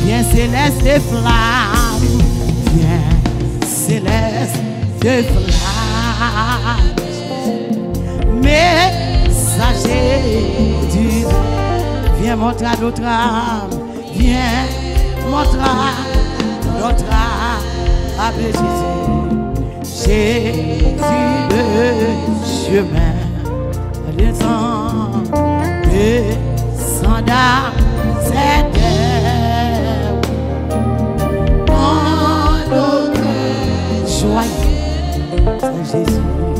viens céleste et flamme, viens céleste et flamme, messager du viens montrer à notre âme, viens montrer à notre âme, avec Jésus, Jésus le chemin, descend, descend dans cette terre, en notre joyeux, Saint Jésus,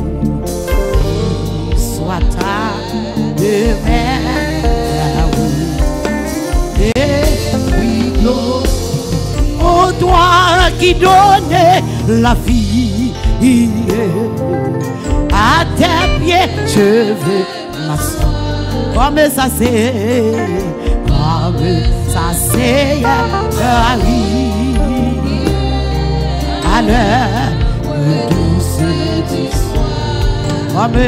soit ta demeure. Oh toi qui donnais la vie, à tes pieds je veux m'asseoir. Comme ça c'est la vie, à l'heure douce du soir. Comme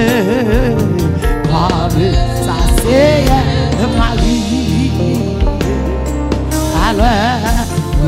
ça c'est ma vie, à l'heure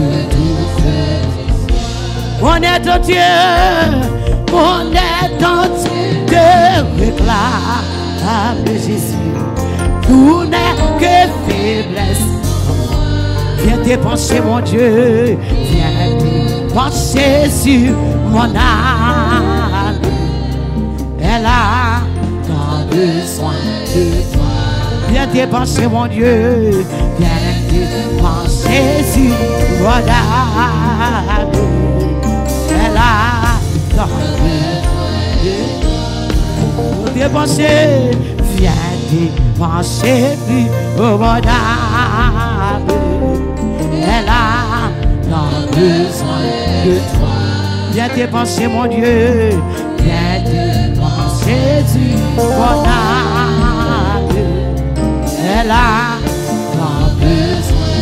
on est en Dieu, on est en Dieu, réclame Jésus. Tout n'est que faiblesse. Viens te pencher mon Dieu, viens te pencher sur mon âme. Elle a tant besoin de toi. Viens te pencher mon Dieu, viens te pencher sur mon âme. Elle a tant besoin de toi. Te pencher, viens te pencher sur mon âme. Elle a tant besoin de toi. Viens te pencher mon Dieu, viens te pencher sur mon âme. Elle a tant besoin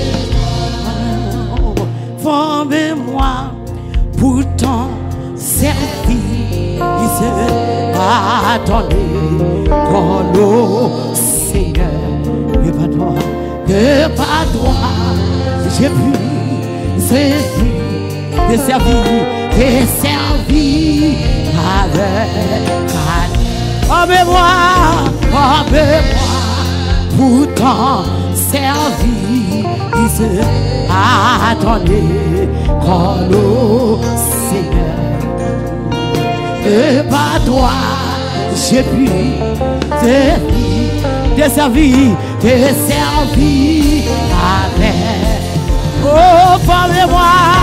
de toi. Forme-moi pour ton service, attendez, quand le Seigneur, et pas toi, j'ai pu te servir avec forme-moi pour ton service, attendez, quand le Seigneur, et pas toi, j'ai pu te servir avec. Oh, parlez-moi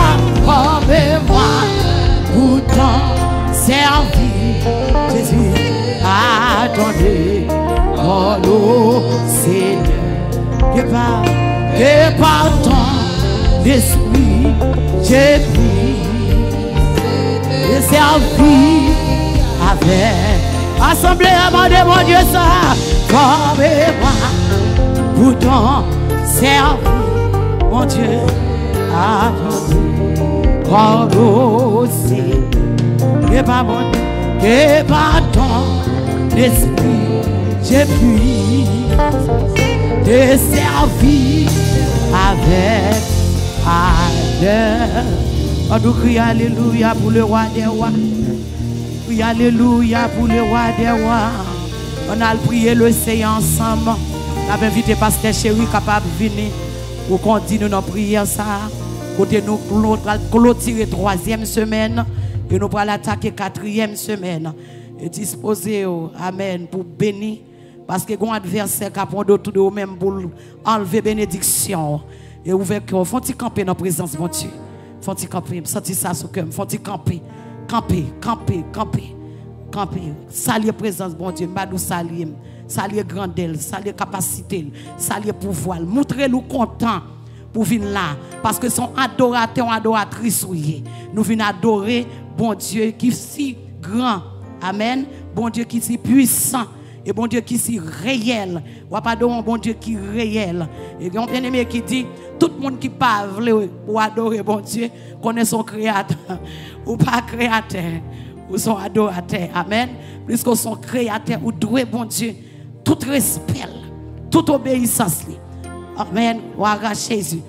pour ton service, Jésus, attendez, oh le Seigneur, que par ton esprit, j'ai pu te servir avec. Assemblée, amendez mon Dieu ça, formez-moi pour ton service, mon Dieu, attendez, oh le Seigneur, que par mon Dieu, que par ton esprit, j'ai pu te servir avec ardeur. On nous crie alléluia pour le roi des rois. Crie alléluia pour le roi des rois. On a prié le Seigneur ensemble. On a invité pasteur chéri capable de venir pour continuer nos prières ça. Côté nous clôturer 3e semaine et nous pour l'attaquer 4e semaine. Et disposer, amen, pour bénir. Parce que un adversaire qui a pris autour de vous-même pour enlever bénédiction. Et ouvert cœur, faut-il camper dans la présence de mon Dieu. Faut-il camper, sentir ça sur cœur, faut-il camper. Camper. Saluer présence de mon Dieu, madou saluer. Saluer grandeur, saluer capacité, saluer pouvoir. Montrez-nous content pour venir là. Parce que son adorateur, adoratrice, nous venons adorer bon Dieu qui est si grand. Amen. Bon Dieu qui est si puissant. Et bon Dieu qui est réel. Ou pas de bon Dieu qui est réel. Et il y a un bien-aimé qui dit, tout le monde qui parle pour adorer bon Dieu, connaît son créateur. Ou pas créateur, ou son adorateur. Amen. Puisque son créateur, ou doué bon Dieu, tout respect, toute obéissance. Amen. Ou à Jésus.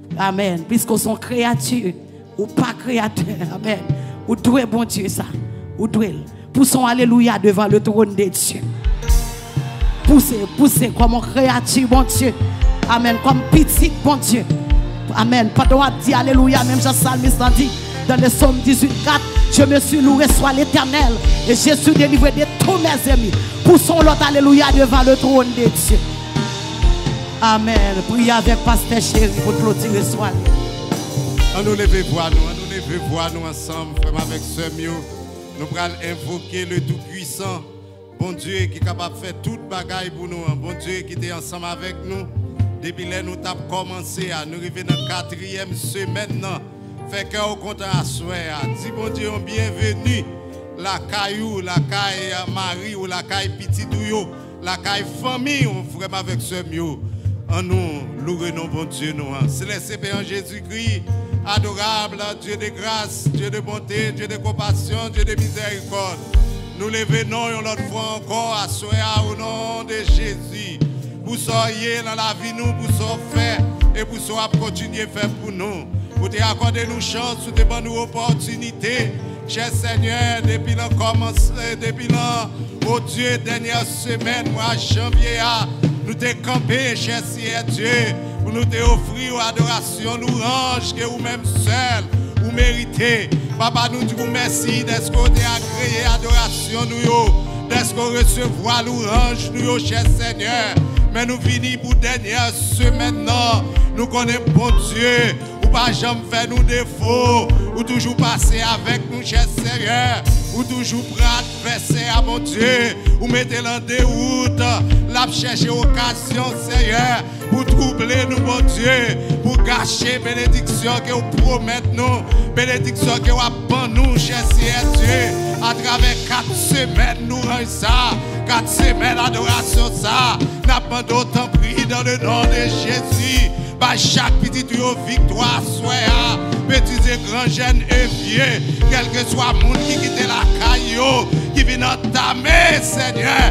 Amen. Puisqu'on sont créatures, ou pas créateurs. Amen. Ou doué bon Dieu ça. Ou doué. Poussons alléluia devant le trône de Dieu. Poussez comme un créature, bon Dieu. Amen. Comme petit, bon Dieu. Amen. Pendant qu'on dit alléluia, même Jean-Salmiste a dit dans le psaume 18:4, je me suis loué soit l'Éternel et je suis délivré de tous mes ennemis. Poussons l'autre alléluia devant le trône de Dieu. Amen. Priez avec Pasteur Chéri pour clôturer soir. On nous lever voir nous ensemble, frère avec ce mieux. Nous allons invoquer le Tout-Puissant. Bon Dieu qui est capable de faire toute bagaille pour nous. Bon Dieu qui est ensemble avec nous. Depuis là, nous avons commencé à nous arriver dans la 4e semaine. Fait qu'on compte à soir. Dis bon Dieu, bienvenue. La caillou, la caille Marie ou la caille petit douillot, la caille famille, on vraiment avec ce mieux. En nous, louons bon Dieu, nous. Céleste Père Jésus-Christ, adorable, Dieu de grâce, Dieu de bonté, Dieu de compassion, Dieu de miséricorde. Nous levons une autre fois encore à soir au nom de Jésus. Pour soyez dans la vie, nous, pour ça faire et pour ça continuer à faire pour nous. Pour te accorder nous chance, pour te donner nous opportunité. Cher Seigneur, depuis le commencement, depuis le, oh Dieu, dernière semaine, mois janvier, nous te campé, cher Dieu, pour nous te offrir adoration, louange, que vous-même seul, vous méritez. Papa, nous disons merci d'être qu'on a créé adoration, nous, d'être qu'on recevoir louange, nous, cher Seigneur. Mais nous finissons pour dernière semaine, non, nous connaissons bon Dieu. Ou pas jamais faire nous défaut, ou toujours passer avec nous, cher Seigneur, ou toujours verser à mon Dieu, ou mettez en déroute, la chercher occasion, Seigneur, pour troubler nous, mon Dieu, pour gâcher bénédiction que vous promettez nous, bénédiction que vous appelez nous, cher Dieu, à travers 4 semaines, nous rendons ça, 4 semaines d'adoration, ça, n'a pas d'autant pris dans le nom de Jésus. Par chaque petit victoire, soit petit et grand, jeune et vieux, quel que soit le monde qui quitte la caillou, qui vient entamer, Seigneur,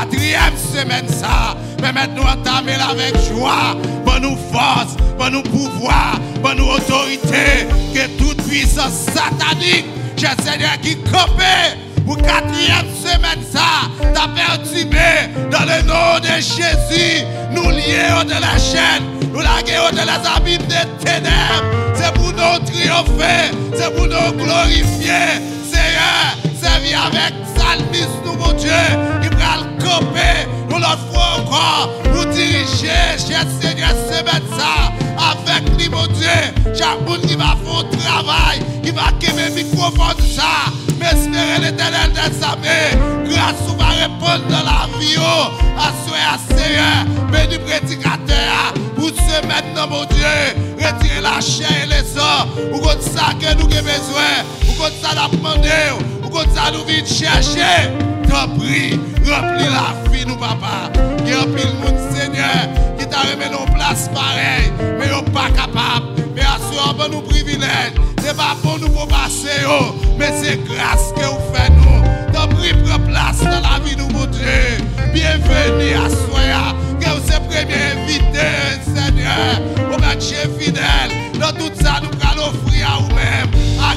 4e semaine ça, permettez-nous entamer avec joie, pour nous force, pour nous pouvoir, pour nous autorité, que toute puissance satanique, cher Seigneur, qui campait, pour 4e semaine ça, t'as perturbé dans le nom de Jésus, nous lions de la chaîne. Nous la guerre de les abîmes des ténèbres. C'est pour nous triompher. C'est pour nous glorifier. Seigneur, servir avec Salmis, nous, mon Dieu, qui va le camper. Nous l'autre fois encore, nous diriger, cher Seigneur, semaine ça, avec lui, mon Dieu. Chaque monde qui va faire un travail, qui va quitter le microphone ça. Mais espérez l'Éternel des armées. Grâce ou va répondre dans la vie, à Seigneur, béni prédicateur. Pour se mettre dans mon Dieu, retirer la chair et les sang, ou comme ça que nous avons besoin, ou comme ça nous demandé, ou comme ça nous venons chercher. T'en prie, remplis la vie, nous, papa. Qui remplit le monde, Seigneur, qui t'a remis nos places pareilles, mais nous pas capable. Mais assurez nous privilèges. C'est pas pour nous pour passer, mais c'est grâce que vous faites nous. T'en prie, prends place dans la vie, nous, mon Dieu. Bienvenue à Soya. Que vous êtes premier invité, Seigneur, au marché fidèle. Dans tout ça, nous allons offrir à vous-même,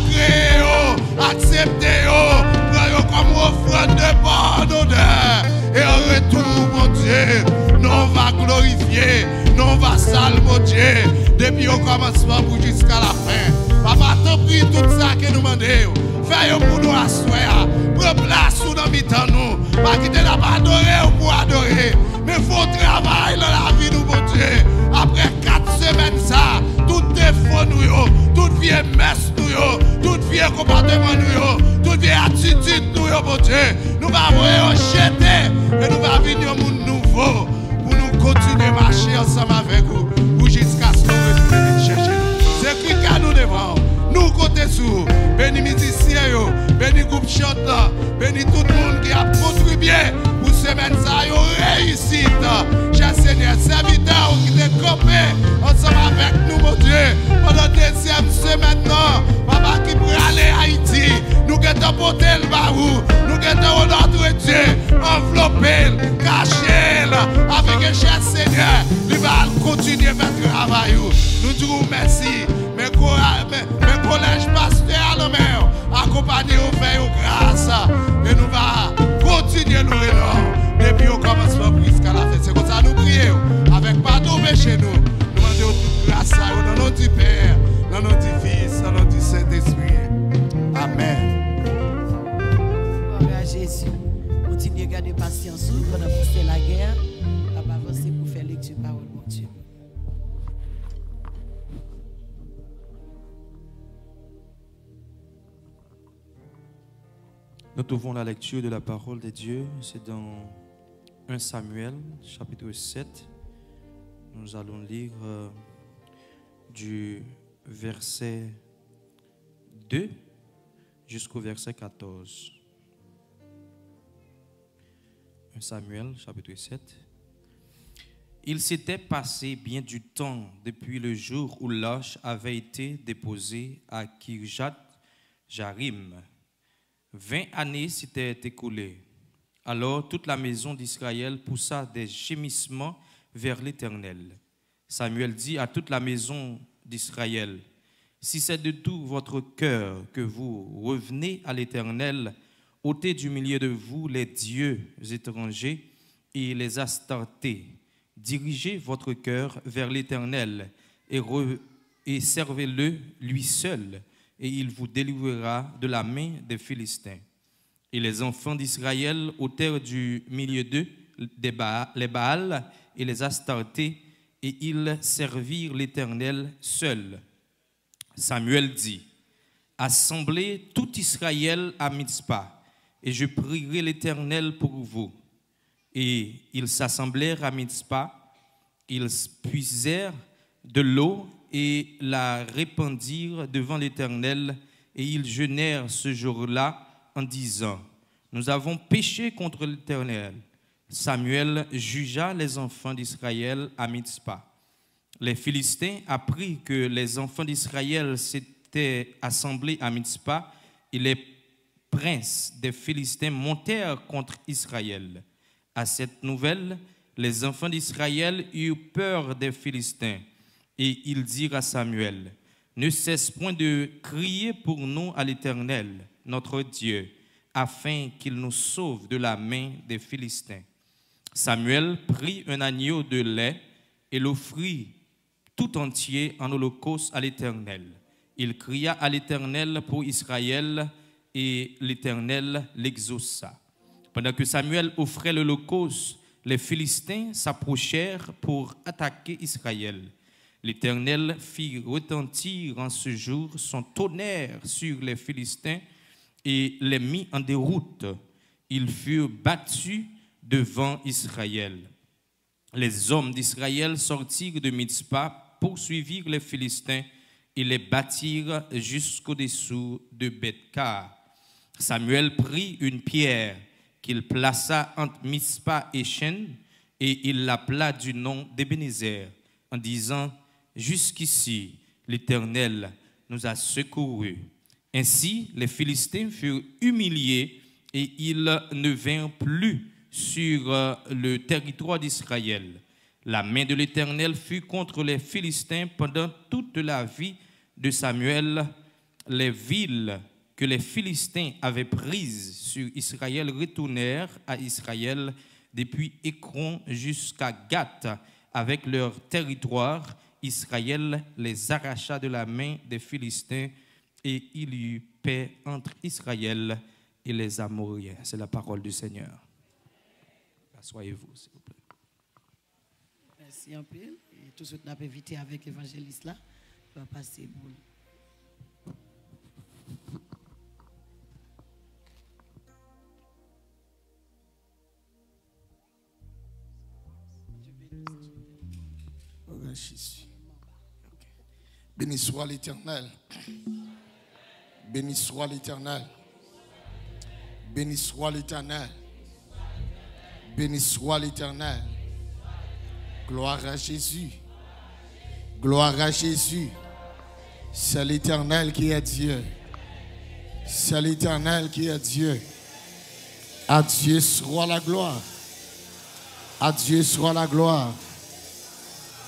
agréez-vous, acceptez-vous, prenez-vous comme offrande de bonne odeur. Et en retour, mon Dieu, nous on va glorifier, nous on va saluer, mon Dieu, depuis au commencement pour jusqu'à la fin. Papa, t'en prie tout ça que nous demandons. Fais-le pour nous à soir. Prends place sous nos mitans nous. Pas quitter la pas adorer ou pour adorer. Mais il faut travailler dans la vie nous, mon Dieu. Après 4 semaines ça, tout défaut nous, toute vieille messe nous, toute vieille comportement nous, toute vieille attitude nous, mon Dieu. Nous allons jeter et nous allons venir au monde nouveau pour nous continuer à marcher ensemble avec vous. Pour jusqu'à ce que nous retrouvons chercher. C'est qui qu'à nous devant. Nous côté sous, béni musiciens, béni groupe chantant, béni tout le monde qui a contribué pour semaine ça, réussite. Cher Seigneur, serviteur qui est campé ensemble avec nous, mon Dieu, pendant la 2e semaine, papa qui pourrait aller à Haïti, nous allons porter le barou, nous allons notre Dieu, envelopper, cacher, avec un cher Seigneur, il va continuez à faire le travail. Nous disons merci. Mes collèges pasteurs à la mer, accompagnez-nous, faites grâce. Et nous allons continuer à nous rénover depuis au commencement jusqu'à la fin. C'est comme ça nous prions. Avec pardon chez nous. Nous demandons toute grâce à vous dans le nom du Père, dans le nom du Fils, dans le nom du Saint-Esprit. Amen. Gloire à Jésus. Continuez à garder patience pendant que c'est la guerre. On va avancer pour faire lecture parole, mon Dieu. Nous trouvons la lecture de la parole de Dieu, c'est dans 1 Samuel, chapitre 7. Nous allons lire du verset 2 jusqu'au verset 14. 1 Samuel, chapitre 7. Il s'était passé bien du temps depuis le jour où l'arche avait été déposée à Kirjath-Jarim. 20 années s'étaient écoulées. Alors toute la maison d'Israël poussa des gémissements vers l'Éternel. Samuel dit à toute la maison d'Israël, « Si c'est de tout votre cœur que vous revenez à l'Éternel, ôtez du milieu de vous les dieux étrangers et les astartés. Dirigez votre cœur vers l'Éternel et servez-le lui seul, et il vous délivrera de la main des Philistins. » Et les enfants d'Israël ôtèrent du milieu d'eux les Baals et les Astartés, et ils servirent l'Éternel seul. Samuel dit, « Assemblez tout Israël à Mitzpah, et je prierai l'Éternel pour vous. » Et ils s'assemblèrent à Mitzpah, ils puisèrent de l'eau et la répandirent devant l'Éternel, et ils jeûnèrent ce jour-là en disant, « Nous avons péché contre l'Éternel. » Samuel jugea les enfants d'Israël à Mitzpah. Les Philistins apprirent que les enfants d'Israël s'étaient assemblés à Mitzpah, et les princes des Philistins montèrent contre Israël. À cette nouvelle, les enfants d'Israël eurent peur des Philistins, et ils dirent à Samuel, « Ne cesse point de crier pour nous à l'Éternel, notre Dieu, afin qu'il nous sauve de la main des Philistins. » Samuel prit un agneau de lait et l'offrit tout entier en holocauste à l'Éternel. Il cria à l'Éternel pour Israël, et l'Éternel l'exauça. Pendant que Samuel offrait l'holocauste, les Philistins s'approchèrent pour attaquer Israël. L'Éternel fit retentir en ce jour son tonnerre sur les Philistins et les mit en déroute. Ils furent battus devant Israël. Les hommes d'Israël sortirent de Mitzpah, poursuivirent les Philistins et les battirent jusqu'au-dessous de Beth-Kar. Samuel prit une pierre qu'il plaça entre Mitzpah et Shen, et il l'appela du nom d'Ebenezer, en disant, « Jusqu'ici, l'Éternel nous a secourus. » Ainsi, les Philistins furent humiliés, et ils ne vinrent plus sur le territoire d'Israël. La main de l'Éternel fut contre les Philistins pendant toute la vie de Samuel. Les villes que les Philistins avaient prises sur Israël retournèrent à Israël depuis Écron jusqu'à Gath avec leur territoire. Israël les arracha de la main des Philistins et il y eut paix entre Israël et les Amoriens. C'est la parole du Seigneur. Asseyez-vous, s'il vous plaît. Merci un peu. Et tout ce que nous avons invité avec l'évangéliste là, va passer pour. Béni soit l'Éternel. Béni soit l'Éternel. Béni soit l'Éternel. Béni soit l'Éternel. Gloire à Jésus. Gloire à Jésus. C'est l'Éternel qui est Dieu. C'est l'Éternel qui est Dieu. À Dieu soit la gloire. À Dieu soit la gloire.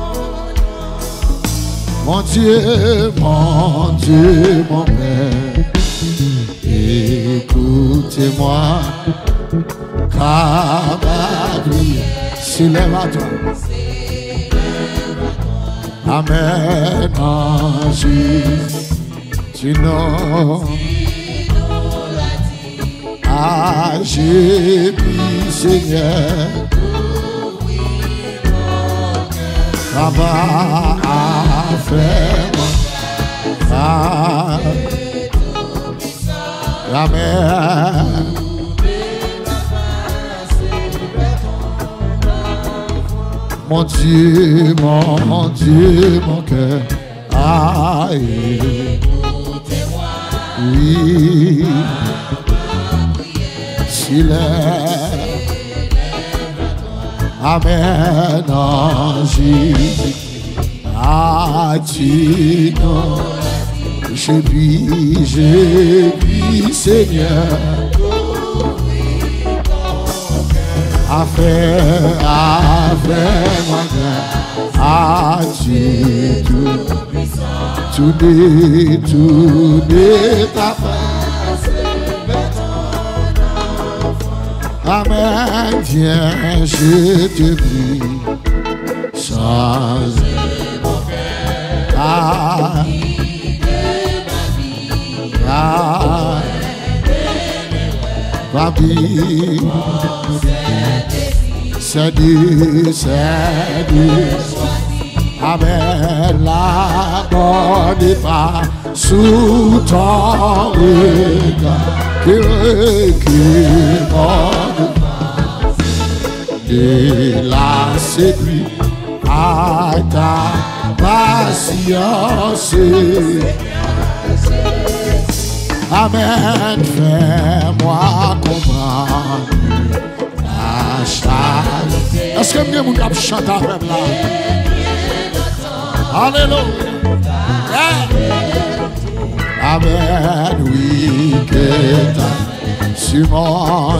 mon Dieu, mon Père, écoutez-moi, car ma vie s'élève à toi. Amen, Jésus, tu nous as gémi, Seigneur. Ça va faire la mer. Mon Dieu, mon cœur, aïe, oui, s'il est, amen, Jésus, tu nous, je vis, Seigneur, affaire, mon cœur, Dieu, tout est ta face, amen, viens, je te prie, change mon cœur, ma vie, c'est Dieu, amen, la bonne n'est pas sous ton regard, qui bonne de la séduit à ta patience. Amen, fais-moi comprendre la charité. Est-ce que vous avez chanté avec là? Alléluia. Amen, oui, que ta sur mon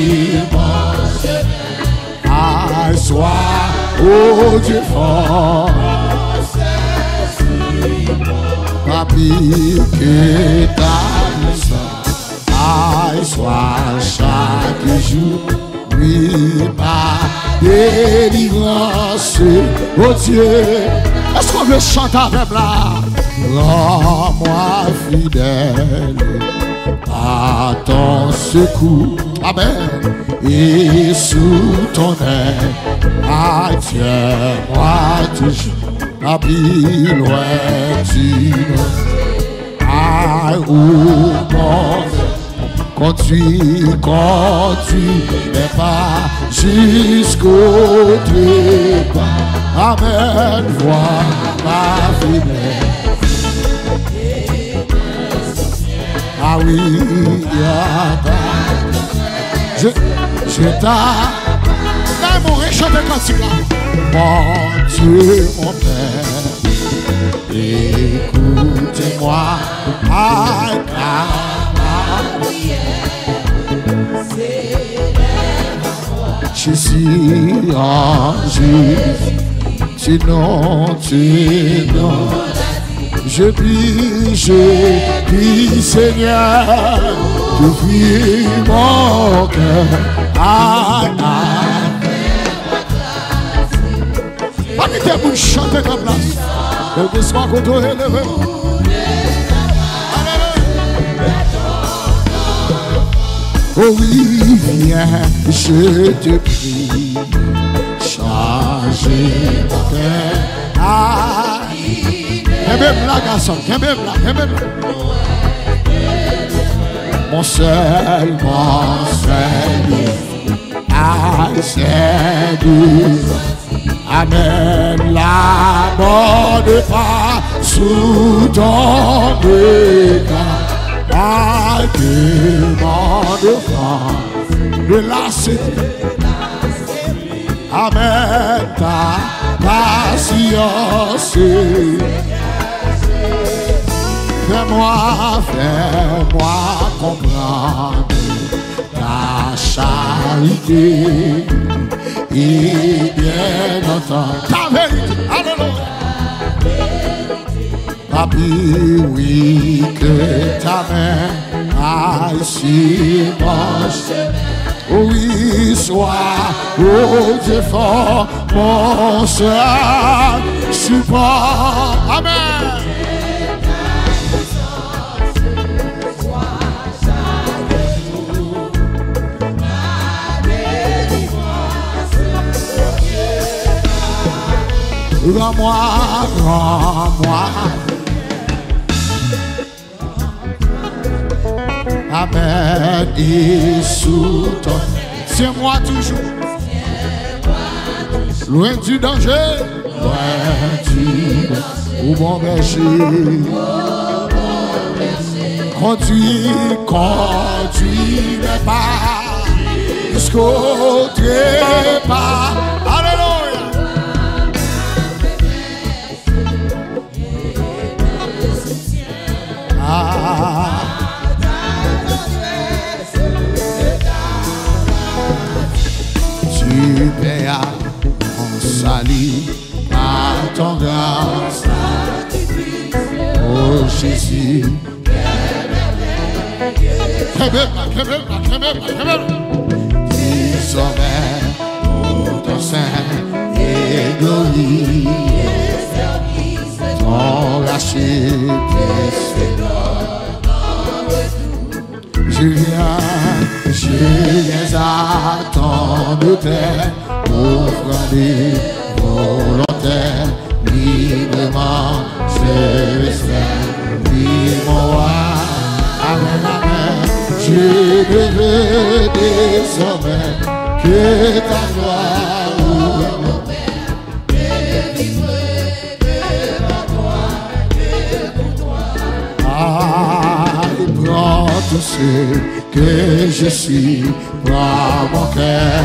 chemin, sois, oh Dieu fort. Papi, que ta soit chaque jour, oui, ma délivrance, oh Dieu. Est-ce qu'on veut chanter avec là? Rends-moi fidèle à ton secours, amen, et sous ton aile, tiens-moi toujours, habille loin du mon conduis mais pas jusqu'au trépas. Amen, vois ma fidèle. Ah oui, je t'ai mon chanter cantique là. Mon Dieu, mon Père, écoutez-moi. Je suis en Jésus, tu non, je prie, Seigneur, tu pries mon cœur, pas que t'es pour chanter comme là, que ce soit qu'on doit élever. Oh oui, viens, je te prie, changer mon cœur. Même là, garçon, même là. Mon seul, c'est Dieu. Amen, la mort de pas sous ton regard. Demande de la cité. Amen, ta patience. Fais-moi comprendre ta charité et bien entendre ta vérité. Alléluia. Papy, oui, que ta main aille sur mon chemin. Oui, sois, oh Dieu fort, mon seul support. Amen. Rends-moi, rends-moi. Amen. Et sous ton. Tiens-moi toujours. Loin du danger. Loin du danger. Au bon berger. Conduis, conduis mes pas jusqu'au trépas. Alléluia. Tu payas mon salut par ton grand sacrifice. Oh Jésus, désormais pour ton sein et glorie, ton racheté. Je viens à ton autel, offrande volontaire, librement, je le sais, mon roi. Amen, amen. Je ne veux désormais que ta gloire, mon Père, délivrer de toi, que pour toi. Prends tout ce que je suis, prends mon cœur.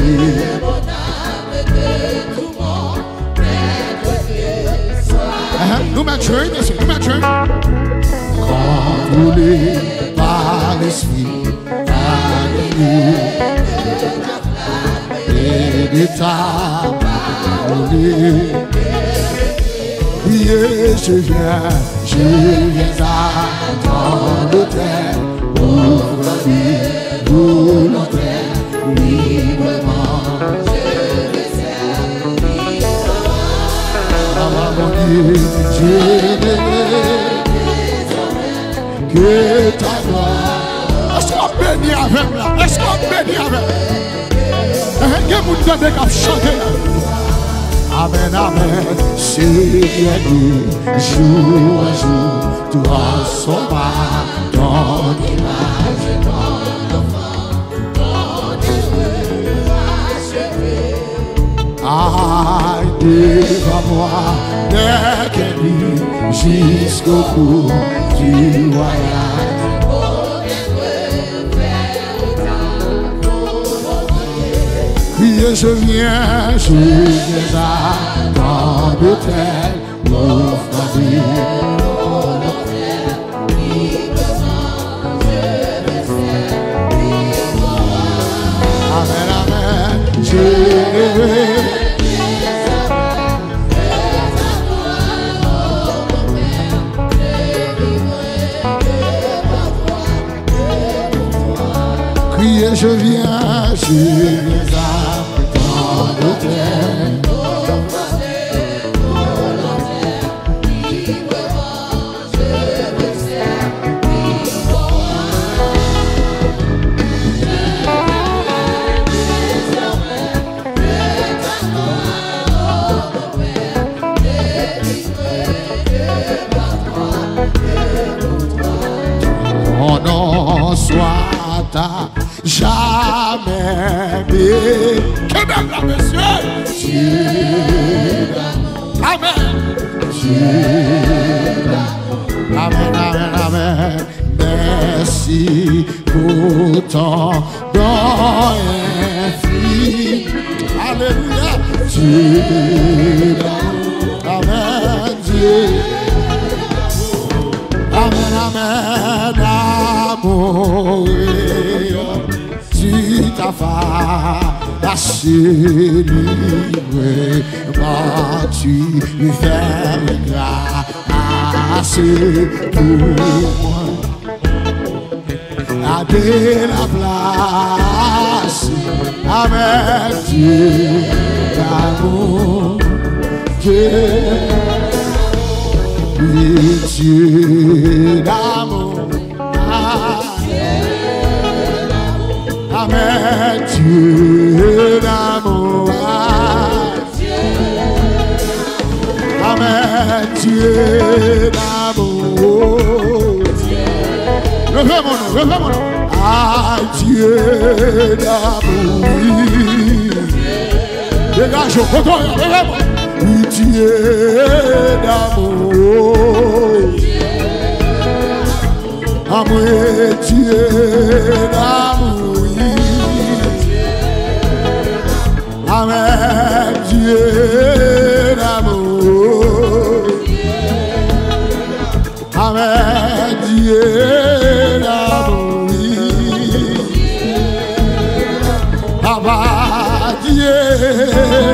Nous mettons, contrôlé par l'esprit, et de ta parole. Je viens à ton autel, ouvre-lui, volontaire, librement. Je le sais, mon Dieu, je ne veux que ta gloire. Est-ce qu'on bénit avec là? Est-ce qu'on bénit avec? Est-ce que vous devez chanter là? Amen, amen, Seigneur Dieu, jour à jour, tu transformes ton image, ton enfant, ton heureux achevé. Aïe, devant moi, dès qu'elle vit jusqu'au bout du voyage. Je viens à ton autel, offre-lui, volontaire, librement, je le sais, librement. Amen, amen, je veux. Crier, je viens à ton autel. Ton nom soit jamais béni. Que belle la monsieur. Dieu d'amour. Amen. Dieu d'amour. Amen, amen, amen. Merci pour ton don infini. Alléluia. Dieu d'amour. Amen. Dieu. Amen, amen, amour. Tu t'as fait livrer, tu lui fais grâce. assez pour moi. Gardez la place avec Dieu d'amour, Dieu d'amour, Amen, Dieu d'amour, Amen, Dieu d'amour. Levez mon nom. Ah, Dieu d'amour. Dégage au coton, levez-moi. Oui, Dieu d'amour. Amour, Dieu d'amour. Amen, Dieu d'amour. Amen, Dieu d'amour. Papa, Dieu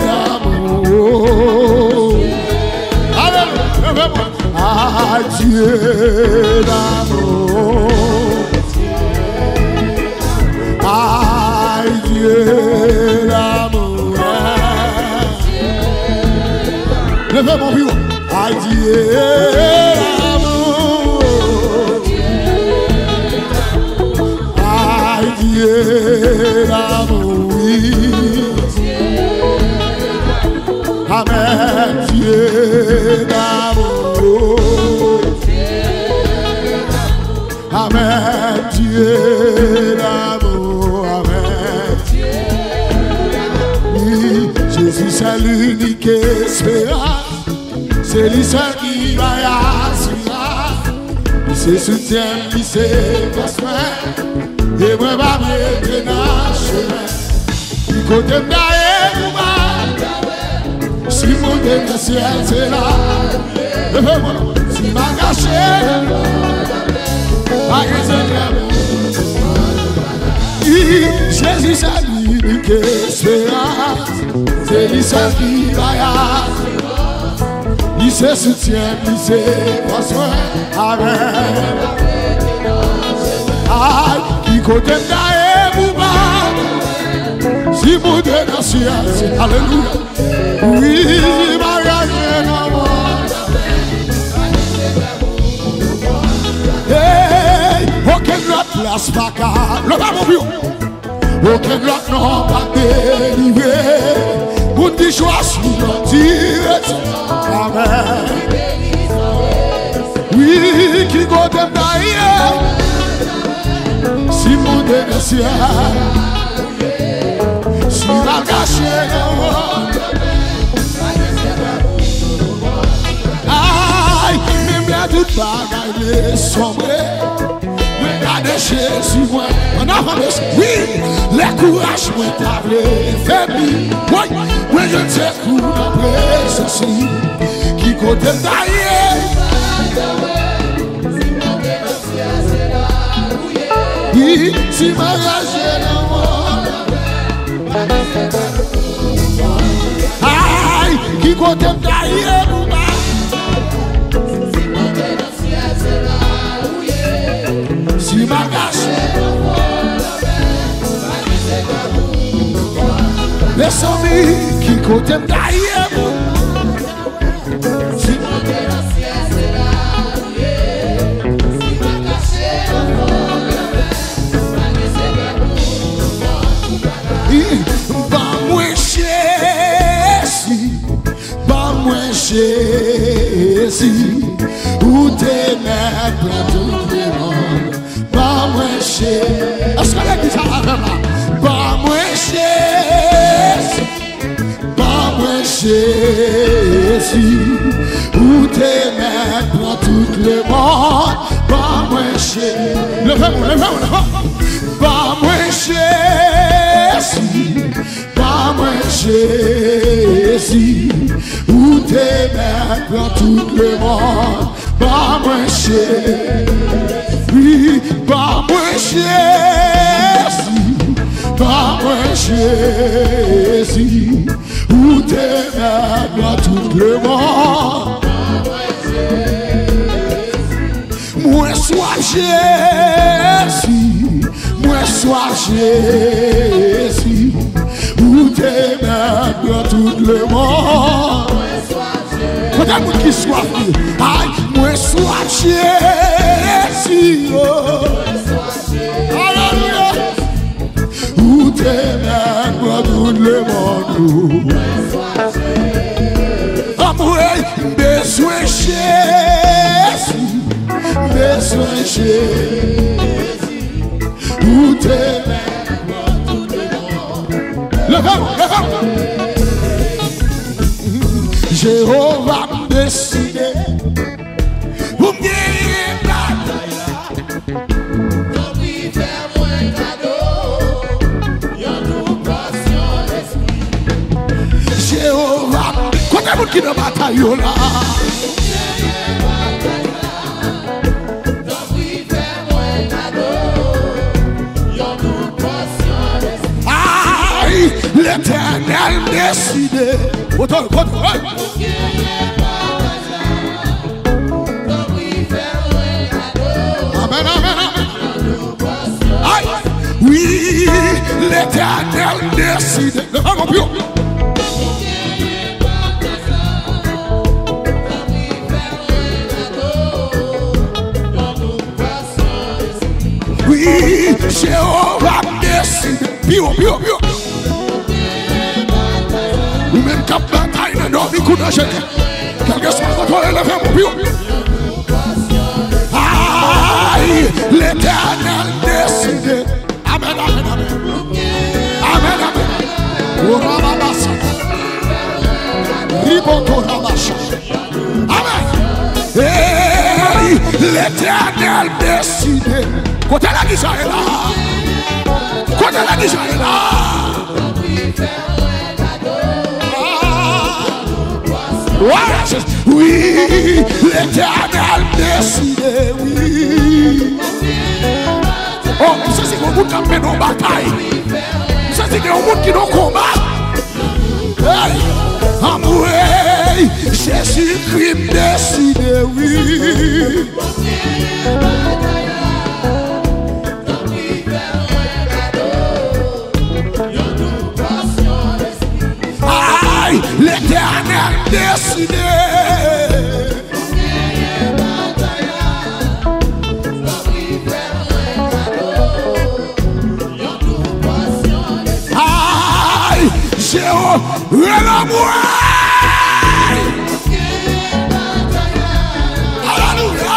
d'amour. Alléluia. Ah, Dieu d'amour. Ah, Dieu d'amour. Levez mon bureau. Ah, Dieu d'amour. Ah, Dieu d'amour. Amen, Dieu d'amour. Amen, Dieu d'amour. Amen. Oui, Jésus c'est l'unique espérance. C'est lui seul qui va y assurer. Il se soutient, il se passe main. Et moi, je vais me dans le chemin. Il côté d'ailleurs, si mon Dieu dans le ciel, c'est là. Si m'a gâché, ma Jésus, c'est l'unique espérance. C'est lui seul qui va y assurer. Il se soutient, il se passe main. Amen. Ah, qui côté d'ailleurs, si mon Dieu dans le ciel, c'est alléluia. Oui, mariage d'amour. Hey, aucune autre place pas qu'à le bas mon bureau. Aucune autre non pas délivré. Pour qui choisit notre direction. Amen. Oui, qui côté d'ailleurs. Si mon Dieu dans le ciel. Si la gâché aïe, même la toute bagaille sombre. Regardez Jésus, moi, en avant de ça. Oui, les courage, moi, t'avais faible. Oui, oui, je sais coup après ceci. Qui côté d'ailleurs. Oui, si ma gâché aïe, qui côté d'ailleurs. Si ma gâché. Les amis, qui côté d'ailleurs. Si ma Jésus, où t'es net pour tout le monde. Pas moins cher. Est-ce que l'église a la même là? Pas moins cher. Pas moins Jésus, où t'es net pour tout le monde. Pas moins cher. Levez-moi. Pas moins Jésus. Pas moins Jésus. Où t'es mères pour tout le monde. Pas moins cher. Oui, pas moins Jésus. Pas moins Jésus. Où t'es mères pour tout le monde. Moi sois Jésus, moi sois Jésus, où t'es même dans tout le monde. Quand un monde qui soit fou, aïe, moi sois Jésus, alléluia, où t'es même dans tout le monde. Amour, besoin Jésus. Besoin Jésus, où t'es tout le monde. Levez-vous. Jéhovah m'a décidé pour me guérir la taille. Quand il fait moins cadeau, y'a nous passion l'esprit. Jéhovah, quand il y a qui ne bataille là. L'Éternel décidé. Amen, amen, amen. Oui, l'Éternel décidé. Oui, Jéhovah décidé. Pio. Ou même cap bataille dans nos vies, coup de jeter. Quelque chose contre le faire mon bio. Aïe, l'Éternel décidé. Amen, amen, amen. Amen, amen. Oramabasa. Ribokorabasha. Amen. Hey, l'Éternel décidé. Côté la guisa est là. Côté la guisa est là. Oui, l'Éternel décidé, oui. Oh, ça c'est qu'on vous tape nos batailles. Ça c'est qu'on vous qui nous combat. Hey, amour, Jésus-Christ décidé, oui. L'Éternel décidé. Aïe, Jéhovah l'amour. Alléluia.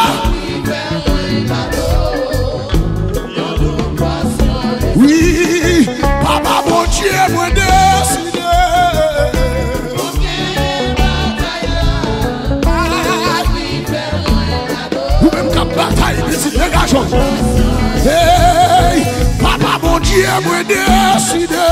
Oui, Papa mon Dieu, moi décidé. Bataille, dégagez. Hey, Papa mon Dieu, moi décidé.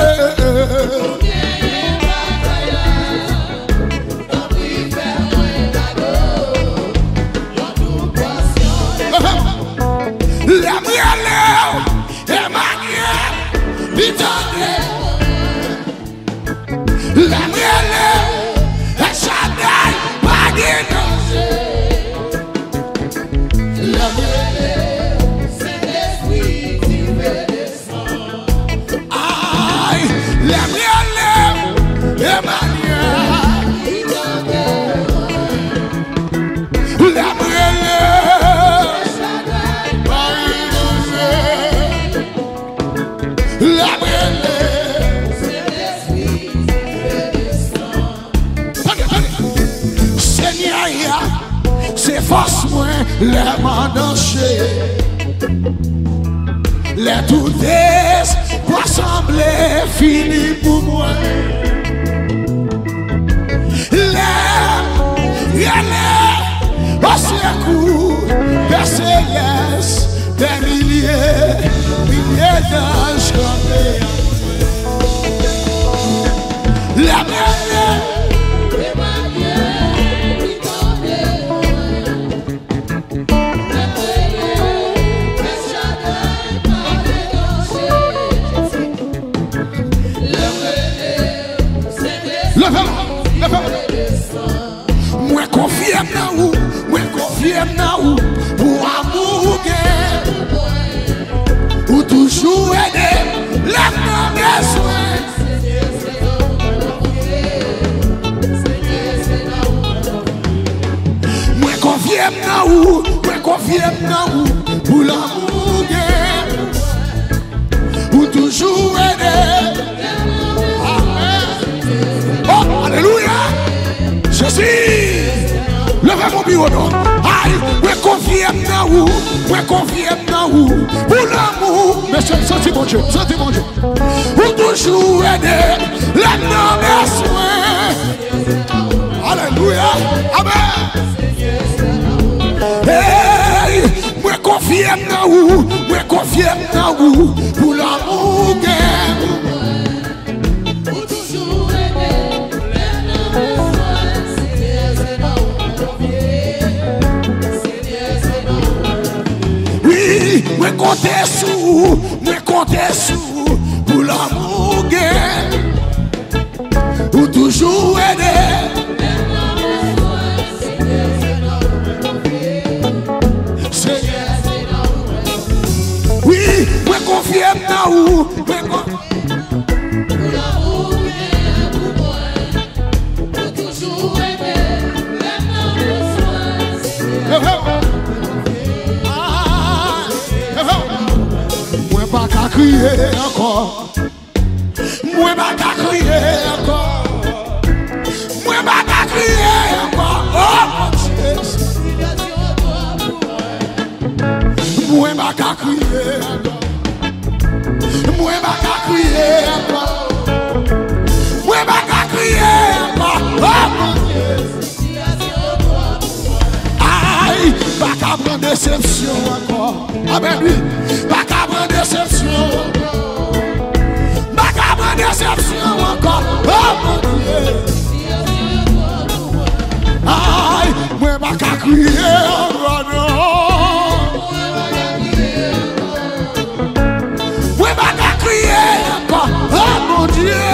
La mienne, Emmanuel, Vitane. La mienne, Shaddai, Magino. C'est l'esprit qui fait descendre. Aïe, la mienne, Emmanuel. La mienne, la mienne, c'est l'esprit qui fait descendre. Seigneur, c'est force moi, les mandanchés. Les toutes pour sembler fini pour moi. Les au secours des célestes, des milliers d'anges chantés. La mienne. Moi confie en vous, pour besoin. Moi confié dans où, moi confié dans où, pour l'amour pour toujours aider. Amen. Oh, alléluia. Jésus, levez mon bureau. Aïe, moi confié dans où, moi confié dans où, pour l'amour. Mais sentez mon Dieu, sentez mon Dieu. Pour toujours aider les non-besoins. Alléluia. Amen. Hey, moi confié dans où, moi confié dans où, pour l'amour pour toujours aider les non-besoins. Oui, moi compter sous, pour l'amour pour toujours aider. Oui, moi confié dans où, pour l'amour pour toujours aider les non-besoins. Moi pas qu'à crier encore. Moi pas qu'à crier encore. Moi pas qu'à crier encore. Oh mon Dieu. Moi pas qu'à crier encore. Moi pas qu'à crier encore. Moi pas qu'à crier encore. Oh mon Dieu. Aïe, pas qu'à prendre déception encore. Amen. Pas qu'à prendre déception encore. Pas qu'à prendre déception encore. Oh mon Dieu. Aïe, moi pas qu'à crier encore. Moi pas qu'à crier encore. Oh mon Dieu.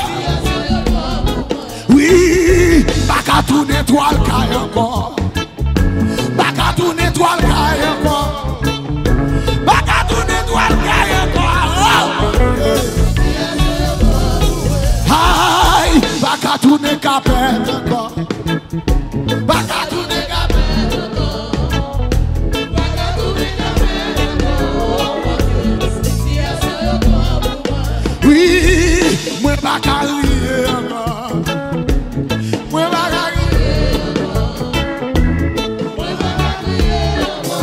Oui, pas qu'à tourner toile caille encore. Pas qu'à tourner toile caille encore. Pas qu'à tourner toile caille encore. Aïe, pas qu'à tourner capette encore. Pas qu'à tourner capette encore. Pas qu'à tourner capette encore. Oui, moi pas qu'à rire encore. Moi pas qu'à rire encore. Moi pas qu'à rire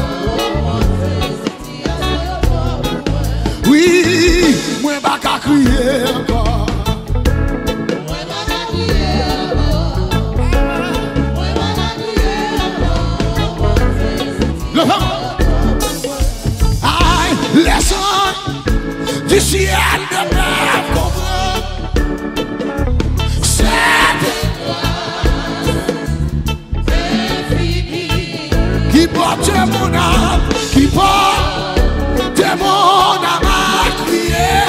encore. Oui, moi pas qu'à crier encore. Aïe, les sons du ciel ne peuvent comprendre. C'est qui porte mon âme, qui porte mon âme à crier.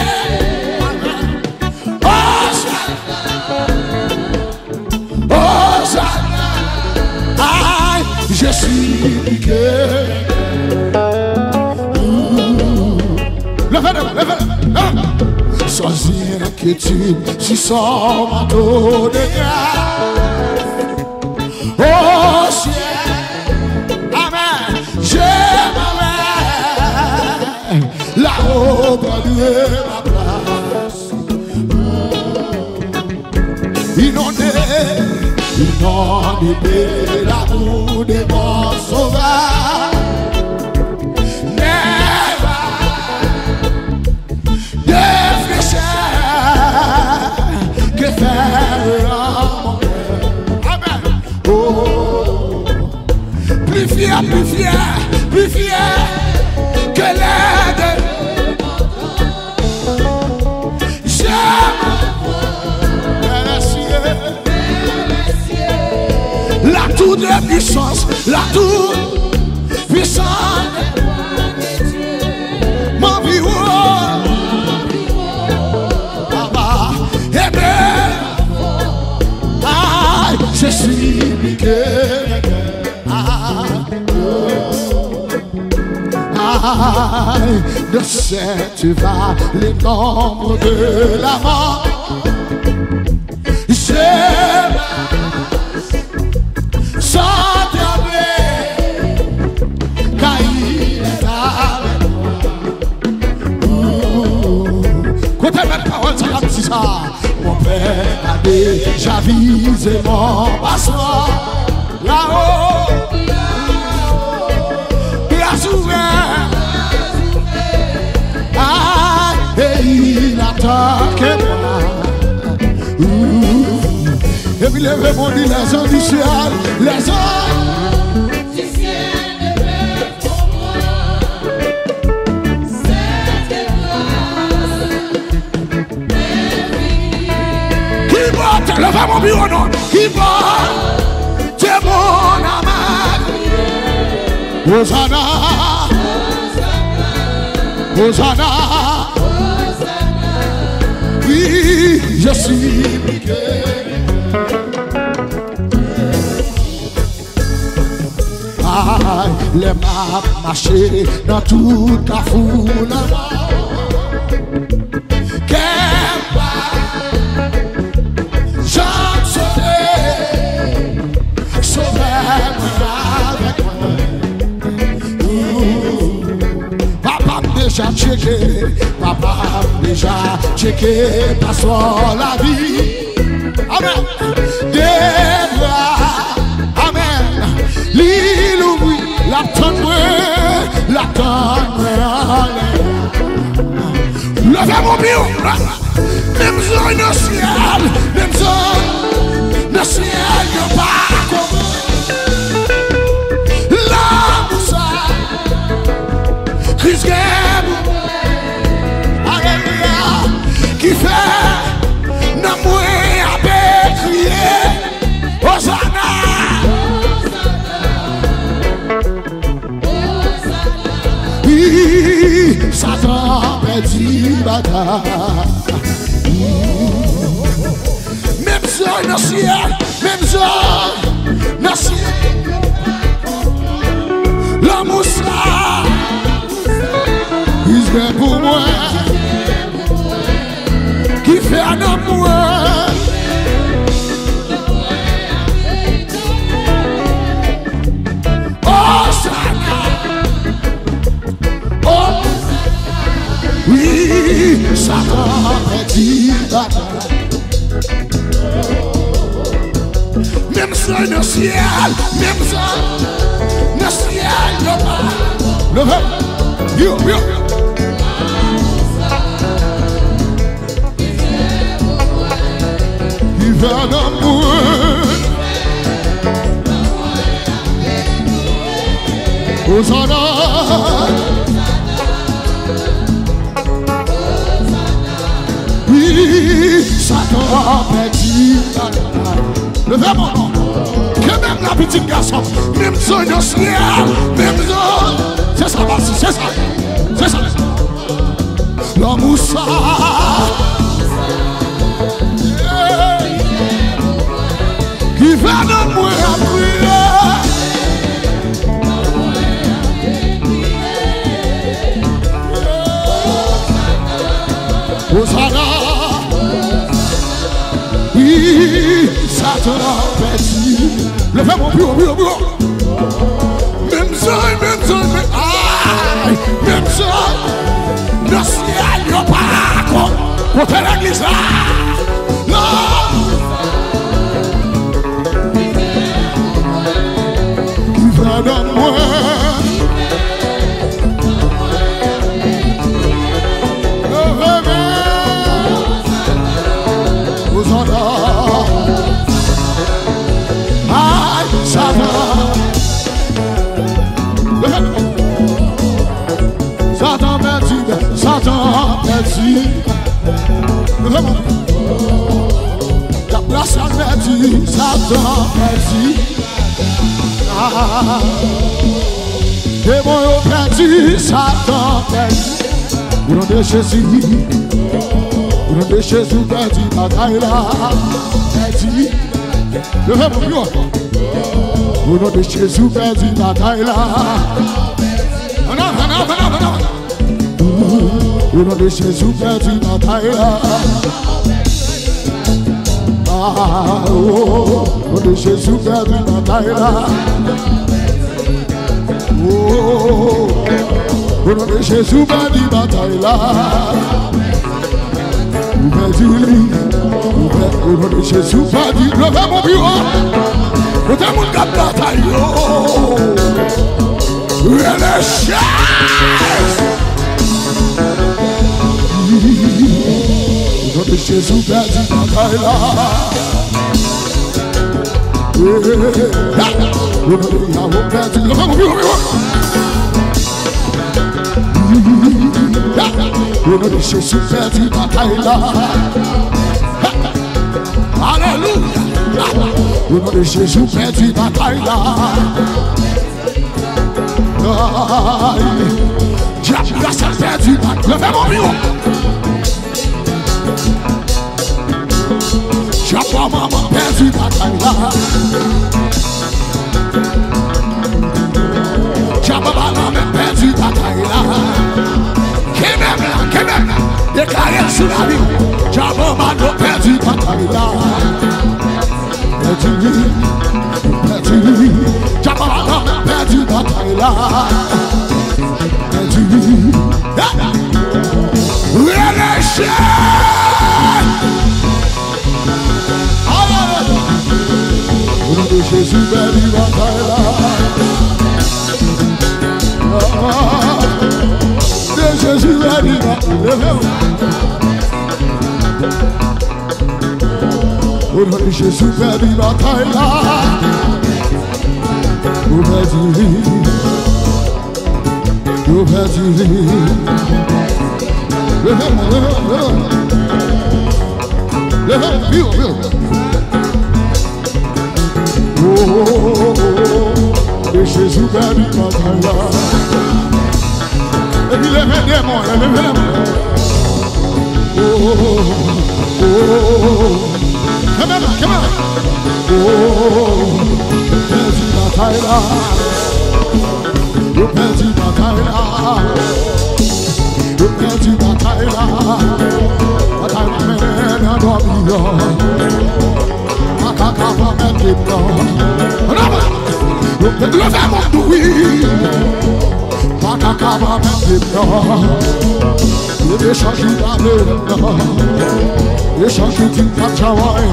Oh, Satan, aïe, je suis piqué. Sans inquiétude, si son manteau de grâce. Oh ciel, amen, je m'amène là-haut près ma place. Inondé de l'amour de mon sauveur. Que faire mon cœur. Amen. Oh, plus fier que l'aide. J'aime la toute puissance, la toute puissance. Mon vivant. Je suis piqué. failles de cette vallée d'ombre de la mort. Je marche sans trembler, car il est avec moi. Côté belle parole, ça comme si ça. Mon père a déjà visé mon passeport. Là-haut, il a ouvert. Ah, et il attend que moi. Et puis les répondit les hommes du ciel, les hommes du ciel ne peuvent pour moi. Cette grâce qui va te lever mon bureau, non? Qui va te mon amal. Hosanna, Hosanna, oui, je suis guéri. Les maps marcher dans toute la foule. Quel pas, j'en saurai, saurai-moi avec moi. Papa déjà checké, papa déjà checké, passons la vie. Amen. Des bras, amen. L'île ouvre, la tonne, levez mon bio, même zone dans le ciel, même zone dans le ciel, il n'y a pas comme la moussa, Chris Gable, alléluia, qui fait n'amour à crier, Hosanna. Satan petit bataille. Même zone dans le ciel, même zone dans le ciel. La moussa, il se fait pour moi, qui fait un amour. Oui, Satan petit bataille. Même ça dans le ciel, même ça dans le ciel, le yo, yo. Il va d'amour. Hosanna. Satan petit bataille. Levez mon nom. Que même la petite garçon, même zone dans le ciel, même zone. C'est ça, c'est ça. C'est ça. La moussa. Yeah. Qui va de moi à prier. Hosanna. Oui, Satan petit. Levez mon bureau, bureau. Même zone, même zone. Le ciel, il n'y a pas contre l'église là. Non. Qui va dans moi. Satan petit. La place a petit. Satan petit. Démon petit. Satan petit. Au nom de Jésus. Au nom de Jésus petit. Bataille là. Petit. Levez mon bureau. Au nom de Jésus petit. Bataille là. Au nom de Jésus, perdu bataille là. Ah, oh, au nom de Jésus, perdu bataille là. Oh, au nom de Jésus, perdu bataille là. Vous perdu lui. Au nom de Jésus, perdu. Levez mon bureau. Vous avez mon cap bataille. Relâchez. Au nom de Jésus, perdu bataille là. Au nom de Yahweh, perdu. Levez mon bureau. Au nom de Jésus, perdu bataille là. Alléluia. Au nom de Jésus, perdu bataille là. Diable, là, c'est perdu. Levez mon bureau. Diable, maman, perdu bataille là. Diable, maman, perdu bataille là. Qui même là, déclaré sur la vie. Diable, maman, perdu bataille là. Perdu, diable, maman, perdu bataille là. Perdu, relâchez. Au nom de Jésus, perdu bataille là. De Jésus, perdu bataille là. Au nom de Jésus, perdu bataille là. Vous perdu, vous perdu. Oh, de Jésus, perdu bataille là. Et puis levez les démons, levez les mains. Oh. Come on. Oh, perdu bataille là. Perdu bataille là. Perdu bataille là. Bataille m'amène à dormir. Ma caca va mettre des blancs. Levez mon bruit. Ma caca va mettre des blancs. Je vais changer d'année. Je change de patchawaï.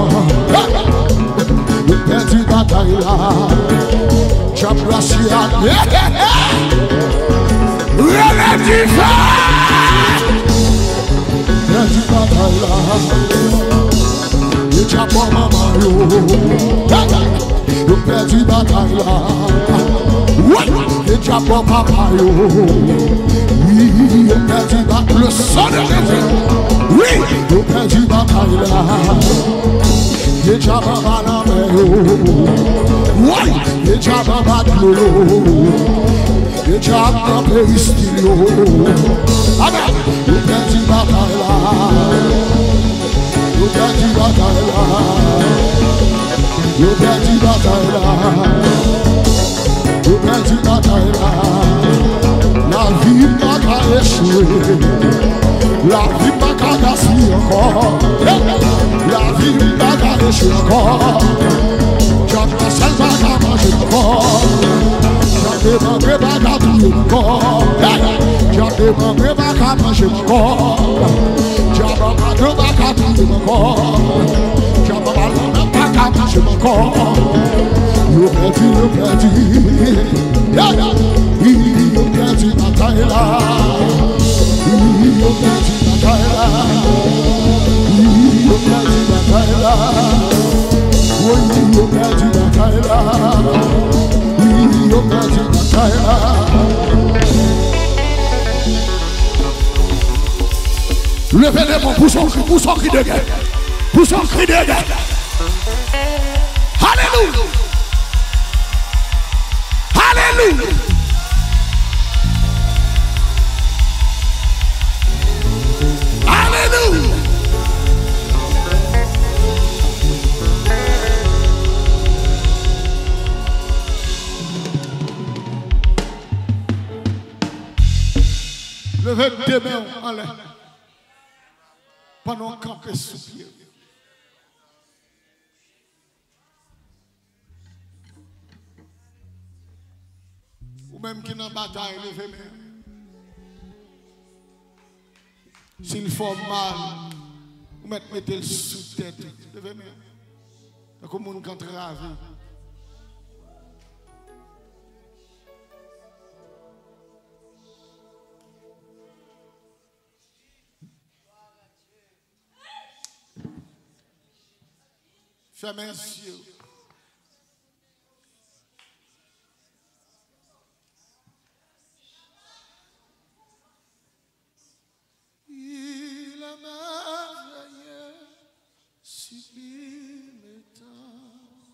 Le perdu bataille là. J'apprécie à relève du feu. Perdu bataille là. Le chapeau maman yo. Le perdu bataille là. Le chapeau papa yo. Oui, le perdu bataille. Le son de Jésus. Oui, le perdu bataille là. Le chapeau maman yo. Oui, le chapeau papa yo. Le chapeau papa yo. Amen. Le perdu bataille là. Le perdu bataille là. Le perdu bataille là. Le perdu bataille là. La vie m'a qu'à échouer. La vie m'a qu'à gasser encore. La vie m'a qu'à échouer encore. J'en ai seul pas qu'à manger encore. J'en ai mangé pas qu'à tuer encore. J'en ai mangé pas qu'à manger encore. J'en ai mangé pas qu'à tuer encore. J'en ai mangé pas qu'à manger encore. Le perdu. Le perdu bataille là. Le perdu bataille là. Le perdu bataille là. Oui, le perdu bataille là. Oui, le perdu bataille là. Levez les mains pour son cri de guerre. Pour son cri de guerre. Alléluia. Alléluia. Alléluia. Levez deux mains en l'air. Pendant qu'on campe sous pied. Ou même qui dans la bataille, levez main. S'il faut mal, vous mettez le sous tête. Levez main. Donc au monde qui travaille. Fermez les yeux. Il a merveilleux, sublime étant,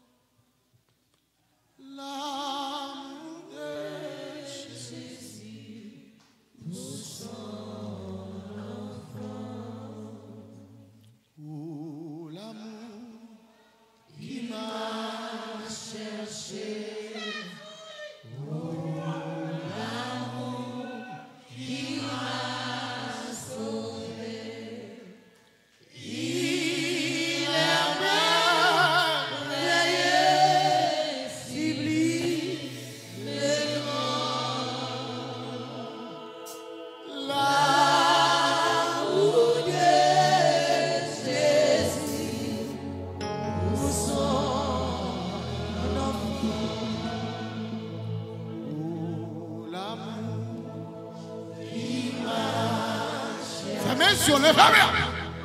l'amour de Jésus, nous sommes enfants. Oh, l'amour qui m'a cherché. Oh, l'amour qui m'a sauvé. Il est merveilleux, sublime et grand. L'amour de Jésus, nous sommes enfants. Oh, l'amour qui m'a cherché. Fermez sur les femmes.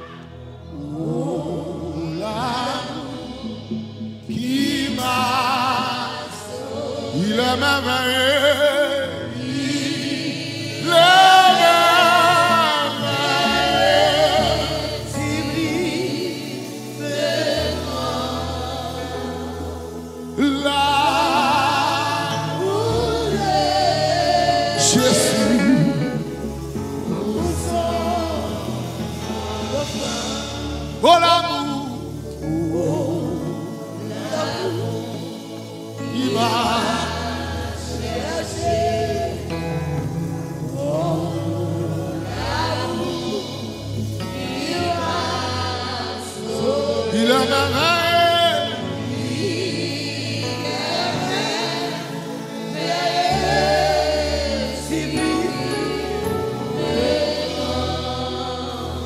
Oh, l'amour qui m'a sauvé. Il est merveilleux. Il est merveilleux. Sublime et grand. L'amour de Jésus. Oh, l'amour, il m'a cherché. Oh, l'amour, il m'a sauvé. Il est merveilleux. Il est merveilleux, sublime et grand.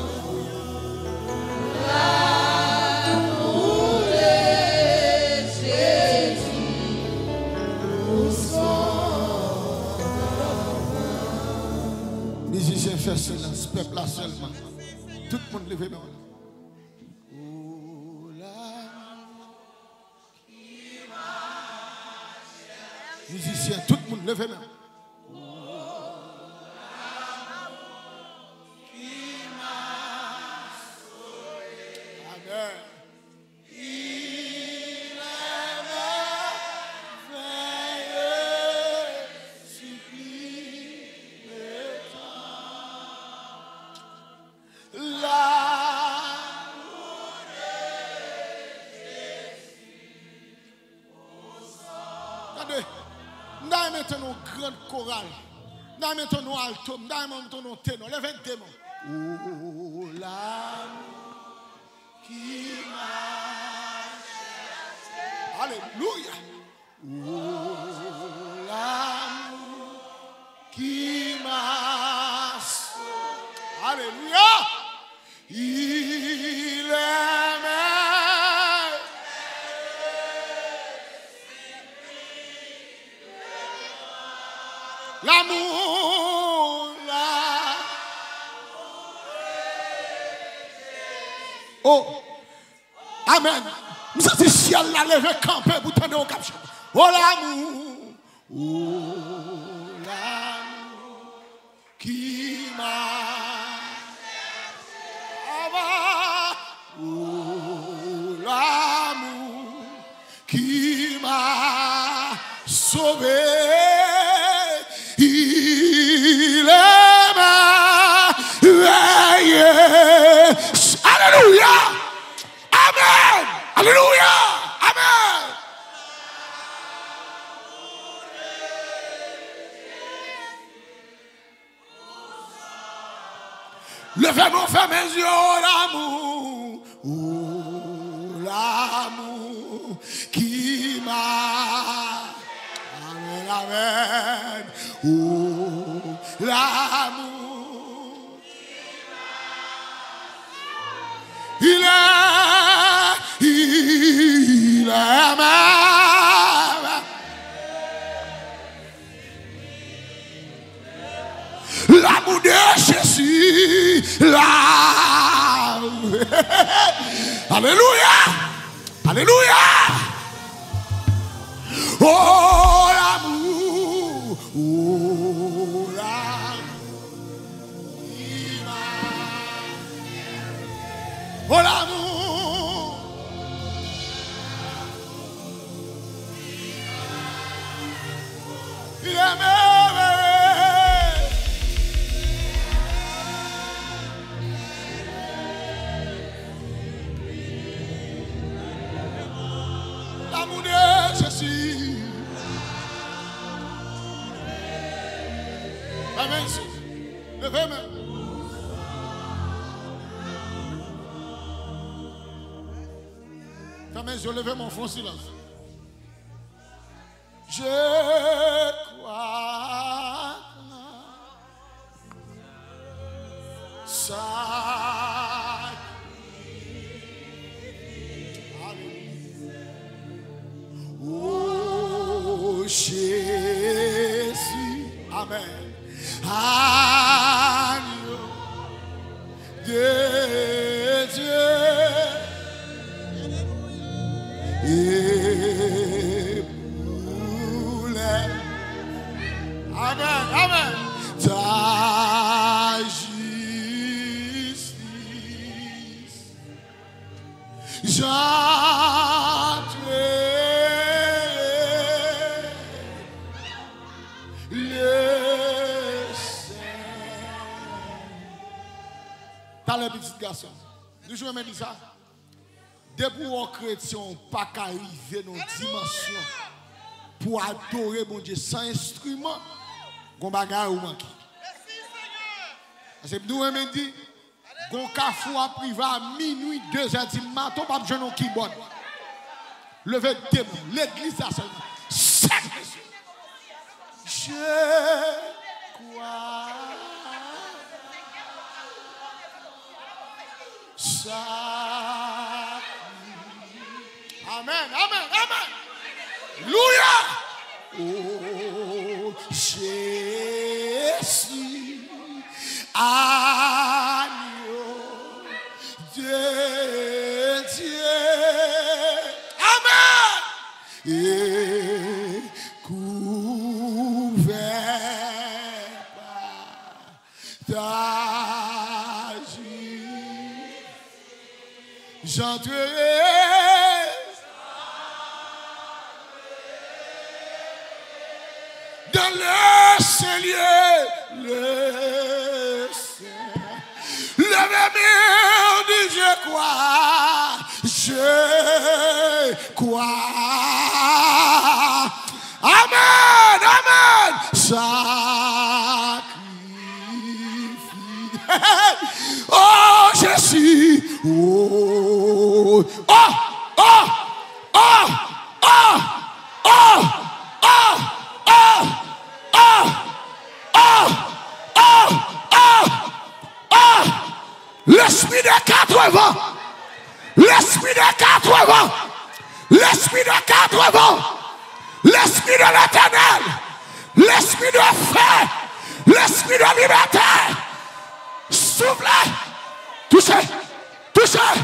L'amour de Jésus, nous sommes enfants. Musiciens, faites silence, peuple là seulement. Tout le monde levez main. Oh, l'amour qui m'a cherché. Musiciens, tout le monde levez main. Amen. Il est merveilleux, sublime et grand. L'amour de Jésus. Regardez, nous avons maintenant une grande chorale. Nous avons maintenant un alto, nous avons maintenant un ténor. Levez deux mains. Oh, l'amour qui m'a cherché. Alléluia. Oh, l'amour qui m'a sauvé. Alléluia. Il est merveilleux. L'amour, oh, amen. Nous sommes ici à la lever camper pour tenir au cap. Oh, l'amour, oh, l'amour qui m'a. Oh, l'amour qui m'a sauvé. Il est merveilleux. Alléluia. Amen. Alléluia. Amen. Levez-moi, fermez mes yeux, oh l'amour. Oh l'amour qui m'a. Amen, amen. Oh l'amour. Il est aimable. L'amour de Jésus, là. Alléluia. Alléluia. Oh l'amour. Oh l'amour. Oh l'amour. Il est merveilleux. L'amour de Jésus. Amen. Levez-moi. Fermez les yeux, levez mon front silence. Je crois ça. Oh Jésus, amen. Agneau de Dieu. Et amen, amen. Ta justice, j'entrerai le Seigneur. T'as les petits garçons. Nous jouons même ça. Depuis un chrétien, pas qu'arriver dans une dimension pour adorer mon Dieu sans instrument, qu'on bagarre ou manque. Parce que nous avons dit, qu'on cafou à privé à minuit, 2h du matin, pas besoin de keyboard. Levez des mains, l'église là seulement. Chaque monsieur. Je crois. Ça. Amen, amen, amen. Alléluia. Oh, Jésus, agneau de Dieu. Amen. Et couvert par ta justice, j'entrerai. Dans le Seigneur, le Seigneur, le dit je crois, amen, amen, sacrifie, oh Jésus, oh, oh, oh, oh, oh, oh, oh. L'esprit de 80, l'esprit de 80, l'esprit de 80, l'esprit de l'éternel, l'esprit de feu, l'esprit de liberté, soufflez, touchez, touchez.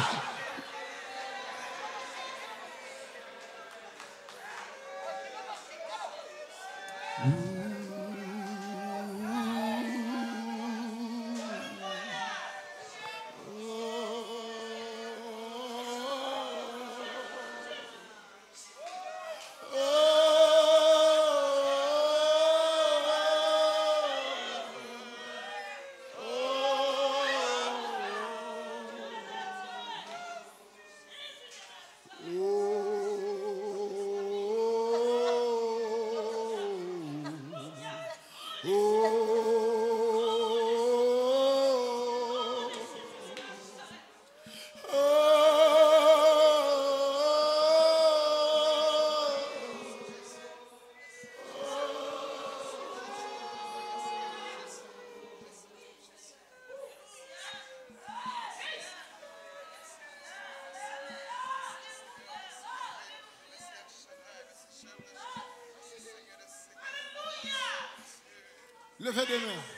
Levez des mains.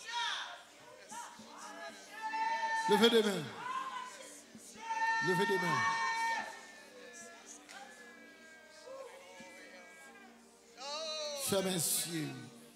Levez des mains. Levez des mains. Chers messieurs.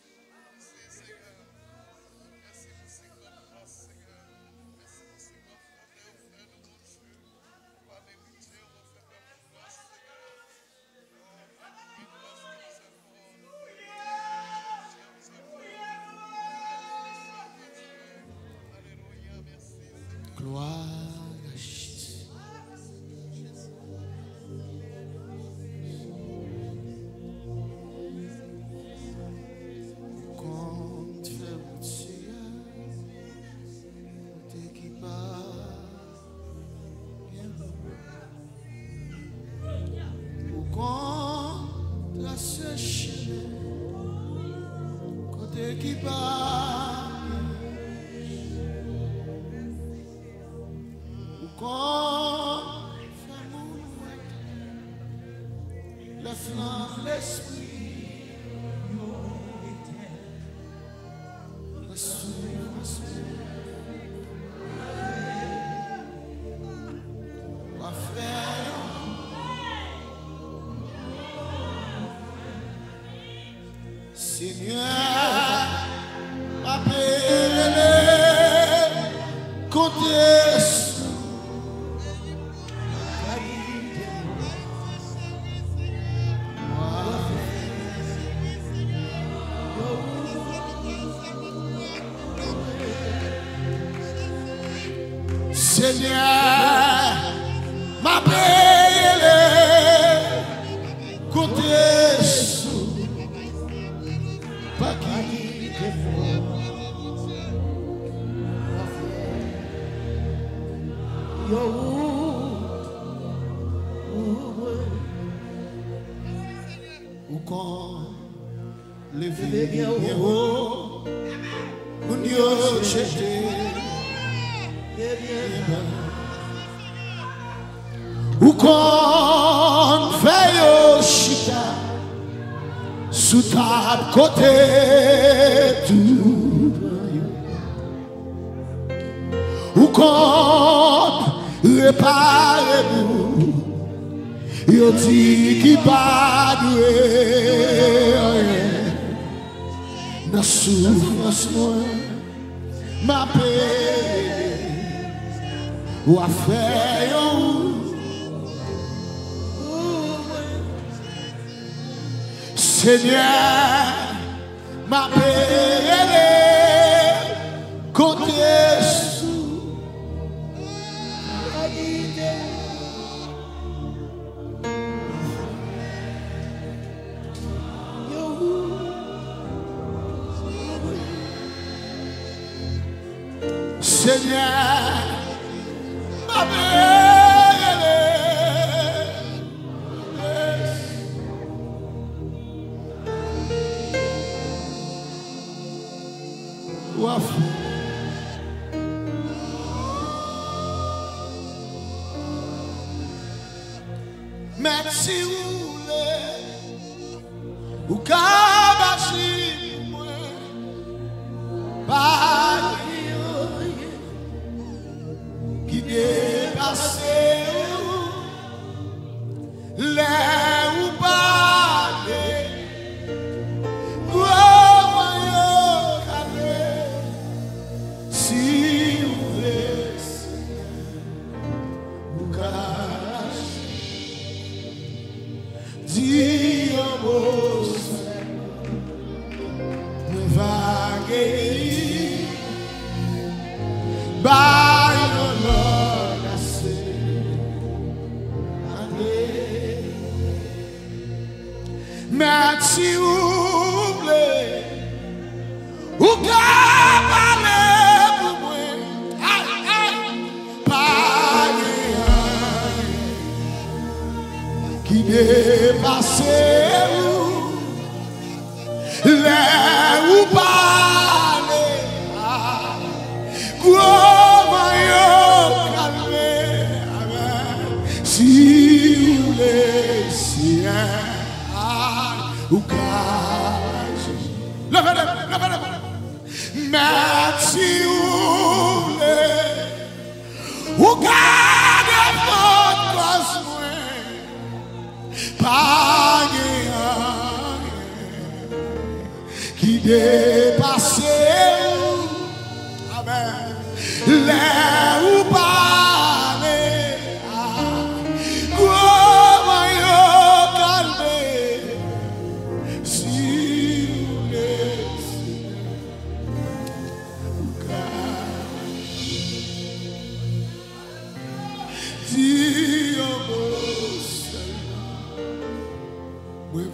Gloire à Jésus. Quand tu fais mon Dieu, t'es qui part, ou quand tu as séché, quand t'es qui part. Quand la flamme, l'esprit, va faire Seigneur, appelle-les, comptez. Seigneur, m'appelle, côté sous, pas qui ou quand les vies haut, mon Dieu jeté. Ou qu'on fait au chita sous ta côté tout, ou qu'on répare nous, yo dit qui pas doué na souffrance ma paix ou à faire Seigneur, m'appelle côté sous Seigneur, m'appelle merci ou kabashi moi pas qui dépasse les ou pas si vous laissez ou Dieu me va guérir, by your Lord I say, merci oublé, ou capable pour moi, pas qui dépasse les ou parler, comment yo calmer, si vous les siens, ou calmer. dépasser. Amen. Les ou parler. Comment yo calmer. Si vous laissez. Dis au Seigneur. We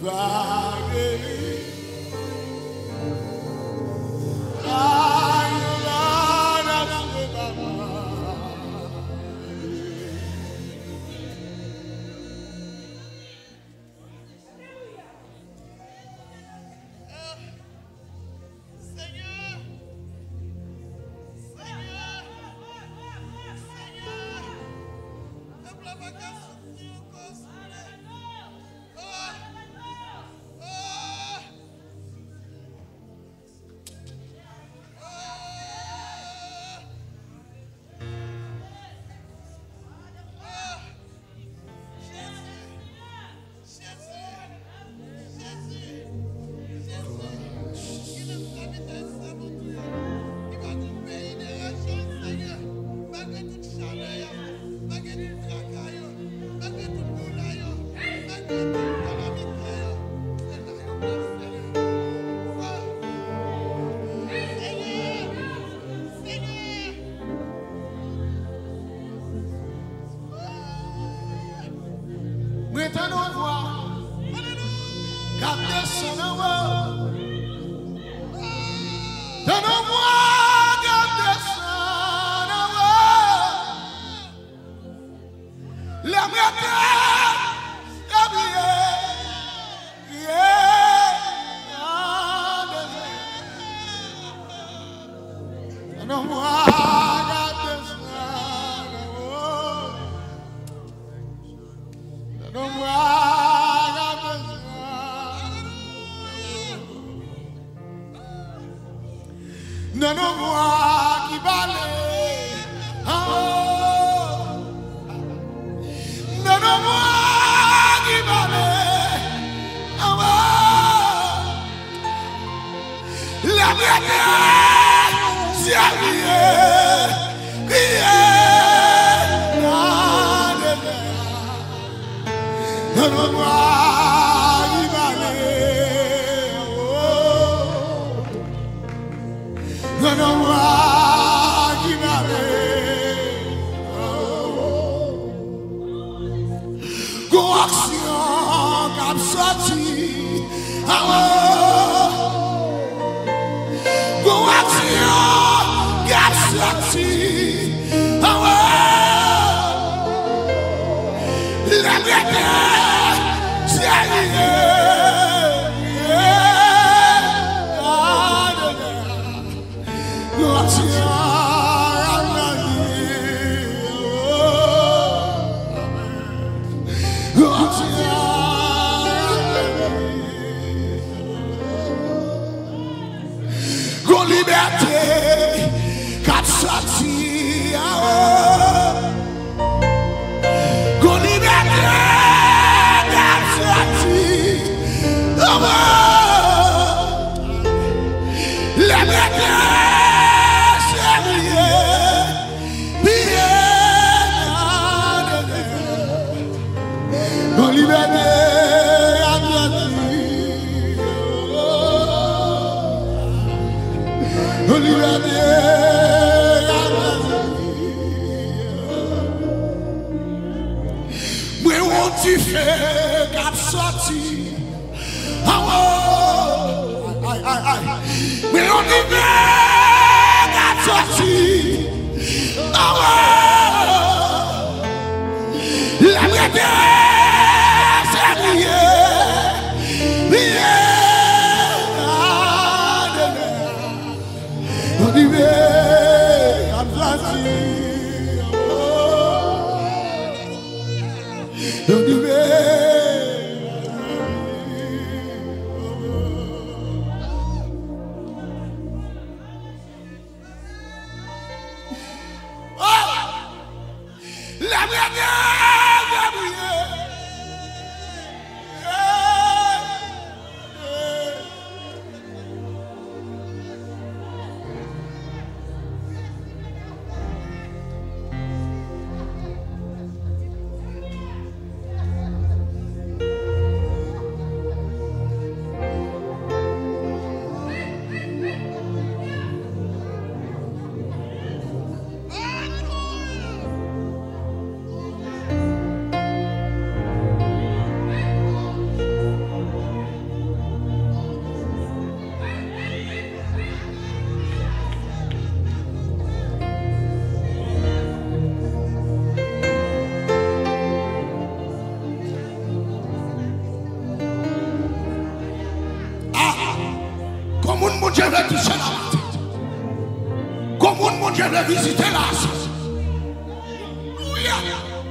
Dieu veut toucher la tête. Comment mon Dieu veut visiter la tête. Alléluia.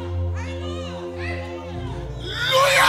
Alléluia.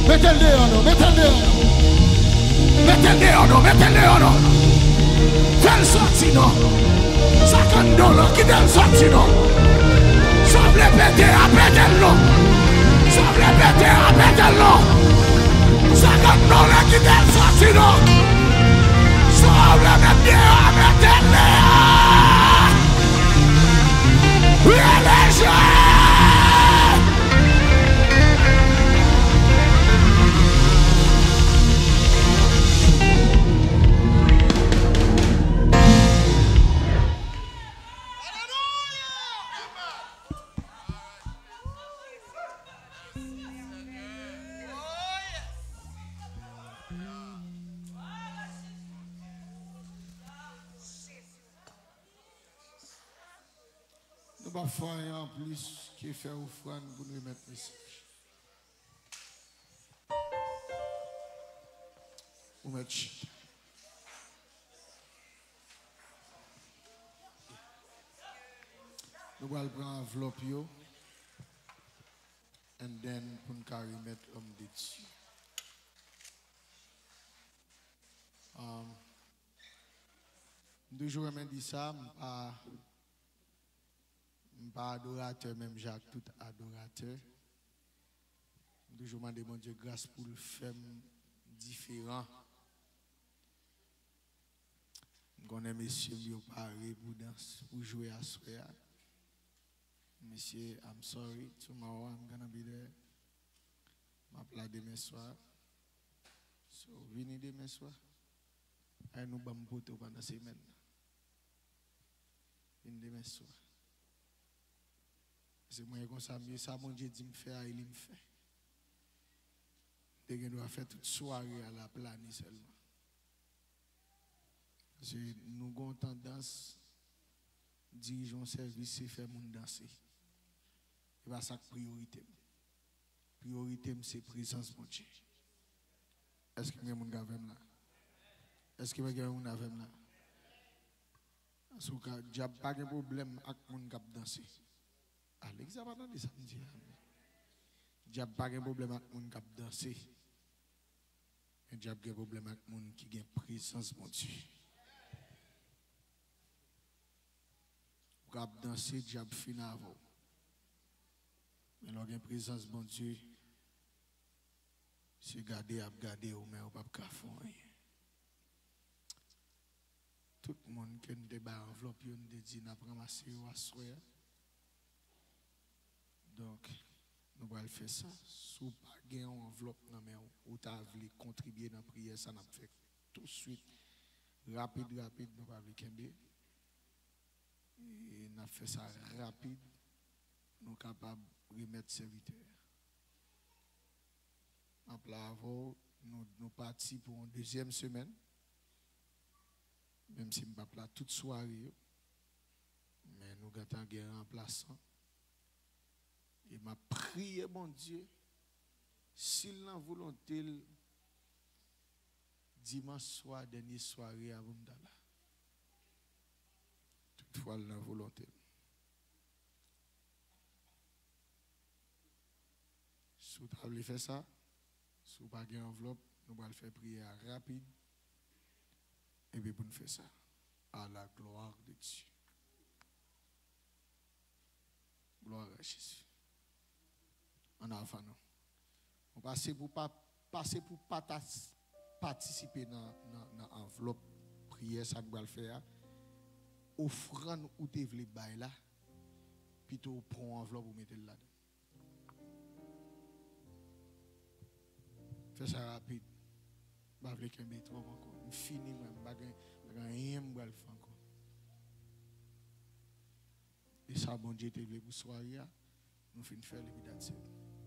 Mettez-le dehors, non, mettez-le dehors. Mettez-le dehors, non, mettez-le dehors, non. Fais-le sortir, non. $50 qui donne sortir, non. Sauve les pétés, appelle-le, non. Sauve les pétés, appelle-le, non. $50 qui donne sortir, non. Sauve les pétés, appelle-le. Oui, les gens. Nous ne faisons rien en plus qui fait offrande pour nous mettre ici. Nous mettons. Nous allons prendre l'enveloppe et then pour nous mettre homme dessus. Toujours même dit ça, je ne suis pas adorateur, même Jacques, tout adorateur. Toujours demandé mon Dieu grâce pour le faire différent. Je connais monsieur qui parlé pour jouer à soir. Monsieur, I'm sorry, tomorrow I'm gonna be there. Je m'appelle demain soir. So, venez demain soir. Et nous allons voter pendant la semaine. Venez demain soir. C'est moi comme ça, mieux ça, mon Dieu dit me faire, il me fait. Je dois faire toute soirée à la planie seulement. Parce que nous avons tendance, dirigeons un service, c'est faire mon danser. Et bien, ça priorité. Priorité, c'est présence de mon Dieu. Est-ce que vous avez là? Est-ce que vous avez là? Parce que je n'ai pas de problème avec mon qui danser. Alex, ça va dans les samedis. Je n'ai pas de problème avec mon qui danser. Mais je n'ai pas de problème avec mon qui a présence de mon Dieu. Pour danser, je n'ai fini avant. Mais lorsqu'il y a une présence de mon Dieu, c'est garder, mais on ne peut pas faire rien. Tout le monde qui a une enveloppe, on dit qu'on a ramassé à soir. Donc, nous allons faire ça. Si vous n'avez pas une enveloppe, ou tu as voulu contribuer dans la prière, ça n'a pas fait tout de suite. Rapide, nous allons faire et nous avons fait ça rapide. Nous sommes capables de remettre serviteur. Après avoir, nous partons pour une deuxième semaine. Même si nous ne sommes pas là toute soirée. Mais nous avons un remplaçant. Et m'a prié, mon Dieu, s'il a volonté, dimanche soir, dernière soirée avant d'aller. Toutefois, il a volonté. Si vous avez fait ça, si vous n'avez pas d'enveloppe, nous allons faire prière rapide. Et puis, nous faire ça. À la gloire de Dieu. Gloire à Jésus. En avant, on passe pour participer dans l'enveloppe prière, ça nous va le faire. Offrande ou te vle bay là, plutôt prend enveloppe ou mettez là. Fais ça rapide. Pas vle kembe trop encore. Fini même, pas rien m'bral faire encore. Et ça bon Dieu te vle pour soirée, nous fin faire l'évidence.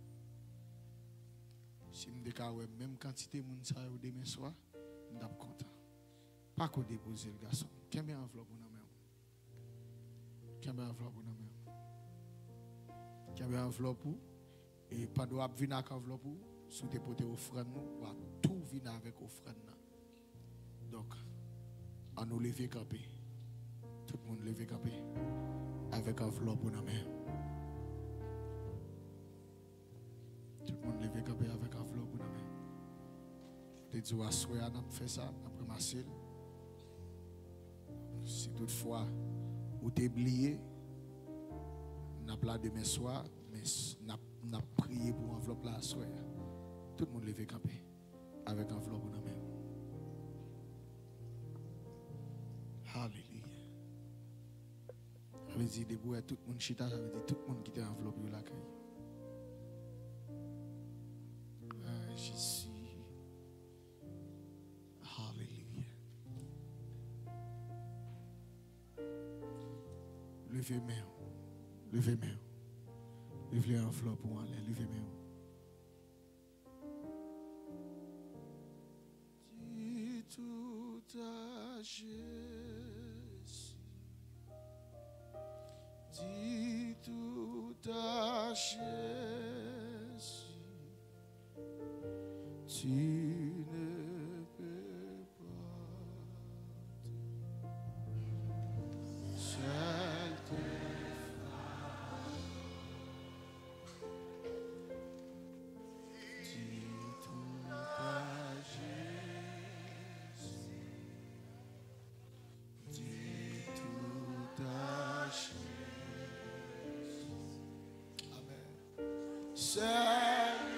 Si je déclare même quantité de monde au demain soir, je suis content. Pas qu'on dépose le garçon. Quelle enveloppe pour nous? Quelle enveloppe pour nous? Quelle enveloppe pour? Et pas de venir avec enveloppe pour? Si tu portes offrande, nous va tout venir avec offrande. Donc, on nous lever campé. Tout le monde lever campé. Avec enveloppe pour nous. Tout le monde lever campé avec enveloppe pour nous. te dis à souhait, on a fait ça, on a ramassé. Si toutefois, ou t'es oublié, on a plat demain soir, mais on a prié pour enveloppe là à souhait. Tout le monde levé camper avec enveloppe dans la main. Alléluia. Ça veut dire, debout, tout le monde chita, ça veut dire tout le monde qui était enveloppé là. Jésus. Alléluia. Levez main. Levez main. Levez enveloppe pour aller. Levez main. Dis tout à Jésus. Dis tout à Jésus. Tu ne peux pas seul te faire. Dis tout à Jésus. Dis tout à Jésus. Amen. Seul.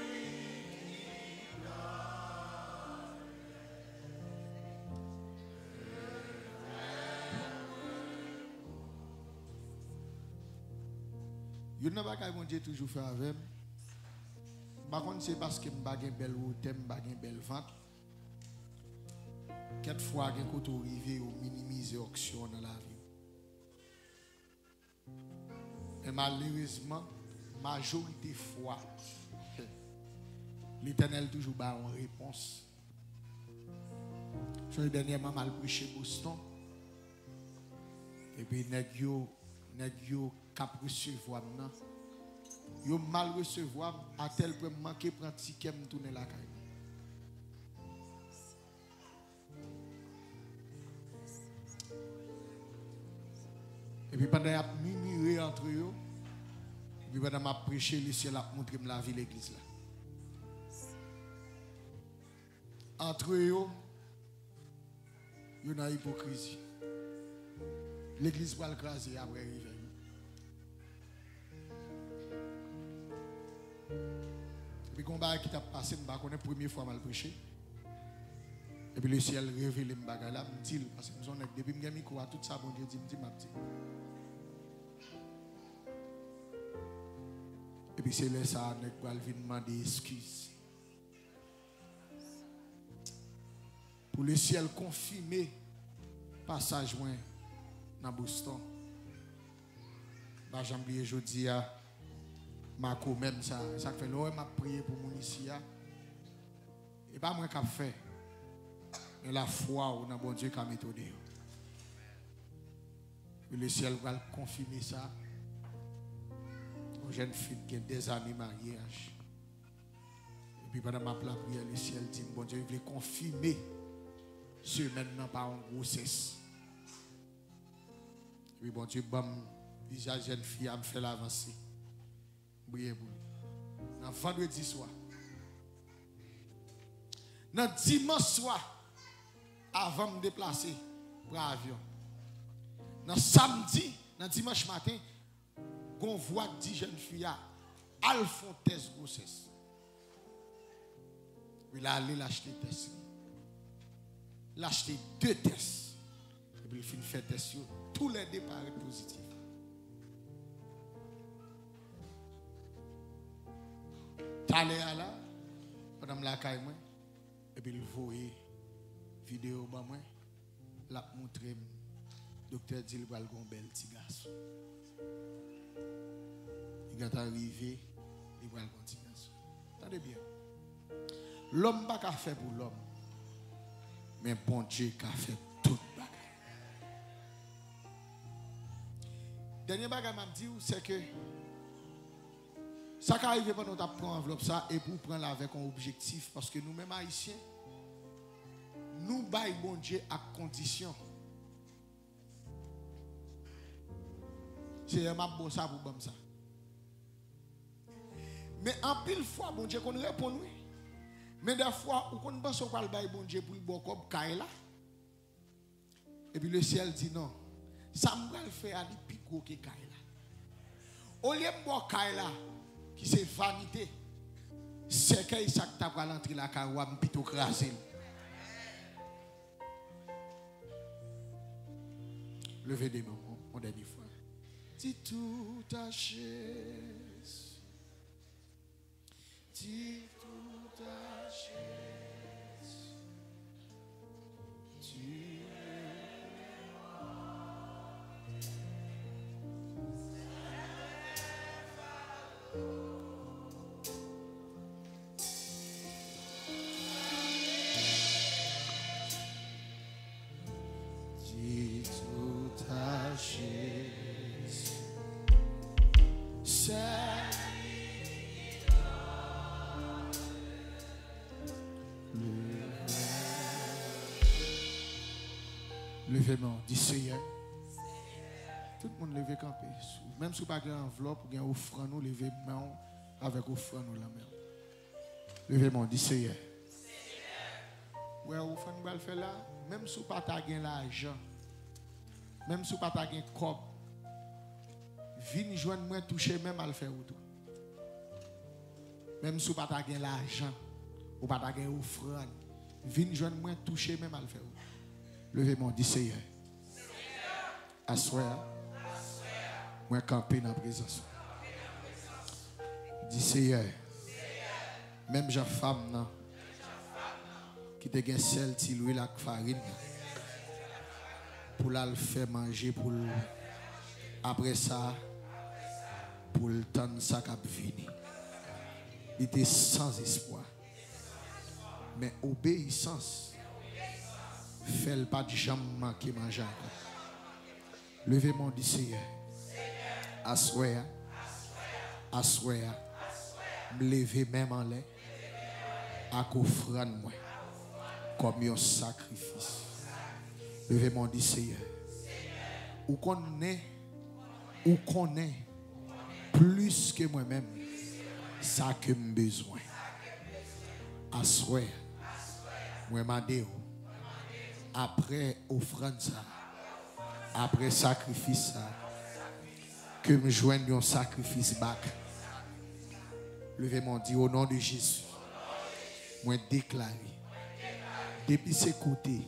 Je ne sais pas si mon Dieu toujours fait avec moi. Par contre, c'est parce que je n'ai pas une belle route, je n'ai pas une belle vente. Quelquefois, quand on arrive, on minimise l'auction dans la vie. Et malheureusement, la majorité des fois, l'Éternel toujours bat une réponse. Je suis dernièrement mal prêché Boston. Et puis, nèg cap recevoir maintenant. Yo mal recevoir à tel point manquer prendre ticket me tourner la caille. Et puis pendant a murmuré entre eux, et puis pendant m'a prêché le ciel a montré me la vie l'église là. Entre eux, il y a une hypocrisie. L'église va le craser après arriver. Et puis, quand qui t'a passé, je connais la première fois mal prêché. Et puis, le ciel révèle le bagage là, me dit, parce que nous depuis que je suis tout ça, bon Dieu dit, me dit, ma petite. Et puis, c'est là ça, je vais demander des excuses. Pour le ciel confirmer, passage dans Boston. Bah, j'ai oublié aujourd'hui, Marco même ça fait l'heure m'a prié pour mon ici. Et pas moi qui a fait. Mais la foi ou dans bon Dieu qui a méthodé. Le ciel va confirmer ça. Une jeune fille qui a des amis mariage. Et puis pendant ma prière, le ciel dit, bon Dieu, il veut confirmer ce maintenant par une grossesse. Et puis bon Dieu, déjà jeune fille a me fait l'avancer. Priez pour lui. Dans vendredi soir. Dans dimanche soir. Avant de me déplacer pour l'avion. Dans samedi, dans dimanche matin, on voit 10 jeunes filles à Alphonse grossesse. Il a allé l'acheter test. L'acheter 2 tests. Et puis il finit faire test. Tous les départs positifs. T'allais là, pendant la caille, et puis il voyait vidéo, l'a montré, docteur dit, il va le bel petit garçon. Il est arrivé, il va le petit garçon. Attendez bien. L'homme n'a pas fait pour l'homme, mais bon Dieu a fait tout le bagage. Dernier bagage m'a dit, c'est que ça qui arrive pendant que tu prends enveloppe ça et pour prendre avec un objectif parce que nous-mêmes haïtiens nous baillons bon Dieu à condition. C'est un bon ça pour bon ça. Mais en pile fois bon Dieu qu'on répond nous. Mais des fois, on ne pense pas le bon Dieu pour le bon comme Kaila. Et puis le ciel dit non. Ça me va le faire à plus gros que Kaila. Au lieu de boire Kaila, qui c'est vanité, c'est que ça que tu as l'entrée la carouam plutôt crasé. Levez des mains, mon dernier fois. Dis tout ta chaise. Dis tout ta chaise. Tu dis tout ta chaise. Levez-moi, dis Seigneur. Tout le monde levez campé. Même si vous n'avez pas d'enveloppe, vous avez une offrande, levez main avec offrande la main. Levez-moi, dis Seigneur. Ouais, vous faites le faire là, même si vous n'avez pas l'argent, même si vous n'avez pas de corps, venez joindre moi toucher même à le faire tout. Même si vous n'avez pas l'argent, vous n'avez pas d'offrande, venez joindre moi toucher même à le faire. Levez-moi, dis Seigneur. Assoya. Moi camper dans la présence. Dis Seigneur. Même jeune femme qui te gagne sel, ti l'huile la farine pour la faire manger pour après ça pour le temps ça cap venir. Il était sans espoir. Mais obéissance fait pas de jambe qui mange. Levez-moi du Seigneur. Assoya. Assoya. Me lever même en l'air. À offrande moi. Comme un sacrifice. Levez-moi du Seigneur. Ou connaît plus que moi-même ça que j'ai besoin. Assoya. Moi m'adéo. Après offrande ça, après sacrifice ça, que me joigne un sacrifice back. Levez-moi, dit au nom de Jésus, moi déclaré, depuis ce côté,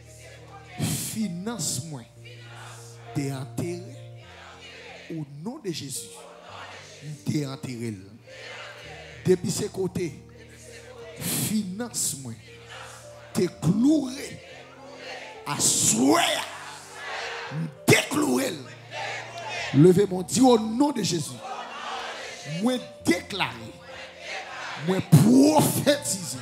finance-moi, t'es enterré, au nom de Jésus, t'es enterré. Depuis ce côté, finance-moi, t'es cloué. À souhait, déclouer. Levez mon Dieu au nom de Jésus. Moi déclarer, moi prophétiser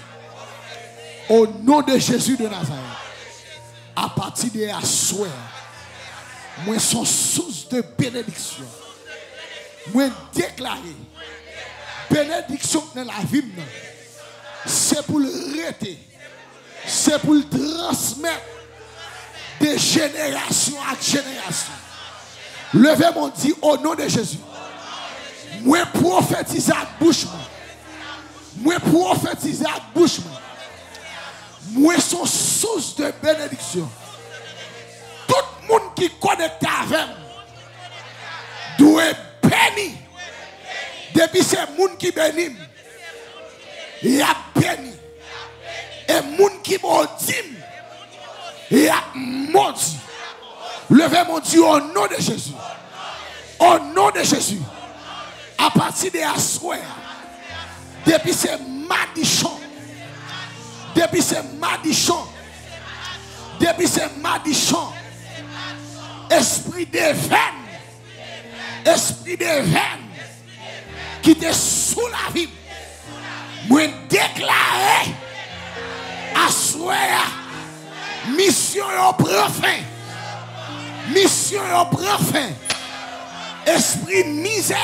au nom de Jésus de Nazareth. À partir de à souhait, moi son source de bénédiction. Moi déclarer bénédiction dans la vie. C'est pour le rester, c'est pour le transmettre. De génération à génération. Levez mon Dieu au nom de Jésus. Moi prophétiser à bouche. Moi prophétiser à bouche. Moi son source de bénédiction. Tout le monde qui connecte avec moi doit bénir. Depuis c'est le monde qui bénit. Il y a béni. Et le monde qui maudit. Et à maudit. Levez mon Dieu au nom de Jésus. Au nom de Jésus. À partir de Assoya. Depuis ces madichons. Depuis ces madichons. Depuis ces madichons. Esprit de veine. Esprit de veine. Qui te sous la vie. Moi déclarer. Assoya. Mission au prophète. Mission au prophète. Esprit misère.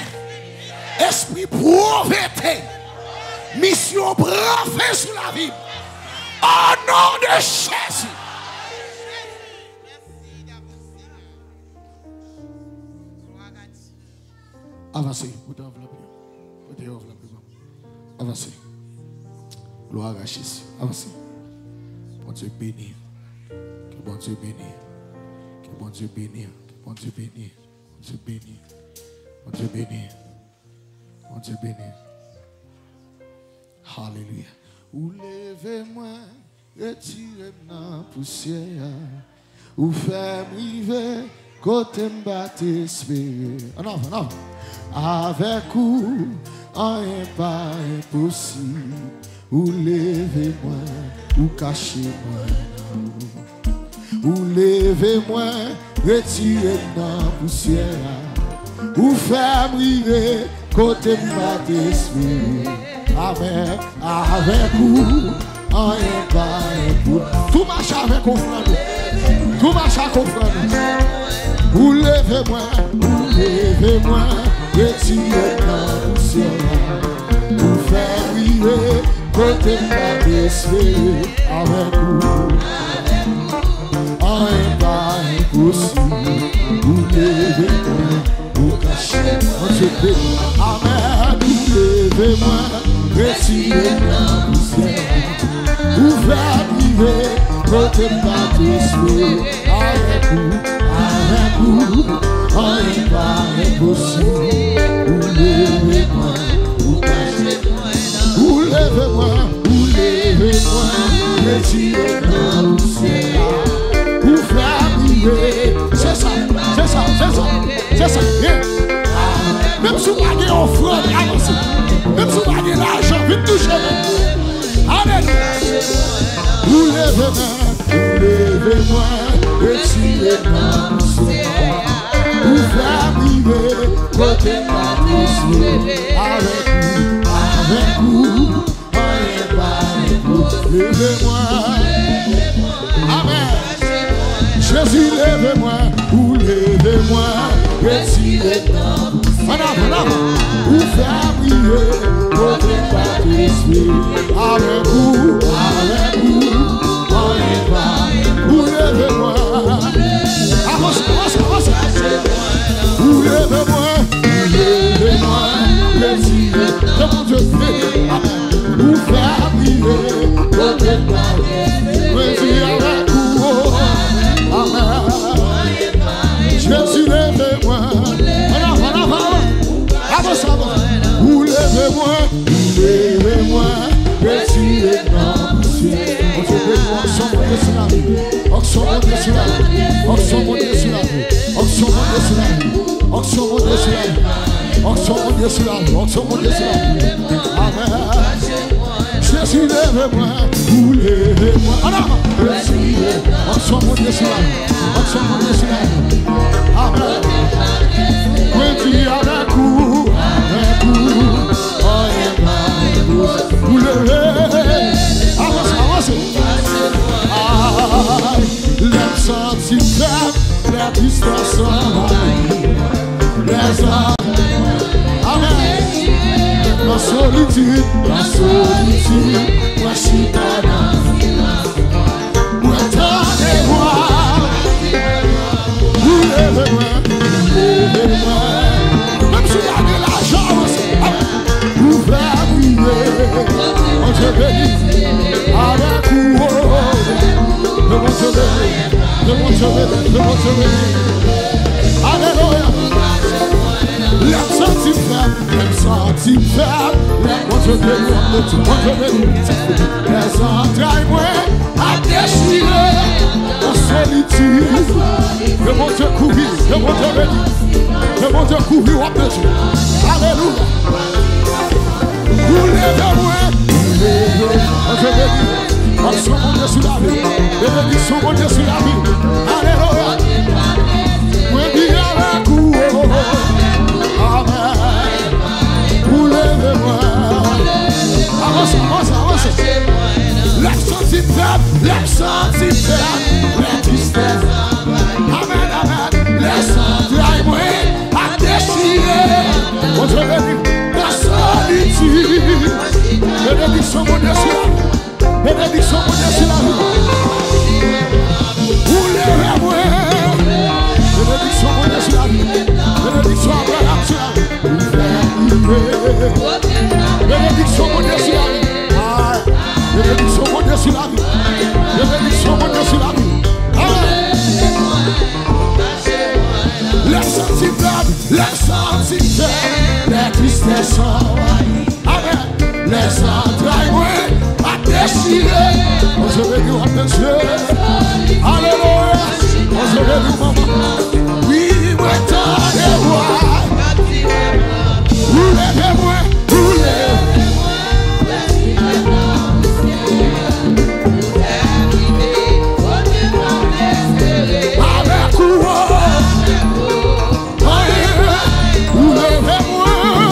Esprit pauvreté. Mission au prophète sur la vie. Au nom de Jésus. Avancez. Avancez. Gloire à Jésus. Avancez. Bon Dieu béni. Que bon Dieu béni. Que bon Dieu béni. Que bon Dieu béni. Bon Dieu béni. Bon Dieu béni. Bon Dieu béni. Alléluia. Ou levez-moi, retirez-moi poussière. Ou faites-moi côté m'battre espérer. Ah non, non. Avec vous, rien pas impossible. Ou levez-moi, ou cachez-moi. Ou levez-moi, retirez-moi poussière. Ou faites-moi côté m'battre espérer. Amen. Avec vous, rien pas impossible. Tout marche avec confiance. Tout marche avec confiance. Ou levez-moi, retirez-moi poussière. Ou faites-moi côté m'battre espérer. Avec vous, rien pas impossible. Ou levez-moi, ou cachez-moi. Amen. Ou levez-moi, retirez-moi poussière. Ou faites-moi côté m'battre espérer. Avec vous, rien pas impossible. Ou levez-moi, ou cachez-moi. Ou levez-moi, retirez-moi poussière. Ou faites-moi. C'est ça. Bien. Même si vous avez un front, avancez. Même si vous avez l'argent, vite touchez. Alléluia. Ou levez-moi, retirez-moi poussière. Ou faites-moi côté m'battre espérer. Avec vous, rien pas impossible. Levez-moi. Amen. Jésus, levez-moi, ou levez-moi, retirez-moi. Ou faites-moi côté m'battre espérer. Avec vous, rien pas. Ou levez-moi. Avance. Ou levez-moi, retirez-moi. Mon Dieu, ou faites-moi côté m'battre espérer. Avec vous, amen. Jésus, levez-moi. Avance. Ou levez-moi, retirez-moi poussière. Onction montée sur la vie. Onction montée sur la vie. Amen. Jésus, levez-moi, ou levez-moi. Onction montée sur la vie. Amen. Avec vous, vous levez. Avance. Les sentiments faibles, les distances les hommes. Amen. La solitude, moi je suis dans silence. Moi t'en ai voir. Vous levez-moi. Même si vous avez l'argent, vous faites. On te bénit. Avec vous. De mon Dieu. Alléluia. Les sentiments faibles, les entrailles à déchirer en solitude. De mon Dieu courir, de mon Dieu béni, de mon Dieu courir au Dieu. Alléluia. Vous levez-moi, on te bénit. Onction montée sur la vie. Bénédiction montée sur la vie. Alléluia. Moi dis avec vous. Amen. Vous levez-moi. Avance. L'absence la tristesse. Amen. Les entrailles à déchirer. On te bénit. La solitude. Bénédiction montée sur la vie. Bénédiction pour Dieu sur la vie. Vous levez-moi. Bénédiction pour Dieu sur la vie. Bénédiction Abraham sur la vie. Bénédiction pour Dieu sur la vie. tristesse envahit. Amen. Les entrailles, moi, à déchirer. On se veut dire, on te suit. Alléluia. On se veut dire, maman. Oui, moi, t'en es roi. Vous levez-moi, vous levez-moi. Avec quoi? Vous levez-moi.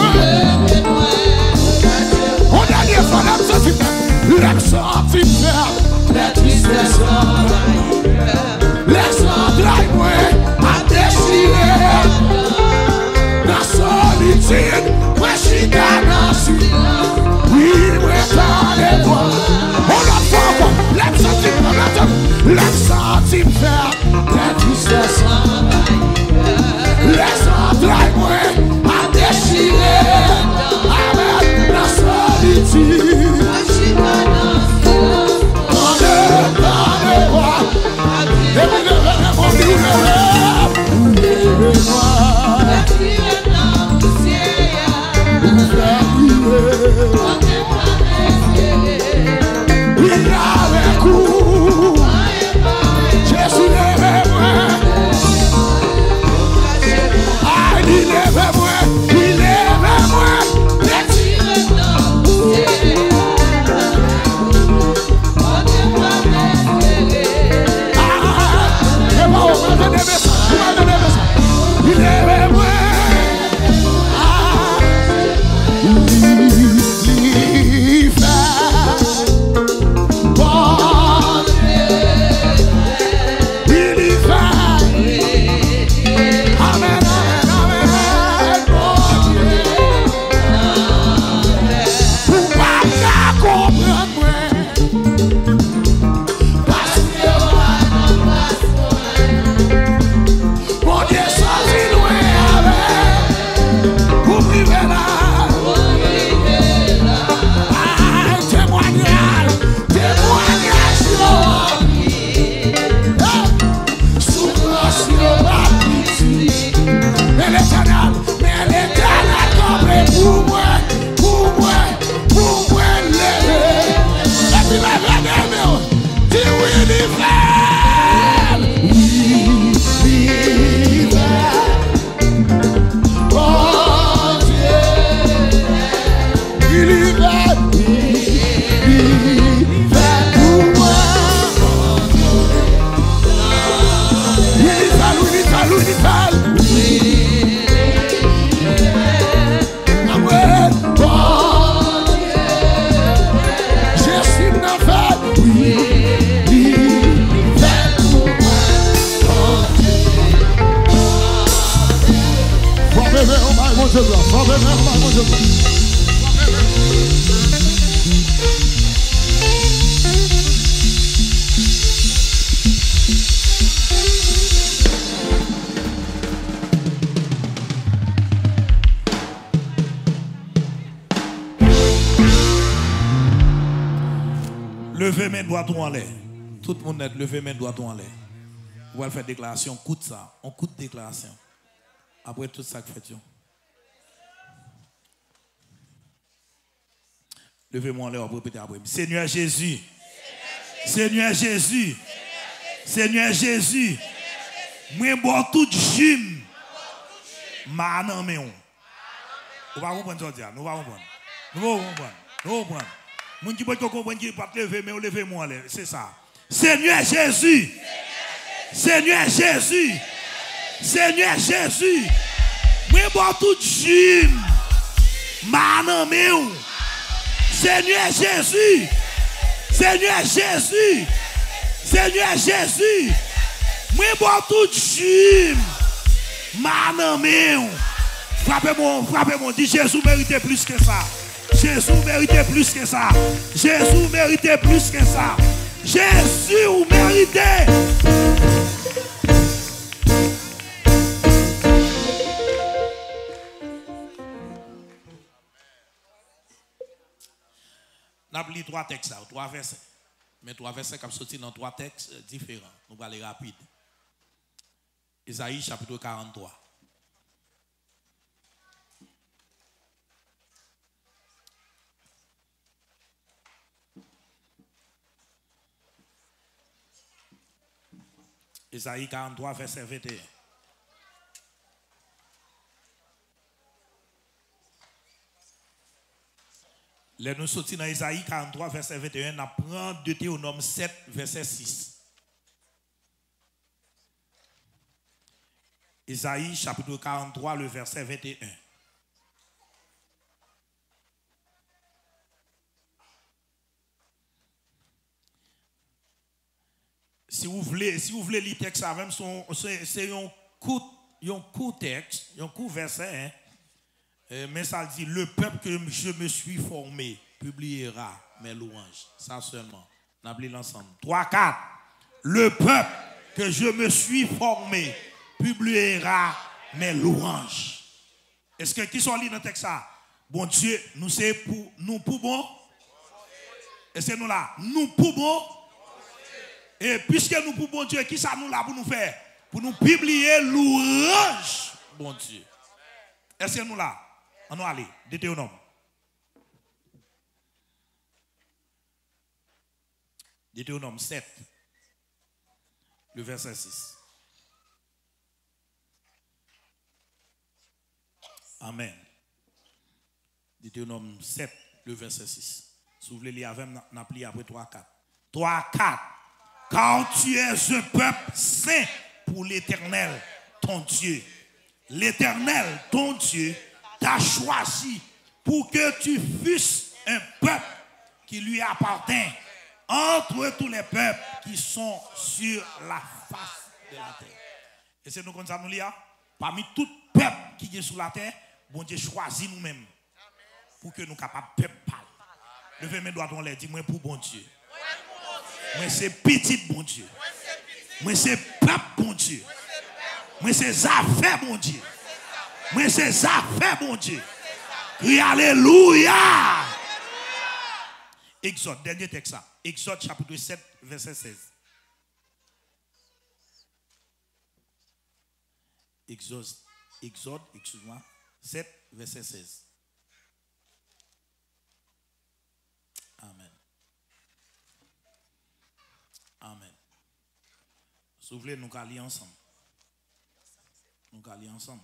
On a des fois l'absenti faire la tristesse envahit. Les entrailles, moi, à déchirer. La solitude, moi, je suis dans la silence. Oui, moi, t'en es moi. On a fait encore l'absenti faire la tristesse envahit. Les entrailles, moi, à déchirer. Avec la solitude. Levez mes doigts en l'air. Tout le monde est levé mes doigts en l'air. On va faire déclaration. Coûte ça. On coûte déclaration. Après tout ça que fait. Levez-moi en l'air. On va répéter après. Seigneur Jésus. Seigneur Jésus. Seigneur Jésus. Moi, bois tout gym. Ma non, mais on. Nous va comprendre ça. Nous va comprendre. Nous va comprendre. Nous va comprendre. Moun qui peut comprendre qui pas lever mais levez-moi en l'air, c'est ça. Seigneur Jésus. Seigneur Jésus. Seigneur Jésus. Moi bois tout gym. Ma non mais on. Seigneur Jésus. Seigneur Jésus. Seigneur Jésus. Moi bois tout gym. Ma non mais on. Frappez-moi, dis Jésus méritait plus que ça. Jésus méritait plus que ça. Jésus méritait plus que ça. Jésus méritait. Nous avons lu 3 textes, 3 versets. Mais 3 versets qui sont sortis dans 3 textes différents. Nous allons aller rapide. Isaïe chapitre 43. Isaïe 43, verset 21. Les nous sortis dans Isaïe 43, verset 21, nous prenons Deutéronome 7, verset 6. Isaïe chapitre 43, le verset 21. Si vous voulez lire texte avec c'est un court texte, un court verset, hein? Mais ça dit le peuple que je me suis formé publiera mes louanges. Ça seulement. On a l'ensemble. 3, 4. Le peuple que je me suis formé publiera mes louanges. Est-ce que qui sont lits dans le texte ça? Bon Dieu, nous c'est pour nous pour bon. Est-ce que nous là? Nous pour bon. Et puisque nous pour bon Dieu, qui ça nous là pour nous faire? Pour nous publier louange, bon Dieu. Est-ce que nous là? On va aller, Deutéronome. Deutéronome 7, le verset 6. Amen. Deutéronome 7, le verset 6. Si vous voulez lire avec, on a plié après 3, 4. 3, 4. Car tu es un peuple saint pour l'Éternel, ton Dieu. L'Éternel, ton Dieu, t'a choisi pour que tu fusses un peuple qui lui appartient entre tous les peuples qui sont sur la face de la terre. Et c'est nous comme ça nous lire. Parmi tout peuple qui est sur la terre, bon Dieu choisit nous-mêmes pour que nous soyons capables de peuple parler. Levez mes doigts, on les dit, moi pour bon Dieu. Moi c'est petit bon Dieu. Moi c'est peuple bon Dieu. Moi c'est affaires bon Dieu. Moi c'est affaires bon Dieu. Crie alléluia. Exode, dernier texte ça. Exode chapitre 7, verset 16. Exode, excuse-moi, 7, verset 16. Amen. Amen. Si vous voulez, nous allons lire ensemble. Nous allons lire ensemble.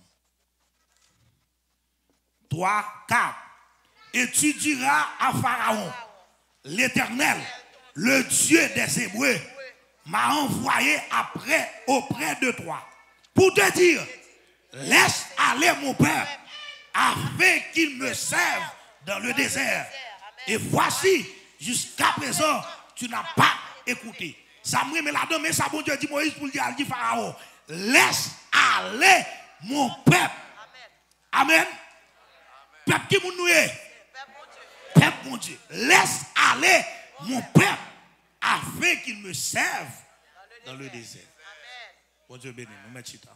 3, 4. Et tu diras à Pharaon, l'Éternel, le Dieu des Hébreux, m'a envoyé auprès de toi pour te dire, laisse aller mon peuple afin qu'il me serve dans le désert. Et voici, jusqu'à présent, tu n'as pas écouté. Ça me remet là-dedans, mais ça, bon Dieu dit Moïse pour dire à Pharaon, laisse aller mon peuple. Amen. Peuple qui nous est. Peuple mon Dieu. Laisse aller mon peuple afin qu'il me serve dans le désert. Bon Dieu béni, nous mettons chita.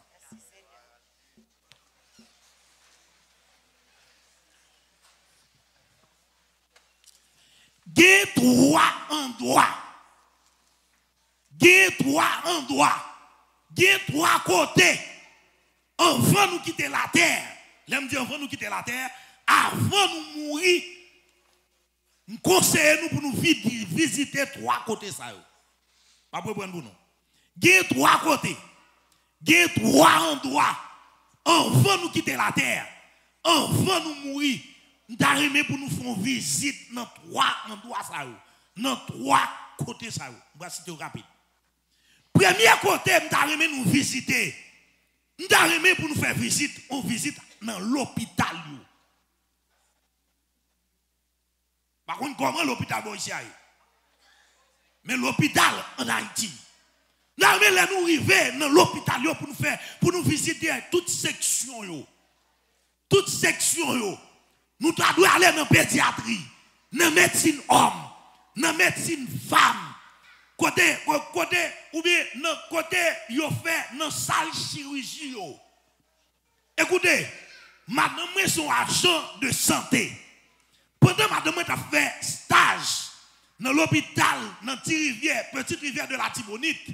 Gé trois endroits. Gé trois endroits. Gé trois côtés. Avant nous quitter la terre. L'aime dire avant nous quitter la terre. Avant nous mourir. Nous conseillons pour nous visiter trois côtés. Ça. Pas pour prendre nous. Gé trois côtés. Gé trois endroits. Avant nous quitter la terre. Avant nous mourir. Nous avons pour nous faire visite dans trois endroits. Dans trois côtés. Ça. On va citer rapide. Premier côté, nous avons nous visiter. Nous avons pour nous faire visite. On visite dans l'hôpital. Par contre, comment l'hôpital va ici? Mais l'hôpital en Haïti. Nous avons nous arriver dans l'hôpital pour nous visiter toute section. Toute section. Nous devons aller dans la pédiatrie, dans la médecine homme, dans la médecine femme. Côté, ou bien, côté, yo fait dans la salle chirurgie. Écoutez, madame est son agent de santé. Pendant madame a fait stage dans l'hôpital, dans petite rivière de la Tibonite,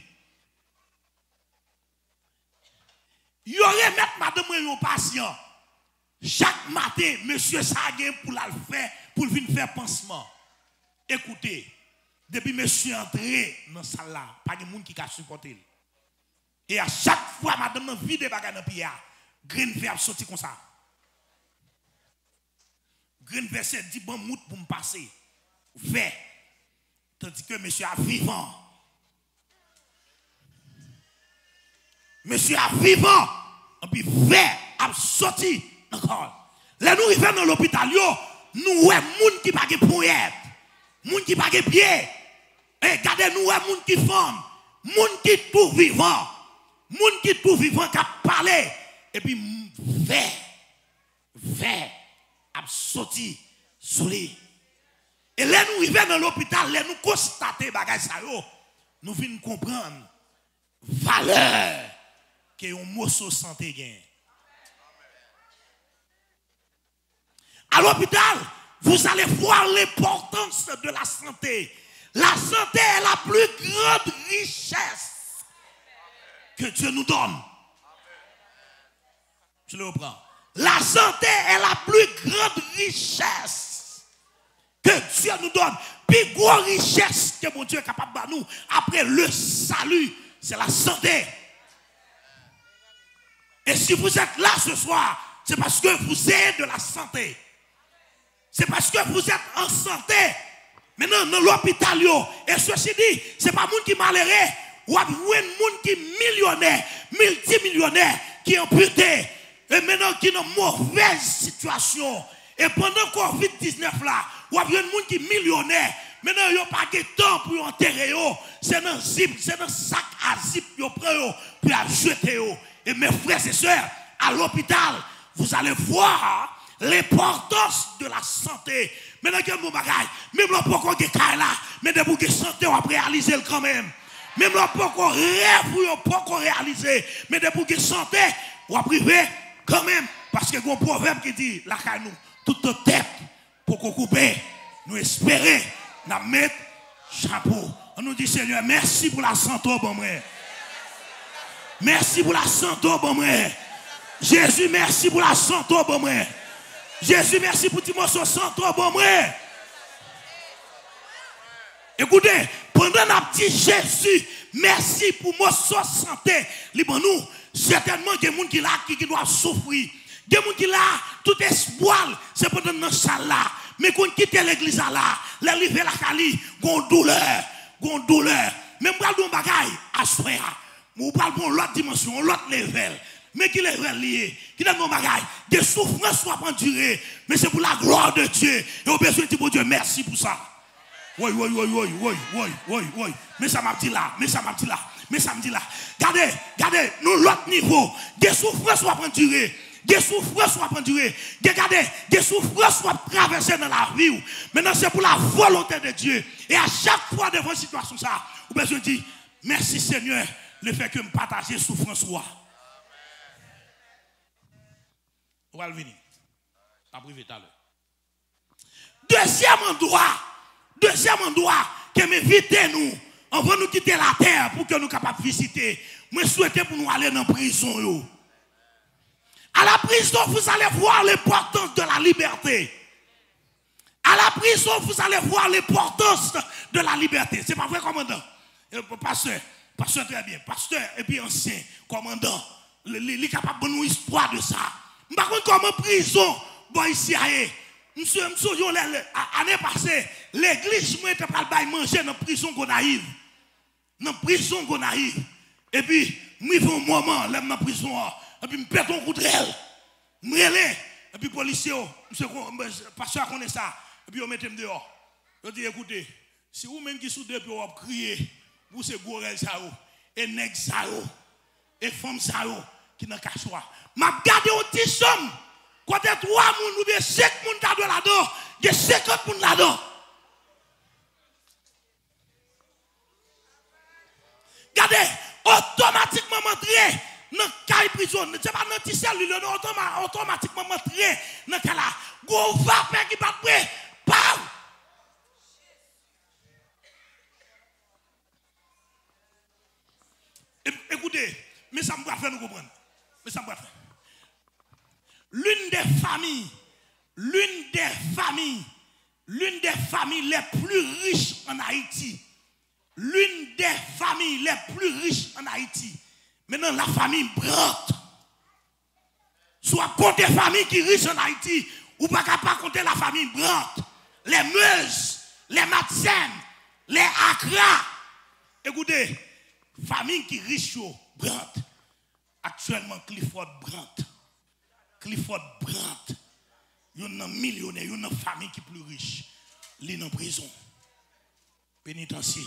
il y aurait mettre madame un patient. Chaque matin, monsieur Saguen pour la faire, pour venir faire pansement. Écoutez, depuis monsieur entré dans la salle là, pas de monde qui a supporté. Et à chaque fois, madame nan vide bagay dans pied, green verbe sorti comme ça. Green verset dit bon mout pour me passer. Vert. Tandis que monsieur a vivant. Monsieur a vivant. Et puis vert a sorti encore. Là nous arrivons dans l'hôpital, nous ouais moun qui pas de poignette, moun qui pas de pied. Et regardez nous ouais moun qui femme, moun qui tout vivant, moun qui tout vivant qui a parlé. Et puis vert a sorti sous lui. Et là nous arrivons dans l'hôpital, là nous constatons bagay ça yo, nous venons comprendre valeur que un morceau santé gagne. À l'hôpital, vous allez voir l'importance de la santé. La santé est la plus grande richesse que Dieu nous donne. Je le reprends. La santé est la plus grande richesse que Dieu nous donne. Puis, grosse richesse que mon Dieu est capable de nous après le salut, c'est la santé. Et si vous êtes là ce soir, c'est parce que vous avez de la santé. C'est parce que vous êtes en santé. Maintenant, dans l'hôpital, et ceci dit, ce n'est pas monde qui est malheureux, ou un monde qui est millionnaire, multimillionnaire, qui est amputé, et maintenant qui est dans une mauvaise situation. Et pendant Covid-19 là, ou un monde qui est millionnaire, maintenant il n'y a pas de temps pour enterrer, c'est dans zip, c'est dans sac à zip, il prend pour jeter. Et mes frères et sœurs, à l'hôpital, vous allez voir l'importance de la santé. Maintenant, il y a un bagage. Même là, pourquoi il y a là, mais de vous santé, on va réaliser quand même. Même là, pourquoi rêve, on peut réaliser, mais de vous santé, on va priver quand même. Parce que il y a un proverbe qui dit, la caille nous, toute tête, pour qu'on coupe, nous espérer, nous mettre chapeau. On nous dit, Seigneur, merci pour la santé, bon frère. Merci pour la santé, bon frère. Jésus, merci pour la santé, bon frère. Jésus, merci pour tes morceaux santé, bon frère. Écoutez, pendant la petite Jésus, merci pour morceaux santé. Nous, certainement, il y a des gens qui doivent souffrir. Il y a des gens qui là, tout espoir, c'est pendant notre salle là. Mais quand on quitte l'église là, l'arrivée la Cali, on douleur, on douleur. Même quand on bagaille, à soi, on parle pour l'autre dimension, l'autre level. Mais qui est lié, qui n'a pas de bagaille, des souffrances soient endurées, mais c'est pour la gloire de Dieu. Et on a besoin de dire, Dieu, merci pour ça. Oui. Mais ça m'a dit là, mais ça me dit là. Regardez, nous l'autre niveau, des souffrances soient endurées. Des souffrances soient endurées. Regardez, des souffrances soient traversées dans la vie. Maintenant, c'est pour la volonté de Dieu. Et à chaque fois devant une situation, ça, on a besoin de dire, merci Seigneur, le fait que me partager souffrance soit. On va le venir. Pas privé tout à l'heure. Deuxième endroit que m'invite nous, on va nous quitter la terre pour que nous capables de visiter. Moi, je souhaite pour nous aller dans la prison. À la prison, vous allez voir l'importance de la liberté. À la prison, vous allez voir l'importance de la liberté. C'est pas vrai, commandant? Pasteur très bien. Pasteur et puis ancien commandant. Il est capable de nous histoire de ça. Par contre, comme en prison, bon, ici, monsieur, l'année passée, l'église, moi, était pas le manger dans la prison qu'on arrive. Dans la prison qu'on arrive. Et puis, moi, il fait un moment, là, dans la prison, et puis, je pète un coup de rêve. Je relève. Et puis, policier, monsieur, pasteur connaît ça. Et puis, on met dehors. Je dis, écoutez, si vous même qui sous deux, puis vous criez, vous, c'est gorel ça, et nèg ça, et femme ça, qui n'a qu'à choix. M'a gardé au petit somme. Quand il y a 3 personnes ou bien 5 personnes là-dedans, il y a 50 personnes là-dedans. Regardez, automatiquement m'entrer dans le cas de prison. Ce n'est pas dans le petit cellule, automatiquement m'entrer dans le cas là. Go va faire qui va prêt. Pam! Écoutez, mais ça me va faire nous comprendre. Mais ça me va faire. L'une des familles les plus riches en Haïti. L'une des familles les plus riches en Haïti. Maintenant, la famille Brandt. Soit compter famille qui riche en Haïti, ou pas capable compter la famille Brandt. Les Meuse, les Matsen, les Accra. Écoutez, famille qui riche au Brandt. Actuellement, Clifford Brandt. Clifford Brandt. Il y a un millionnaire, il y a une famille qui est plus riche. Il est en prison. Pénitencier.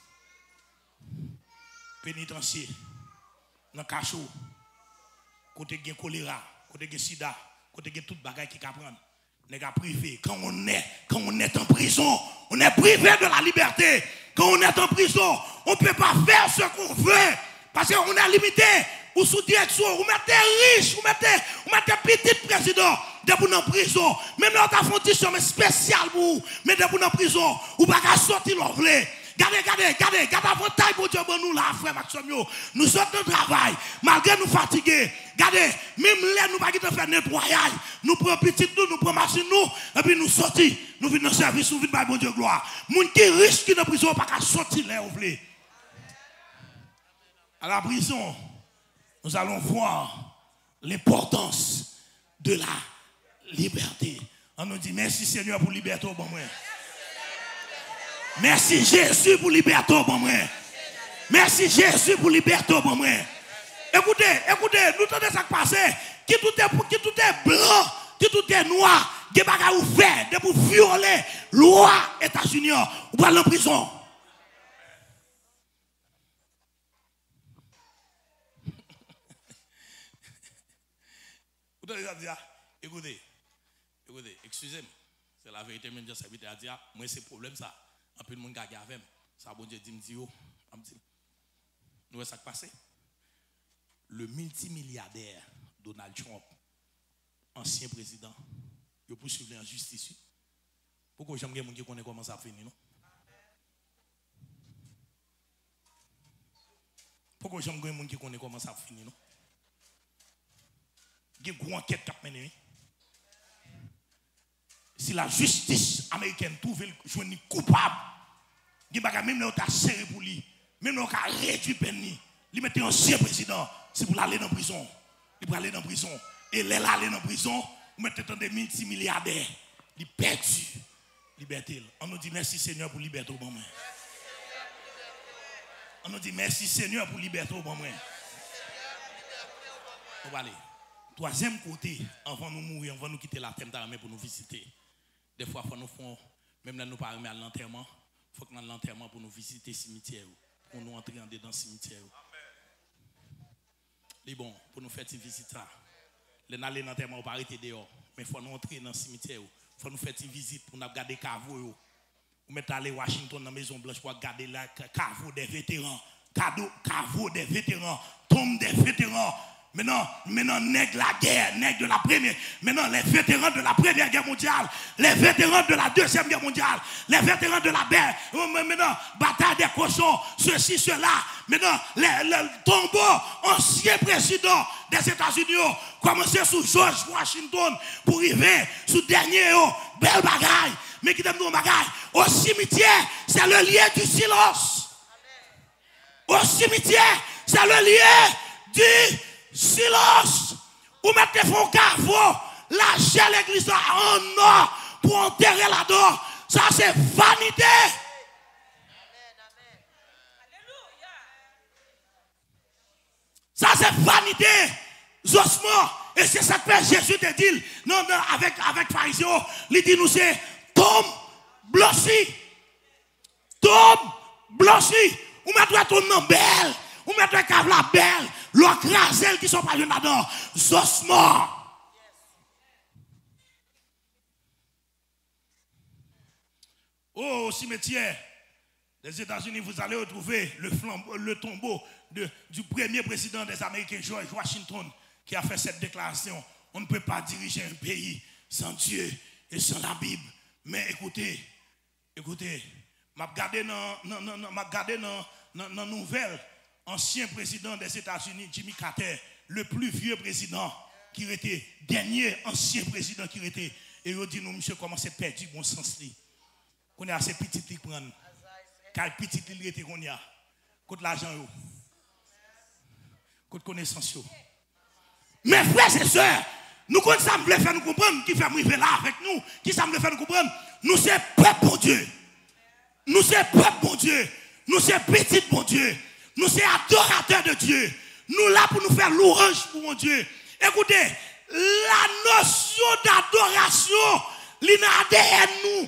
Pénitencier. Dans le cachot. Côté de choléra, côté de sida, côté de toute bagaille qui prendre. Les gars privés, quand on est en prison, on est privé de la liberté. Quand on est en prison, on ne peut pas faire ce qu'on veut. Parce qu'on est limité. Ou sous direction, vous mettez riches, vous mettez petit président, de vous en prison. Même là, on a fait une chambre spéciale pour vous, mais de vous en prison, vous ne pouvez pas sortir l'envelé. Regardez avantage pour Dieu pour nous là, frère Maxime. Nous sommes de travail, malgré nous fatigués. Regardez, même là, nous ne pouvons pas faire nettoyage. Nous prenons petit nous prenons machine nous, et puis nous sortons. Nous venons dans le service, nous venons par bon Dieu gloire. Les gens qui riches qui sont en prison, ne peuvent pas sortir là, à la prison, nous allons voir l'importance de la liberté. On nous dit merci Seigneur pour la liberté au bon moment. Merci Jésus pour la liberté au bon moment. Merci Jésus pour la liberté au bon moment. Écoutez, nous entendons ça passer. Qui tout est blanc, qui tout est noir, qui est ouvert, de vous violer loi États-Unis, ou pas en prison. Écoutez, excusez-moi, c'est la vérité, même je sais à dire, moi c'est problème ça. Un peu de monde qui a avec ça, bon Dieu dit, nous ça qui passe. Le multimilliardaire Donald Trump, ancien président, il poursuivi en justice. Pourquoi j'aime bien les gens qui connaissent comment ça finit, non? Pourquoi j'aime bien les gens qui connaissent comment ça finit, non? Il y a une grande enquête qui a mené. Si la justice américaine trouve le coupable, il y a même là où tu as serré pour lui, même là où tu as réduit peine, il mettait un ancien président, c'est pour aller en prison. Il pour aller en prison. Et là, aller en prison, vous mettez des multimilliardaires, il perdu liberté. On nous dit merci Seigneur pour liberté au bon moment. On nous dit merci Seigneur pour liberté au bon moment. On va aller. Troisième côté, avant de nous mourir, avant de nous quitter la terre pour nous visiter. Des fois, il faut même là, nous pas à l'enterrement, il faut que nous allons à l'enterrement pour nous visiter le cimetière, pour nous entrer dans le cimetière. C'est bon, pour nous faire une visite. Les aller à l'enterrement, on ne peut pas arrêter dehors, mais il faut nous entrer dans le cimetière. Il faut nous faire une visite pour nous regarder les caveaux. Ou mettre aller à Washington dans la Maison Blanche pour regarder les caveaux des vétérans, caveaux des vétérans, tombes des vétérans. Maintenant, nègre la guerre, nègre de la première. Maintenant, les vétérans de la première guerre mondiale, les vétérans de la deuxième guerre mondiale, les vétérans de la guerre. Maintenant, bataille des cochons, ceci, cela. Maintenant, le tombeau, ancien président des États-Unis, commencé sous George Washington pour arriver sous dernier, belle bagaille. Mais qui donne nos bagailles. Au cimetière, c'est le lieu du silence. Au cimetière, c'est le lieu du silence. Ou mettez vos caveaux, lâchez l'église en or pour enterrer là-dedans. Ça, c'est vanité. Ça, c'est vanité. Zossement. Et c'est ça que Jésus te dit. Non, avec pharisien, il dit nous c'est tombe blanchi. Tombe blanchi. Ou mettez ton nom belle. Ou mettez cave la belle. L'ocrasel qui sont pas là-dedans. Zossement. Au cimetière des États-Unis, vous allez retrouver le tombeau du premier président des Américains, George Washington, qui a fait cette déclaration. On ne peut pas diriger un pays sans Dieu et sans la Bible. Mais écoutez, m'a regardé dans la nouvelle, ancien président des États-Unis, Jimmy Carter, le plus vieux président qui était, dernier ancien président qui était. Et il dit, nous, monsieur, comment c'est perdu bon sens. On est assez petit qui prendre. Car petit il était qu'on y a. Côté l'argent. Côte connaissance. Mes frères et sœurs, nous comme ça me faire nous comprendre, qui fait arriver là avec nous, qui ça me faire nous comprendre, nous c'est peuple bon Dieu. Nous c'est peuple bon Dieu. Nous c'est petit bon Dieu. Nous c'est adorateurs de Dieu. Nous là pour nous faire louange pour mon Dieu. Écoutez, la notion d'adoration, l'INA ADN nous.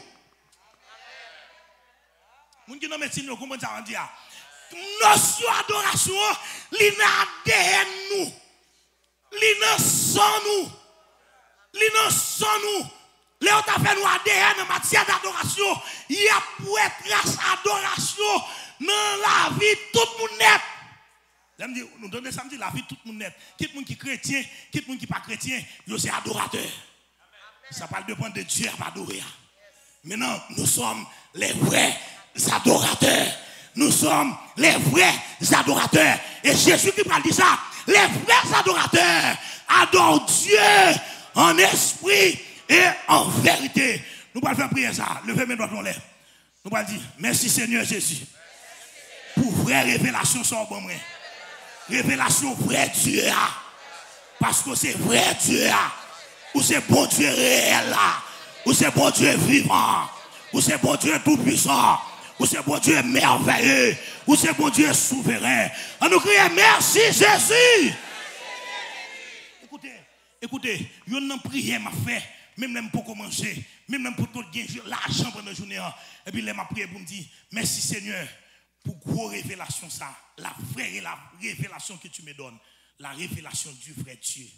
Moun qui non médecine, nous comprenons ça on dit. Notion d'adoration, l'INA ADN nous. L'INA sans nous. L'INA sans nous. Léo t'a fait nous ADN en matière d'adoration. Il y a pour être grâce adoration dans la vie tout le monde net. Nous donnons samedi la vie tout le monde net. Qui le monde qui est chrétien, qui le monde qui n'est pas chrétien, c'est adorateur. Ça parle de prendre de Dieu à adorer. Maintenant, nous sommes les vrais adorateurs. Nous sommes les vrais adorateurs. Et Jésus qui parle de ça, les vrais adorateurs adorent Dieu en esprit et en vérité. Nous allons faire prier ça. Levez mes doigts dans l'air. Nous allons dire merci Seigneur Jésus pour vraie révélation sur moi. Révélation vrai Dieu. Parce que c'est vrai Dieu. Ou c'est bon Dieu réel. Ou c'est bon Dieu vivant. Ou c'est bon Dieu tout puissant. Ou c'est bon Dieu merveilleux. Ou c'est bon Dieu souverain. On nous crie merci Jésus. Écoutez, il y a une prière m'a fait. Même pour manger, même pour tout gagner l'argent pendant la journée. Et puis, il m'a prié pour me dire, merci Seigneur, pour gros révélation ça. La vraie révélation que tu me donnes. La révélation du vrai Dieu.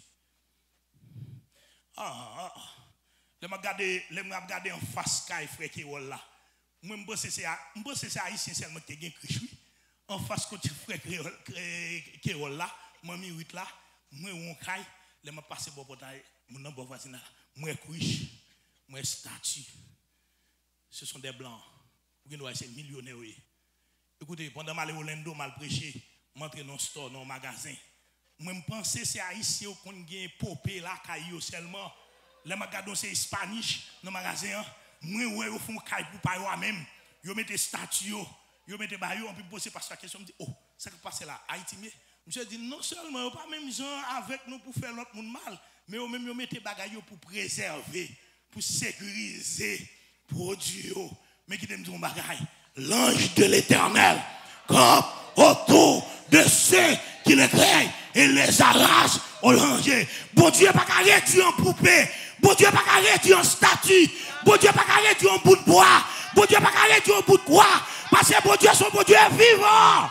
Je m'a regardé en face Kai frère qui est là. Moi, je c'est haïtien seulement qui est Christ. En face quand tu frère qui est là, moi, je là, moi, on Kai, je m'a passé pour portail, mon nom voisin là. Moi, couche, moi, statue. Ce sont des blancs. Vous voyez, c'est millionnaires. Écoutez, pendant que je Orlando, mal prêché, je suis dans un store, dans un magasin. Moi, je pense que c'est haïtien qui ont gagné popé là, caillou seulement. Les magasins, c'est hispanique dans le magasin. Moi, je fais un caillou pour pas même. Je mets des statues, je mets des baillots, on peut poser par la question, je dis, oh, ça qui passe là, Haïti, mais. Je dis, non seulement, pas même gens avec nous pour faire l'autre monde mal. Mais au même, vous mettez bagaille pour préserver, pour sécuriser, pour Dieu. Mais qui t'aime dire bagaille? L'ange de l'éternel campe autour de ceux qui le craignent et les arrache au danger. Bon Dieu, pas qu'à réduire en poupée. Bon Dieu, pas qu'à réduire en statue. Bon Dieu, pas qu'à réduire en bout de bois. Bon Dieu, pas qu'à réduire en bout de quoi. Parce que bon Dieu, son bon Dieu est vivant.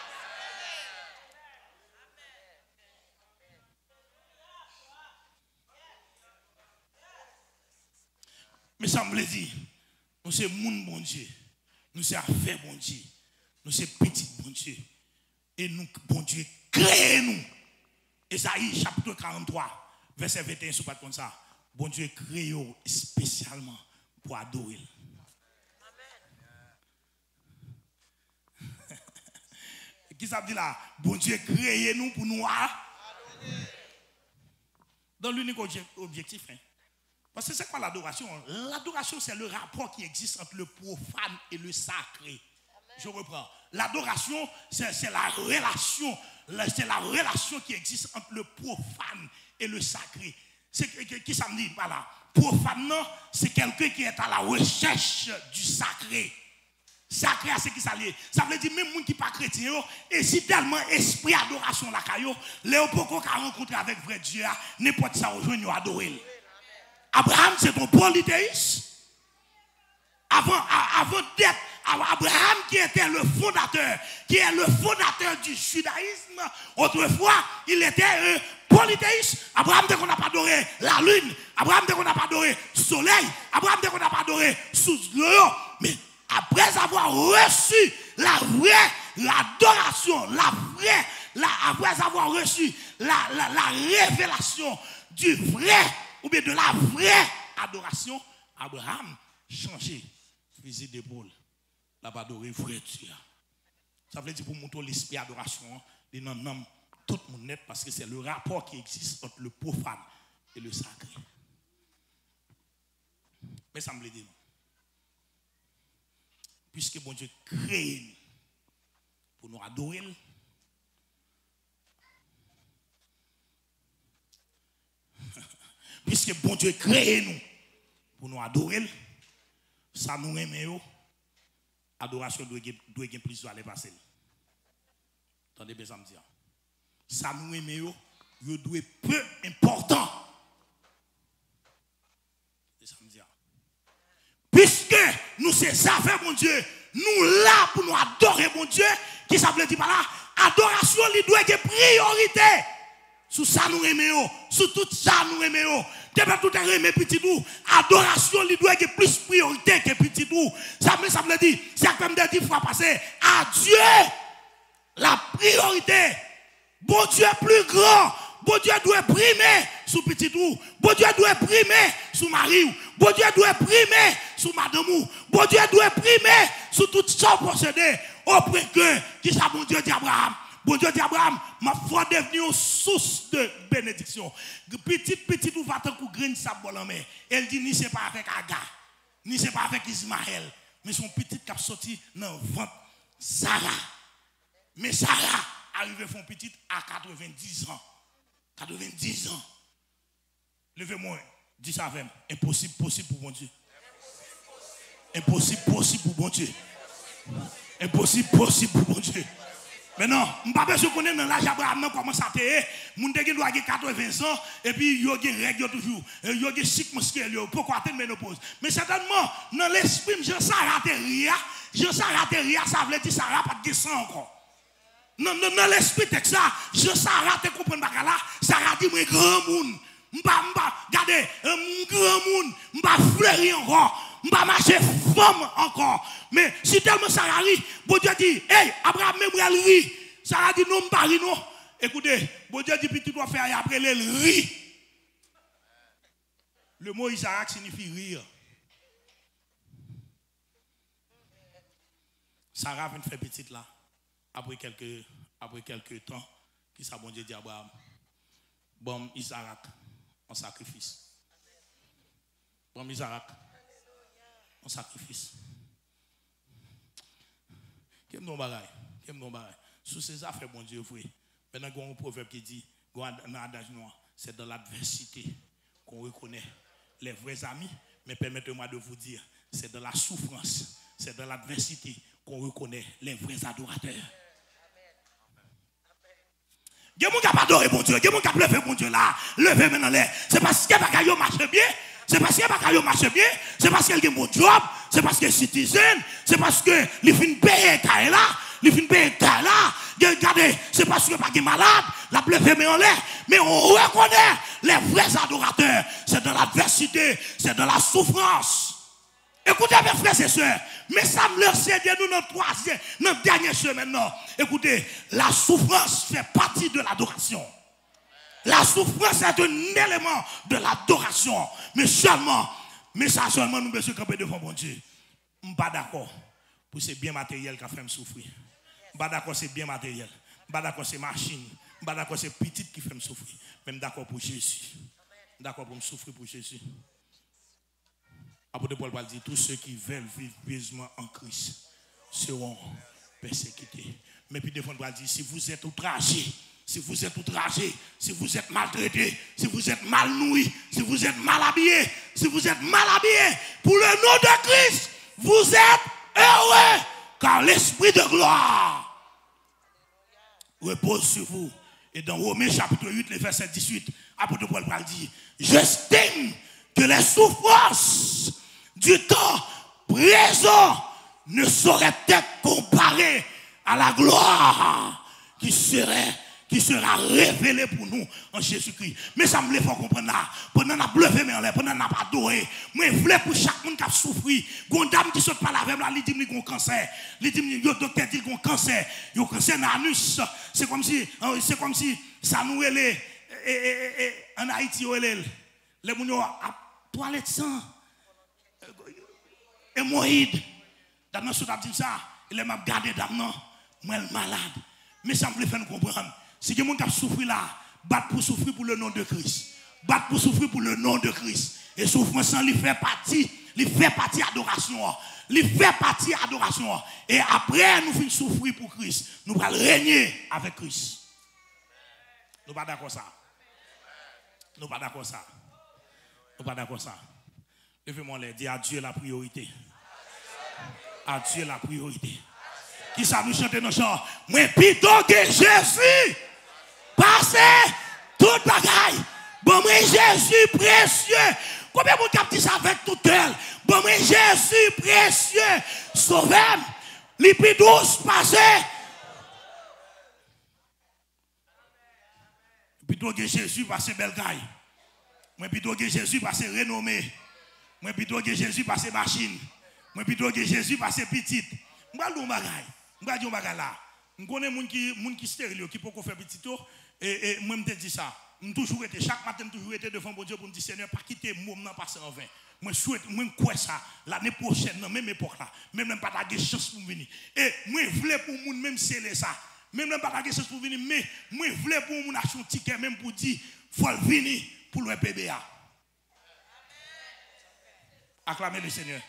Mais ça me dit, nous sommes moun bon Dieu, nous sommes affaires bon Dieu, nous sommes petit bon Dieu. Et nous, bon Dieu, crée nous. Esaïe chapitre 43, verset 21, c'est pas comme ça. Bon Dieu crée spécialement pour adorer. Amen. Qui ça veut dire là? Bon Dieu crée nous pour nous adorer. Dans l'unique objectif, hein. Parce que c'est quoi l'adoration? L'adoration, c'est le rapport qui existe entre le profane et le sacré. Amen. Je reprends. L'adoration, c'est la relation. C'est la relation qui existe entre le profane et le sacré. Qui ça me dit par là? Profane, c'est quelqu'un qui est à la recherche du sacré. Sacré, c'est qui ça lié? Ça veut dire même les gens qui ne sont pas chrétiens, et si tellement esprit adoration la caillou, les gens qui rencontrent avec vrai Dieu, n'importe ça rejoindre adorer. Abraham, c'est un polythéiste. Avant d'être Abraham, qui était le fondateur, qui est le fondateur du judaïsme, autrefois, il était un polythéiste. Abraham, dès qu'on n'a pas adoré la lune, Abraham, dès qu'on n'a pas adoré le soleil, Abraham, dès qu'on n'a pas adoré sous l'eau, mais après avoir reçu la vraie, l'adoration, après avoir reçu la révélation du vrai, ou bien de la vraie adoration, Abraham changeait fusil d'épaule. La adorer vrai Dieu. Ça veut dire pour montrer l'esprit d'adoration, il nomme tout le monde net parce que c'est le rapport qui existe entre le profane et le sacré. Mais ça me le dit. Puisque bon Dieu crée pour nous adorer, puisque bon Dieu crée nous pour nous adorer, ça nous aime, adoration doit être plus de aller passer. Attendez bien ça me dire. Ça nous aime, il doit être peu important. Ça me dire. Puisque nous c'est ça fait mon Dieu, nous là pour nous adorer mon Dieu, qui ça veut dire par là, adoration il doit être priorité. Sous ça nous aimons, sous tout ça nous aimons. Depuis tout à l'heure, petit nous, adoration il doit être plus priorité que petit nous. Ça veut dire, c'est comme des 10 fois passé, à Dieu la priorité. Bon Dieu plus grand. Bon Dieu doit primer sous petit ou. Bon Dieu doit primer sous mari. Bon Dieu doit primer sous madame ou. Bon Dieu doit primer sous tout ça possédé. Auprès que, qui ça bon Dieu dit Abraham? Bon Dieu dit Abraham, ma foi devenue une source de bénédiction. Petit ou va te couvrir sa bonne main. Elle dit, ni c'est pas avec Agar, ni c'est pas avec Ismaël, mais son petit qui a sorti dans le ventre Sarah. Mais Sarah arrive à son petit à 90 ans. 90 ans. Levez-moi, dis ça avec moi. Impossible, possible pour mon Dieu. Impossible, possible pour mon Dieu. Impossible, possible pour mon Dieu. Maintenant, je ne sais pas si vous connaissez dans l'âge d'Abraham, comment ça te mon Dieu doit avoir 80 ans, et puis il y a des règles toujours. Il y a des cycles musculaires. Pourquoi atteindre ménopause? Mais certainement, dans l'esprit, je sais rater rien. Je sais rater rien, ça veut dire Sarah pas de sang encore. Non, l'esprit texte ça, je Sarah te comprendre pas là, Sarah dit moi grand monde. Regardez, grand monde, m'pa fleurir encore, m'pa marcher femme encore. Mais si tellement Sarah rit, bon Dieu dit, hey, Abraham même elle rit. Sarah dit non, m'pa rit non. Écoutez, bon Dieu dit tu dois faire après elle rit. Le mot Isaac signifie rire. Sarah vient faire petite là. Après quelques temps, qui ça bon Dieu dit Abraham, bon Isaac en sacrifice. Bon Isaac en sacrifice. Qu'est-ce que nous avons? Sous ces affaires, bon Dieu, frère. Maintenant, il y a un proverbe qui dit, dans l'adage noir, c'est dans l'adversité qu'on reconnaît les vrais amis, mais permettez-moi de vous dire, c'est dans la souffrance, c'est dans l'adversité qu'on reconnaît les vrais adorateurs. Il y a des gens qui n'ont pas adoré bon Dieu, il y a des gens qui ont levé bon Dieu là, levé maintenant là. C'est parce que Bakayo marche bien, c'est parce que Bakayo marche bien, c'est parce qu'il a un bon job, c'est parce qu'il est citizen, c'est parce qu'il fait une paix là, il fait une paix là. Regardez, c'est parce qu'il n'est pas malade, la levé en l'air, mais on reconnaît les vrais adorateurs. C'est dans l'adversité, c'est dans la souffrance. Écoutez mes frères et sœurs, mais ça me le de nous dans notre dernière semaine. Non. Écoutez, la souffrance fait partie de l'adoration. La souffrance est un élément de l'adoration. Mais ça seulement nous devons camper devant mon Dieu. Je ne suis pas d'accord pour ces biens matériels qui ont fait me souffrir. Je ne suis pas d'accord c'est bien matériel. Je ne suis pas d'accord c'est machine. Je ne suis pas d'accord c'est petit qui fait me souffrir. Mais je suis d'accord pour Jésus. Je suis d'accord pour me souffrir pour Jésus. Apôtre Paul dit, tous ceux qui veulent vivre pieusement en Christ seront persécutés. Mais puis devant Paul dit, si vous êtes outragés, si vous êtes maltraités, si vous êtes mal nourris, si vous êtes mal habillés, pour le nom de Christ, vous êtes heureux, car l'Esprit de gloire repose sur vous. Et dans Romains chapitre 8, le verset 18, apôtre Paul dit, j'estime que les souffrances du temps présent ne sauraient être comparées à la gloire qui sera révélée pour nous en Jésus-Christ. Mais ça me fait comprendre là. Pendant qu'on a levé, pendant qu'on n'a pas adoré, moi je voulais pour chaque monde qui a souffert, une dame qui saute par la veille, elle dit qu'il a un cancer. Elle dit que le docteur dit qu'il a un cancer. Il a un cancer dans l'anus. C'est comme si ça nous est en Haïti, les gens ont toilette sang. Hémorroïde. Dame sous dit ça, il m'a gardé dame moi malade. Mais ça me fait nous comprendre. Si quelqu'un qui a souffert là, battre pour souffrir pour le nom de Christ. Battre pour souffrir pour le nom de Christ. Et souffrance il fait partie adoration. Il fait partie adoration. Et après nous finissons souffrir pour Christ, nous allons régner avec Christ. Nous pas d'accord ça. Nous pas d'accord ça. On pas d'accord ça. Levez-moi les, dis à Dieu la priorité. À Dieu la priorité. Qui ça nous chante nos chants? Moi plutôt que Jésus. Passez toute bagaille. Bon, moi Jésus précieux. Combien de monde dit ça avec tout cœur? Bon, moi Jésus précieux. Sauvez-moi. Les plus douces passez. Plutôt que Jésus passe belle gaille. Moi plutôt que Jésus passe renommé. Moi plutôt que Jésus passe machine. Moi plutôt que Jésus passe petite. M'pa dou bagay. M'pa dou bagay là. M'connais moun qui stérile qui peut faire petit et moi m'te dit ça. Toujours été chaque matin toujours été devant bon Dieu pour me dire Seigneur pas quitter moi m'nan passer en vain. Moi souhaite moi crois ça l'année prochaine dans même époque là. Même pas ta chance pour venir. Et moi voulais pour moun même sceller ça. Même pas ta chance pour venir mais moi voulais pour moun acheter un ticket même pour dire faut venir pour le PBA. Acclamez le Seigneur.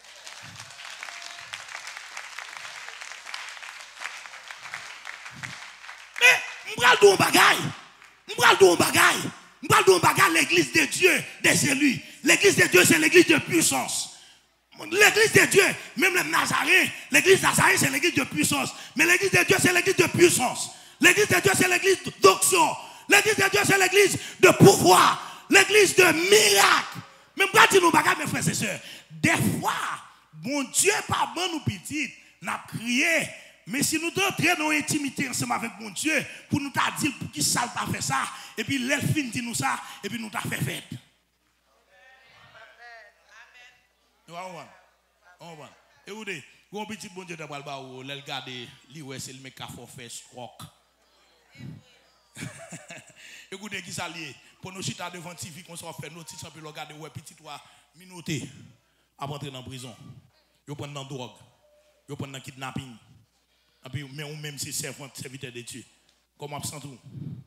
Mais m'bral dou bagay. M'bral dou bagay. M'bral dou bagay l'église de Dieu des élus. L'église de Dieu c'est l'église de puissance. L'église de Dieu, même les Nazaréens, l'église Nazaréen c'est l'église de puissance. Mais l'église de Dieu c'est l'église de puissance. L'église de Dieu c'est l'église d'onction. L'église de Dieu c'est l'église de pouvoir. L'église de miracle. Même pas dire nous bagarre mes frères et sœurs. Des fois, bon Dieu pas bon nous petit, n'a crié. Mais si nous entrons dans l'intimité ensemble avec mon Dieu, pour nous dire pour qui ça t'a fait ça, et puis l'elfine dit nous ça, et puis nous t'a fait fête. Amen. Et vous dites, un petit bon Dieu de Balba ou l'el garde, lui ouais c'est le mec qui a fait stroke. Écoutez qui ça lié. Pour nous chita devant TV, qu'on soit fait notice, on peut regarder ouais petit toi minouté avant d'entrer dans la prison. Yo prend dans drogue, yo prend dans kidnapping. Et puis mais ou même si serviteur de Dieu. Comme absent tout.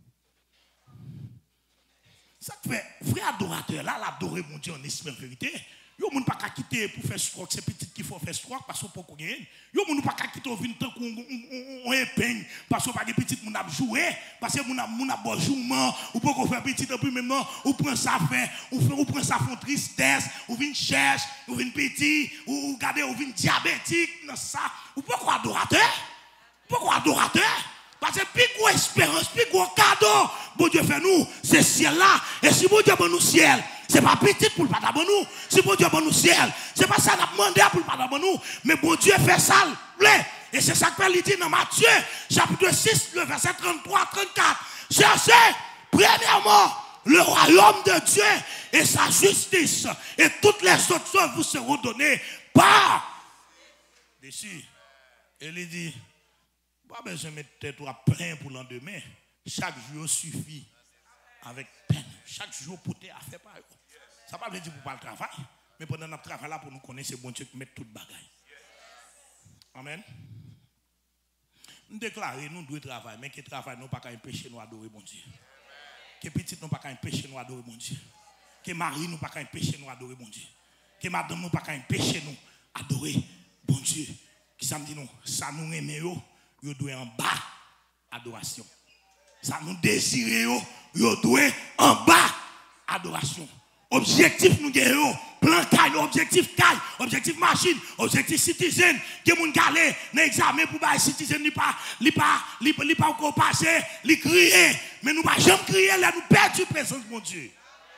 Ça fait vrai adorateur là, l'adoré mon Dieu en esprit en vérité. Yo moun pas quitter pour faire stroke, c'est petit qu'il faut faire stroke parce qu'on pas gagner. Yo moun pas quitter au vin tant qu'on épeigne parce qu'on pas de petit moun a jouer parce que moun a bon jouement ou pas qu'on faire petit et puis maintenant ou prend ça fait ou prend ça font tristesse ou vinn cherche ou vinn petit ou garder ou vinn diabétique dans ça ou pourquoi adorateur? Pourquoi adorateur? Parce que plus gros espérance, plus gros cadeau, bon Dieu fait nous, c'est ciel là. Et si bon Dieu bon nous ciel, c'est pas petit pour le pas nous. Si bon Dieu bon nous ciel, c'est pas ça n'a demandé pour le pas nous. Mais bon Dieu fait ça, et c'est ça que il dit dans Matthieu, chapitre 6, le verset 33-34. Cherchez, premièrement, le royaume de Dieu et sa justice, et toutes les autres choses vous seront données par dessus. Et il dit, pas besoin de mettre tête plein pour l'endemain. Chaque jour suffit avec peine. Chaque jour pour te faire par eux. Ça ne veut pas dire pour pas le travail, mais pendant notre travail là pour nous connaître, c'est bon Dieu qui met toute bagaille. Amen. Nous déclarons, nous devons travailler, mais que travail nous pas qu'à empêcher nous adorer bon Dieu. Que petit nous pas qu'à empêcher nous adorer bon Dieu. Que mari nous pas qu'à empêcher nous adorer bon Dieu. Que madame nous pas qu'à empêcher nous adorer bon Dieu. Qui ça me dit nous, ça nous aime yo doit en bas adoration. Ça nous désire yo doit en bas adoration. Objectif nous gagnons, plan caille, objectif caille, objectif machine, objectif citizen, que moun galé dans examen pour ba citizen li pas encore passer, li crier, mais nous pas jamais crier là nous perdre présence mon Dieu.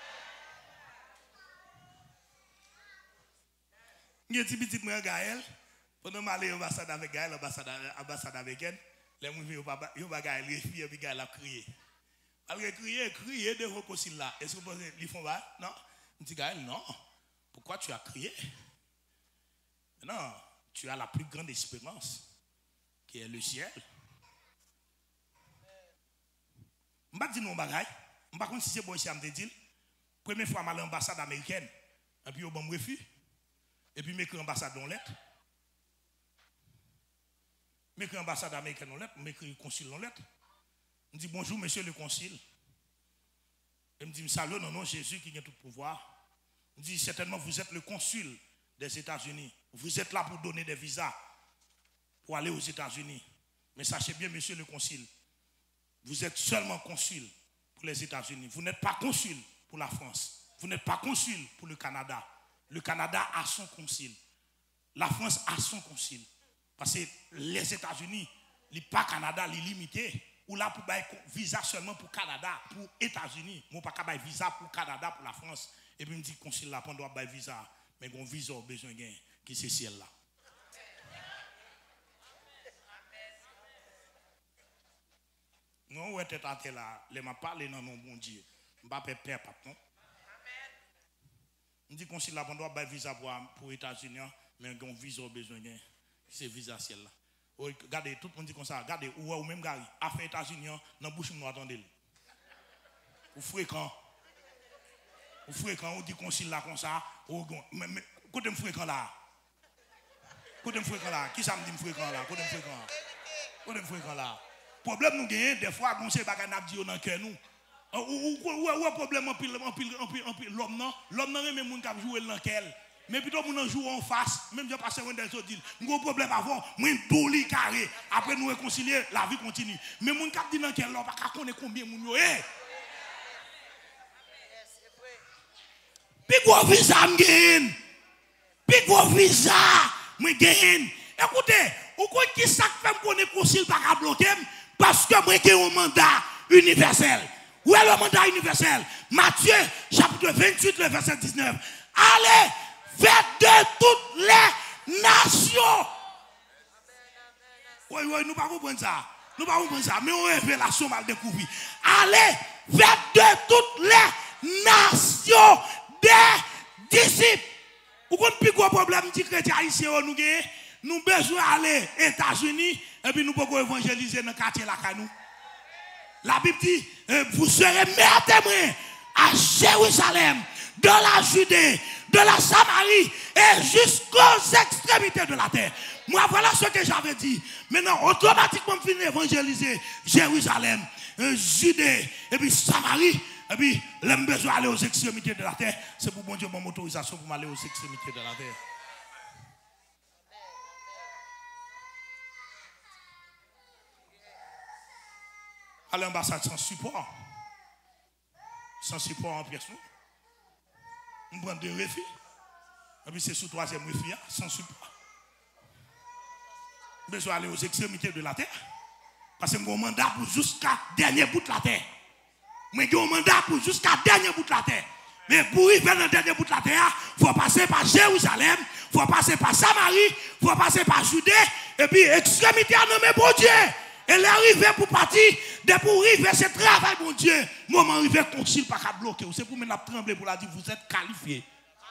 N'y petit moi Gaël pendant m'aller à l'ambassade avec Gaël, l'ambassade avec elle, les gens viennent au Gaël, les filles, et Gaël a crié. Elle crié devant le concile là. Est-ce que vous pensez qu'ils font ça? Non. Je dis Gaël, non. Pourquoi tu as crié? Non, tu as la plus grande espérance, qui est le ciel. Je ne vais pas dire non, je ne sais pas si c'est bon, si je me dis, première fois, je suis allé à l'ambassade américaine, et puis je me refus, et puis je m'écris l'ambassade dans lettre. Je m'écris l'ambassade américaine dans lettre, je m'écris le consul dans lettre. Je dis bonjour, monsieur le consul. Il me dit, salut, non, Jésus qui a tout pouvoir. Il me dit, certainement, vous êtes le consul des États-Unis. Vous êtes là pour donner des visas pour aller aux États-Unis. Mais sachez bien, monsieur le consul, vous êtes seulement consul pour les États-Unis. Vous n'êtes pas consul pour la France. Vous n'êtes pas consul pour le Canada. Le Canada a son consul. La France a son consul. Parce que les États-Unis, il n'est pas Canada, il est limité. Ou là, pour bailler visa seulement pour Canada, pour États-Unis. Moi, pas bailler visa pour Canada, pour la France. Et puis, me dit, consul là, on doit bailler visa. Mais on visa, besoin de gain, qui c'est ciel là. Non, où est-ce que là? Les m'a parlé dans mon bon Dieu. Je ne vais pas perdre, papa. Je dis consul là, on doit bailler visa pour les États-Unis, mais on visa, besoin de gain. C'est visa ciel là. Regardez, tout le monde dit comme ça. Regardez, ou même Gary, à faire États-Unis, dans la bouche, nous attendons. Ou fréquent. Ou fréquent, on dit consul là comme ça. Mais côté me fréquent là. Côté me fréquent là. Qui ça me dit me fréquent là? Côté me fréquent. Côté me fréquent là. Problème nous gagnons, des fois, on sait pas qu'on a dit dans le cœur nous. Ou problème en pile, l'homme non? L'homme non, même moun qui joue dans le cœur. Mais plutôt, nous jouons en face, même si je passe un des autres, nous avons un problème avant, nous avons carré. Après, nous réconcilier, la vie continue. Mais nous avons dit dans quel ordre, parce qu'on est combien nous avons. Puis, gros visa, puis, gros visa, moi, gagne. Écoutez, vous connaissez qui ça fait qu'on est concile par bloquer? Parce que moi, j'ai un mandat universel. Où est le mandat universel? Matthieu, chapitre 28, le verset 19. Allez! Faites de toutes les nations. Oui, nous ne pouvons pas comprendre ça. Nous ne pouvons pas comprendre ça. Mais on révélation mal découvert. Allez, faites de toutes les nations des disciples. Vous connaissez plus gros problème de chrétien haïtien nous gagnons. Nous besoin d'aller aux États-Unis et puis nous pouvons évangéliser dans le quartier là. La Bible dit, vous serez mes témoins à Jérusalem, dans la Judée, de la Samarie et jusqu'aux extrémités de la terre. Moi, voilà ce que j'avais dit. Maintenant, automatiquement, je finis évangéliser Jérusalem, Judée, et puis Samarie, et puis, j'ai besoin d'aller aux extrémités de la terre. C'est pour bon Dieu, mon autorisation pour m'aller aux extrémités de la terre. À l'ambassade sans support. Sans support en personne. On prend deux refus. Et puis c'est sous troisième refus, sans support. Je besoin d'aller aux extrémités de la terre. Parce que j'ai un mandat pour jusqu'à dernier bout de la terre. J'ai un mandat pour jusqu'à dernier bout de la terre. Mais pour arriver dans le dernier bout de la terre, il faut passer par Jérusalem, il faut passer par Samarie, il faut passer par Judée, et puis extrémité à nommer bon Dieu. Et l'arrivée pour partir, dès pour arriver, c'est travail, mon Dieu. Moment arrivé, concile pas qu'à bloquer. C'est pour me trembler pour la dire, vous êtes qualifié.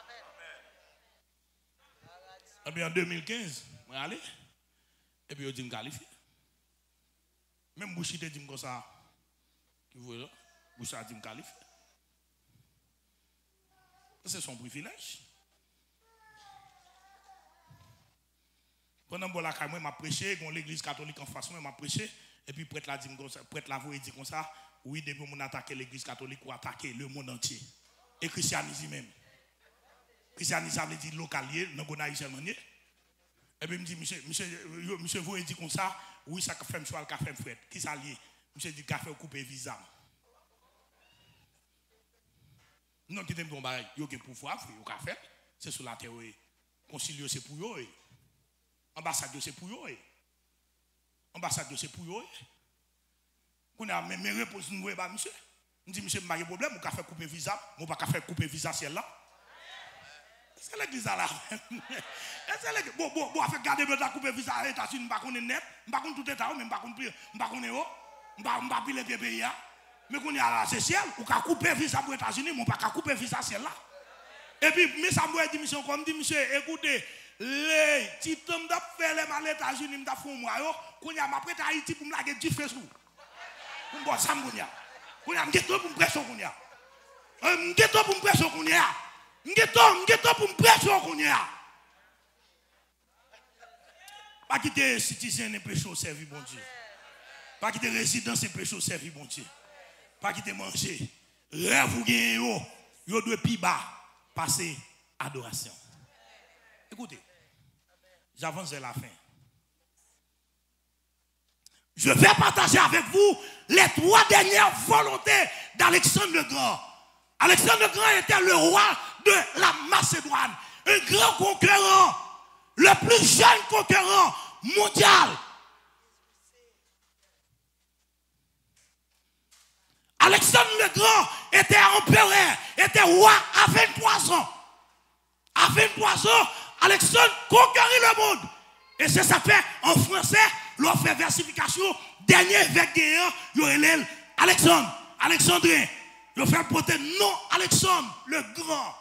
Et puis en 2015, je suis allé. Et puis je dis, je suis qualifié. Même Bouchite dit comme ça. Bouchite dit, je suis qualifié. C'est son privilège. Pendant que je m'a prêché, l'église catholique en face, m'a prêché, et puis prêtre la voix dit comme ça, oui, depuis qu'on attaque l'église catholique ou attaquer le monde entier. Et christianisme même. Christianisme, ça veut dire localier, non qu'on seulement. Et puis, il me dit, monsieur, vous dit comme ça, oui, ça fait un choix, le café fouette. Qui ça lié? Monsieur dit, café couper visa. Non, qui t'aime bon bail, il y a un pouvoir, il y a un café, c'est sur la terre. Concilio, c'est pour eux. Ambassade, c'est pour eux. Ambassade, c'est pour eux. Qu'on a mes réponses, nous, monsieur. Je dis, monsieur, je n'ai pas de problème, je vais faire couper visa. Je ne vais pas faire couper visa, c'est là. C'est l'église là. Bon, avec garder le couper visa à l'État, je ne sais pas net, je ne sais pas tout État, mais je ne sais pas je ne sais pas les pays. Mais qu'on est là, c'est ciel, ou qu'à couper visa pour les États-Unis, mais pas qu'à couper visa, c'est là. Et puis, mais ça me dit, monsieur, comme dit, monsieur, écoutez, les titans de faire les mal aux États-Unis, je fais un mois, qu'on y a ma prête à Haïti pour me laguer du feu sous. Pour me boire ça, qu'on y a, m'guetto pour me pression qu'on y a. M'guetto pour me pression qu'on y a. M'guetto pour me pression qu'on y a. Pas quitter citoyen et péché au service, bon Dieu. Pas quitter résidence et péché au service, bon Dieu. Pas quitter manger. Rêve ou gagne, yo doit plus bas passer adoration. Écoutez, j'avance vers la fin. Je vais partager avec vous les 3 dernières volontés d'Alexandre le Grand. Alexandre le Grand était le roi de la Macédoine. Un grand conquérant. Le plus jeune conquérant mondial. Alexandre le Grand était empereur, était roi à 23 ans. À 23 ans, Alexandre conquérit le monde. Et c'est ça fait en français, l'on fait versification, dernier évêque guerrier, il y a Alexandre, Alexandrin. Il fait porter non Alexandre le Grand.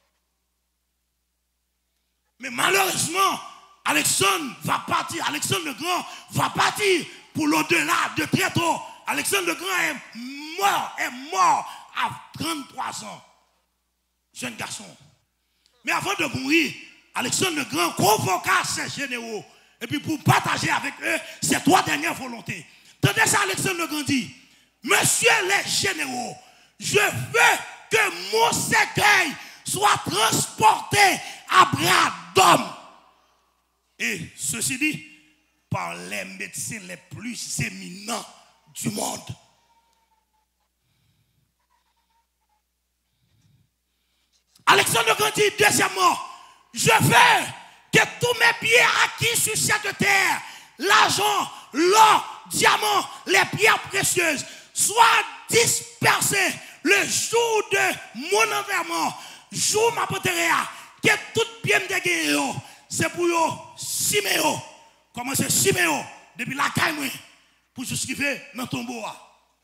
Mais malheureusement, Alexandre va partir, Alexandre le Grand va partir pour l'au-delà de très tôt. Alexandre le Grand est mort à 33 ans. Jeune garçon. Mais avant de mourir, Alexandre le Grand convoqua ses généraux. Et puis pour partager avec eux ses 3 dernières volontés. Tandis ça, Alexandre le Grand dit, Messieurs les généraux, je veux que mon cercueil soit transporté à bras d'homme. Et ceci dit, par les médecins les plus éminents du monde. Alexandre le Grand dit, deuxièmement, je veux que tous mes biens acquis sur cette terre, l'argent, l'or, diamant, les pierres précieuses, soient dispersés le jour de mon enterrement, jour ma poteria, que tout bien de guerre, c'est pour eux, Siméo. Comment c'est Siméo? Depuis la caille, pour justifier dans ton bois.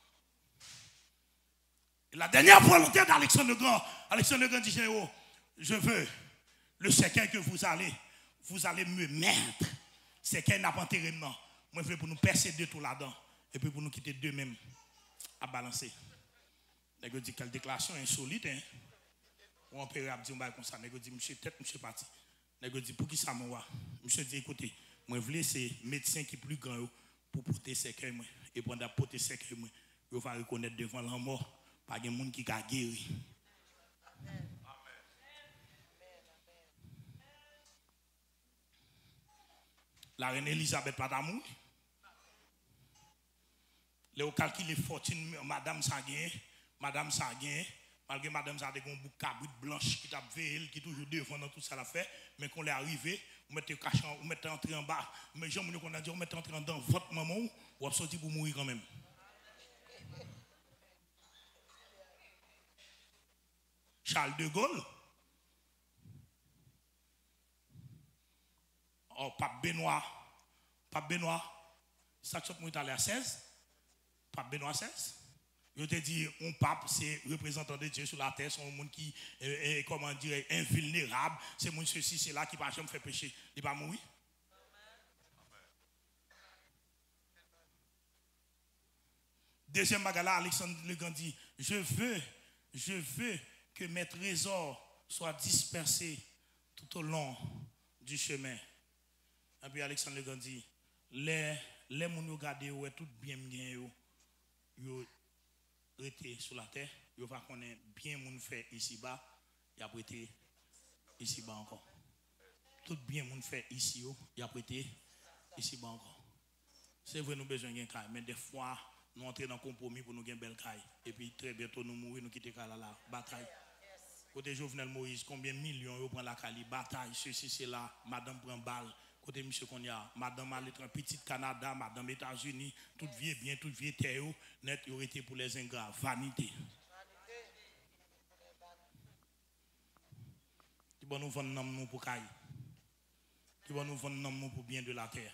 La dernière volonté d'Alexandre le Grand, Alexandre le Grand dit, je veux le cercueil que vous allez me mettre. Cercueil n'a pas enterrement. Moi, je veux pour nous percer deux tout là-dedans. Et puis pour nous quitter deux mêmes à balancer. Je dis quelle déclaration insolite. Hein? On peut dire comme ça. Je dis, monsieur, tête, monsieur parti. Je dis, pour qui ça m'a? Monsieur dit, écoutez, moi, je veux c'est médecin qui est plus grand pour porter cercueil. Et pendant porter cercueil, il va reconnaître devant la mort. Pas de monde qui a guéri. Amen. La reine Elisabeth pas d'amour. Léo calcule les fortunes madame Saguin, malgré madame Saguin un bouc cabrit blanche qui t'a veillé qui toujours devant dans tout ça la fait, mais qu'on l'est arrivé, on mettait cachant, on mettait entré en bas, mais gens qu'on a dit on mettait entré dans votre maman ou sorti pour mourir quand même. Charles de Gaulle. Oh, Pape Benoît, ça que moi allé à 16. Pape Benoît 16. Je te dit, un pape, c'est représentant de Dieu sur la terre, c'est un monde qui est, comment dire, invulnérable. C'est mon ceci, c'est là qui va jamais faire pécher. Il va mourir. Deuxième bagala, Alexandre le Grand dit, je veux que mes trésors soient dispersés tout au long du chemin. Et puis Alexandre le Grand dit, les gens qui regardent tout bien bien, ils étaient sur la terre, ils vont connaître bien mon fait ici-bas, ils ont prêté ici-bas encore. Tout bien mon fait ici, ils ont prêté ici-bas encore. C'est vrai, nous avons besoin d'un caille, mais des fois, nous entrons dans un compromis pour nous gagner une belle caille. Et puis très bientôt, nous mourons, nous quittons la bataille. Côté Jovenel Moïse, combien de millions ils prennent la caille, bataille, ceci, c'est là, madame prend balle. Côté monsieur qu'on y a, madame a l'étranger, petit Canada, madame États-Unis, toute vie bien, toute vie terre, net, il aurait été pour les ingrats, vanité. Qui va nous vendre nous pour caille? Qui va nous vendre nous pour bien de la terre?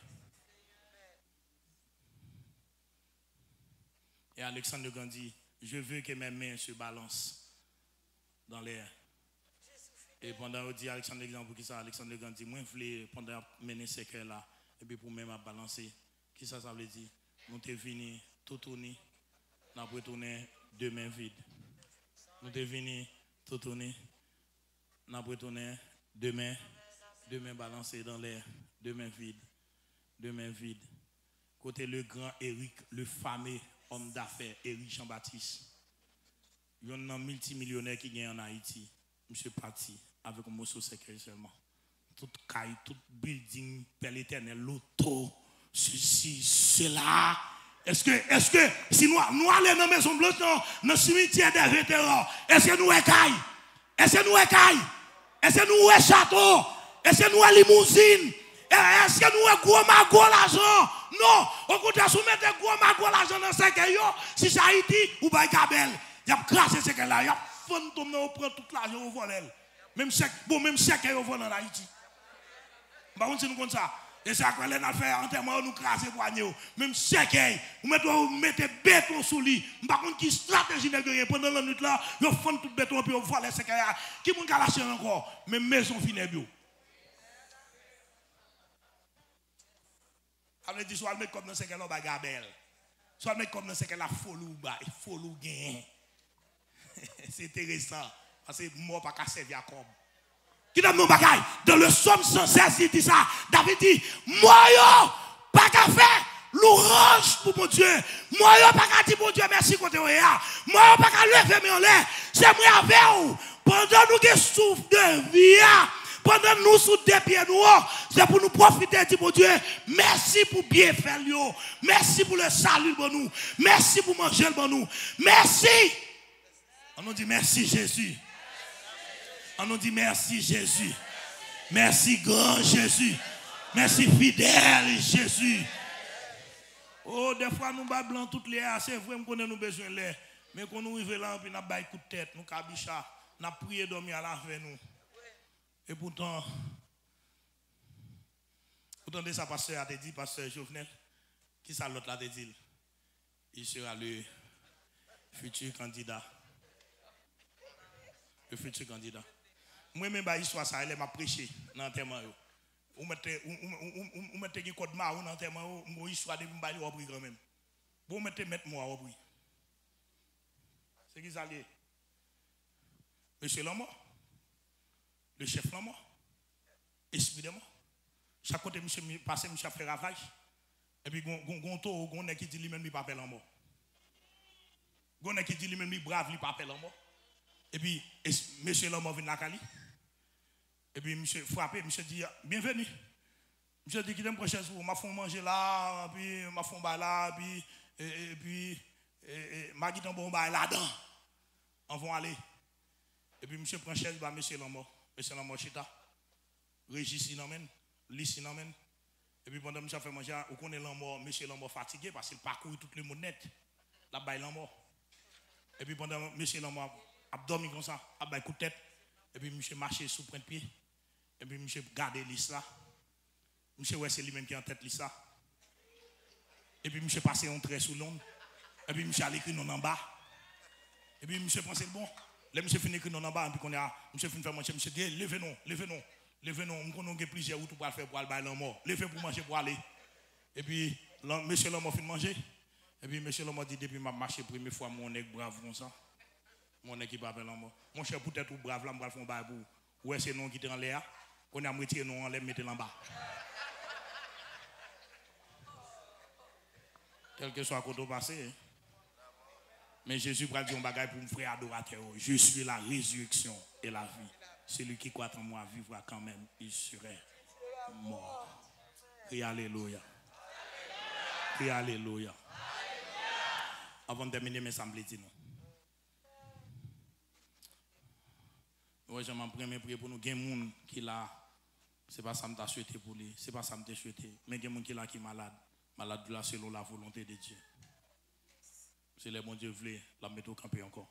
Et Alexandre le Grand dit, je veux que mes mains se balancent dans l'air. Et pendant on dit Alexandre le Grand, pour qui ça? Alexandre le Grand dit, moi je voulais pendant mener ce cœur là, et puis pour même à balancer. Qui ça veut dire? Nous sommes venus tout tourner, nous avons retourné deux mains vides. Nous sommes venus tout tourner, nous avons retourné deux mains balancées dans l'air, deux mains vides. Côté le grand Éric, le fameux homme d'affaires, Éric Jean-Baptiste. Il y a un multimillionnaire qui gagne en Haïti. Monsieur parti avec un morceau secret seulement. Tout caille, tout building, père l'éternel, l'auto, ceci, cela. Est-ce que si nous allons dans la maison blanche, dans le cimetière des vétérans, est-ce que nous écaille? Est-ce que nous écaille? Est-ce que nous est château? Est-ce que nous est limousine? Est-ce que nous est gros magot l'argent? Non, au contraire, si vous mettez gros magot l'argent dans ce cas, si c'est Haïti ou bien Gabel, il y a crassé ce cas-là, il y a fantôme, on prend tout l'argent au volet. Même chèque, même chèque, on vole en Haïti. Par contre, c'est nous comme ça. Et ça, quand on a fait enterrement, nous crasser poignet. Même chèque, vous mettez béton sous lui. Par contre, qui stratégie de gagner pendant la nuit là, vous faites tout béton puis vous volez ce qu'il y a. Qui vous lâche encore? Même maison funèbre. On dit soit le mec comme dans ce qu'elle a Gabel. Soit le mec comme dans ce qu'elle a folou gain. C'est intéressant. Parce que moi, pas qu'à servir à comme. Qui donne mon bagaille? Dans le Somme 116, il dit ça. David dit, moi, pas qu'à faire l'orange pour mon Dieu. Moi, pas qu'à dire, mon Dieu, merci côté Oya. Moi, pas qu'à lever mes en l'air. C'est moi avec vous. Pendant nous qui souffrent de vie, pendant nous sous des pieds noirs, c'est pour nous profiter, dit mon Dieu. Merci pour bien faire, merci pour le salut pour nous. Merci pour manger pour nous. Merci. On nous dit merci, Jésus. On nous dit merci Jésus. Merci grand Jésus. Merci fidèle Jésus. Oh, des fois nous bas blanc toutes les c'est vrai qu'on a nous besoin l'air. Mais quand nous arrivons là, puis nous avons coup de tête, nous cabicha, nous avons prié dormir à la fin nous. Et pourtant de ça, pasteur a dit, pasteur Jovenel, qui ça l'autre là te dit? Il sera le futur candidat. Le futur candidat. Moi-même, l'histoire, ça, elle m'a prêché dans l'enterrement. Vous mettez un code marron dans l'enterrement, vous histoire de m'bailler au prix quand même. Vous mettez moi au prix. C'est qui ça lié? Monsieur Lamo, le chef Lamo, esprit de moi. Chaque côté, monsieur passe, monsieur fait ravage. Et puis, on a qui dit lui-même, il pas appelle en mort. On a qui dit lui-même, il brave, il pas appelle en mort. Et puis, monsieur Lamo vient à Cali. Et puis, monsieur frappé, monsieur dit, bienvenue. Monsieur dit qu'il aime prochaine jour, m'a fait manger là, puis m'a fait là, puis, m'a dit un bon bail là-dedans. On va aller. Et puis, monsieur prend chaise, monsieur Lamo chita. Régis Sinamen, Lis Sinamen. Et puis, pendant que monsieur fait manger, on connaît Lamo, monsieur Lamo fatigué parce qu'il parcourt tout le monde net. La bail Lamo. Et puis, pendant que monsieur Lamo a dormi comme ça, a bail coup de tête. Et puis, monsieur marché sous point de pied. Et puis, monsieur gardé l'issa. Monsieur, ouais, c'est lui-même qui est en tête l'issa. Et puis, monsieur passé un trait sous l'onde. Et puis, monsieur a écrit non en bas. Et puis, monsieur pensait bon. Là, monsieur finit écrit non en bas. Et puis, monsieur finit faire manger. Monsieur dit, levez-nous. On a plusieurs routes pour faire pour aller à mort. Levez pour manger pour aller. Et puis, monsieur l'homme a fini de manger. Et puis, monsieur l'homme a dit, depuis ma marché première fois, mon nez brave comme ça. Mon équipe appelle en mort. Mon cher, peut-être brave là, je vais faire un bail pour. Où est-ce que non qui est en l'air? On a retiré non en l'air, mettez en bas. Quel que soit le côté passé. Mais Jésus va dire un bagage pour mon frère adorateur. Je suis la résurrection et la vie. Celui qui croit en moi vivra quand même. Il serait mort. Crie Alléluia. Crie Alléluia. Avant de terminer, mes semblés, dis-nous. Oui, je m'en prier pour nous. Il y a des gens qui là, ce n'est pas ça que je souhaité pour lui, ce n'est pas ça que je souhaité. Mais il y a des gens qui là qui sont malades. Malade là selon la volonté de Dieu. Si le bon Dieu voulait, la mettre au camp encore.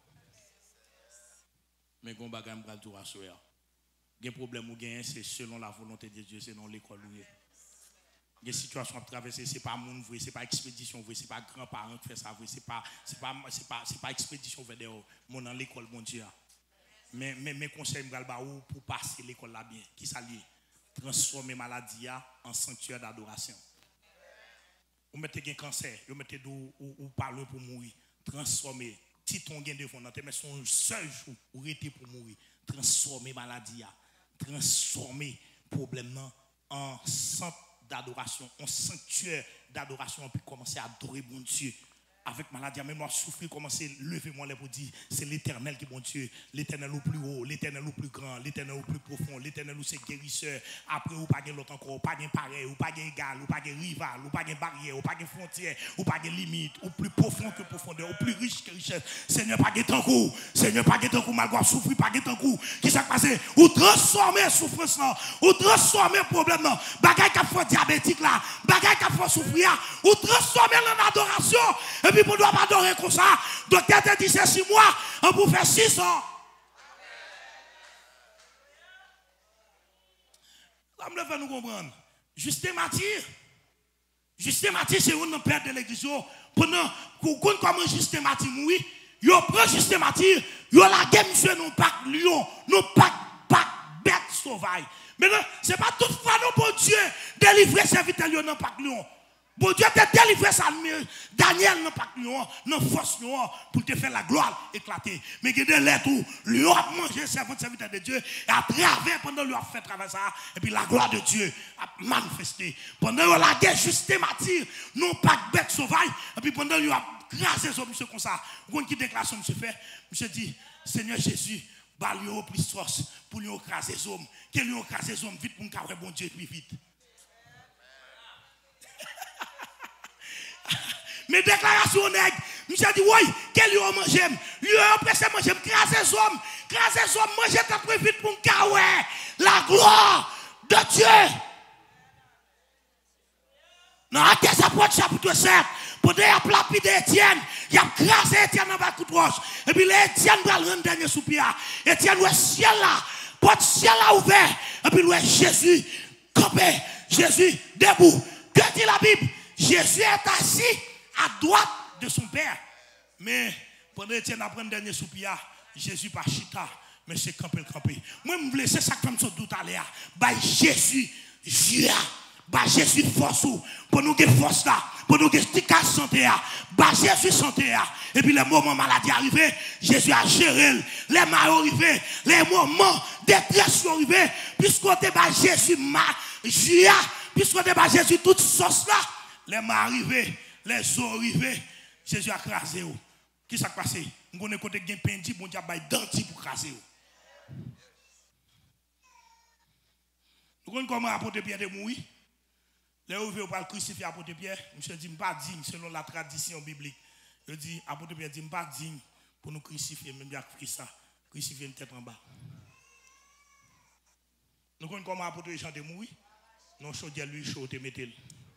Mais il y a des gens qui sont rassurés. Il y a des problèmes qui sont c'est selon la volonté de Dieu, c'est dans l'école. Il y a des situations à traverser, ce n'est pas monde vrai, ce n'est pas expédition vrai, ce n'est pas grand-parent qui fait ça vrai, ce n'est pas expédition vers dehors, mon dans l'école, mon Dieu. Mais mes conseils pour passer l'école là bien, qui s'allie, transformer maladie en sanctuaire d'adoration. Vous mettez un cancer, vous mettez ou parlez pour mourir, transformer, si ton gain devant nous, mais son seul jour où était pour mourir, transformer maladie, transformer problème en centre d'adoration, en sanctuaire d'adoration, puis commencer à adorer mon Dieu avec maladie, même moi souffrir, commencer à lever mon lèvre pour dire, c'est l'Éternel qui est mon Dieu, l'Éternel au plus haut, l'Éternel au plus grand, l'Éternel au plus profond, l'Éternel où c'est guérisseur. Après, ou pas de l'autre encore, pas de pareil, ou pas de égal, ou pas de rival, ou pas de barrière, ou pas de frontière, ou pas de limite, ou plus profond que profondeur, ou plus riche que richesse. Seigneur, pas de temps coup, Seigneur, pas de temps coup, malgré souffrir, pas de temps coup. Qui s'est passé? Ou transformer souffrance là, ou transformer problème là, bagaille qui a fait diabétique là, bagaille qui a fait souffrir, ou transformer en adoration. Et puis, on ne doit pas adorer comme ça. Docteur te dit c'est 6 mois, on peut faire 6 ans. Ça me fait nous comprendre. Justin Mathieu, c'est un père de l'église. Pendant qu'on compte comment Justin Mathieu mourit, il prend Justin Mathieu, il a la guerre, monsieur, non pas lion, non pas bête sauvage. Mais non, ce n'est pas toutefois non, bon Dieu, délivrer serviteur lion, non pas lion. Bon Dieu t'a délivré ça, Daniel n'a pas non force pour te faire la gloire éclater. Mais il y a des lettres où lui a mangé serviteur de Dieu et à travers, pendant lui a fait travailler ça, et puis la gloire de Dieu a manifesté. Pendant la guerre, juste Mathieu, non pas bête sauvage, et puis pendant lui a grâce aux monsieur comme ça, quand il déclaration monsieur fait, monsieur dit, Seigneur Jésus, bah lui au plus force pour lui écraser les hommes, qu'il lui écrase les hommes vite pour nous carrer bon Dieu plus vite. Mes déclarations nègres, monsieur dit, oui, quel lion mange? Lui a pressé manger, craser les hommes, manger très vite pour nous la gloire de Dieu. Dans Actes apôtres chapitre 7, pour dire à lapidé Étienne, il a crasé Étienne dans le coup de roche. Et puis Étienne va le rendre dernier soupir. Étienne voit le ciel là, porte ciel là ouvert. Et puis voit Jésus campé, Jésus debout. Que dit la Bible? Jésus est assis à droite de son Père. Mais pendant Étienne apprend le dernier soupir, Jésus pas chita, mais c'est campé. Moi, je me laisse ça comme ça tout à l'heure. Bah Jésus, bah Jésus force pour nous gagner force là, pour nous gagner santé là, bah Jésus santé là. Et puis les moments maladie arrivés, Jésus a géré les malheurs arrivés, les moments détresse arrivés, puisqu'on te bat Jésus puisqu'on te bat Jésus toute sauce là, les malheurs arrivés, les eaux arrivés, Jésus a crasé. Qui s'est passé? On a côté gain pendi, bon Dieu bail denti pour craser. Nous connaissons comment apôtre Pierre de mourir. Les ouvriers pour le crucifier apôtre Pierre, monsieur dit pas digne selon la tradition biblique. Je dis apôtre Pierre dit pas digne pour nous crucifier, même bien ça, crucifier une tête en bas. Nous connaissons comment apôtre Jean de mourir. Non chaudière lui chaud te mettel.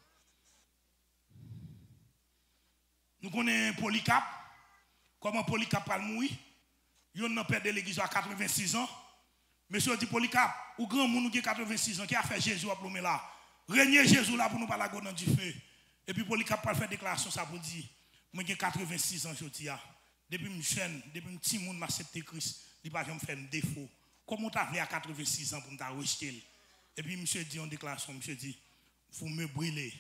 Nous connaissons Polycarpe. Comment Polycarpe a mourir? Il a perdu l'église à 86 ans. Monsieur dit Polycarpe, ou grand monde qui a 86 ans, qui a fait Jésus à plomber là. Régner Jésus là pour nous parler dans du feu. Et puis Polycarpe a fait déclaration ça pour dire, moi j'ai 86 ans aujourd'hui. Depuis que je suis jeune, depuis que petit monde m'a accepté Christ, il ne va pas me faire un défaut. Comment tu as fait à 86 ans pour me rejeter? Et puis monsieur dit en déclaration, monsieur dit, vous me brûlez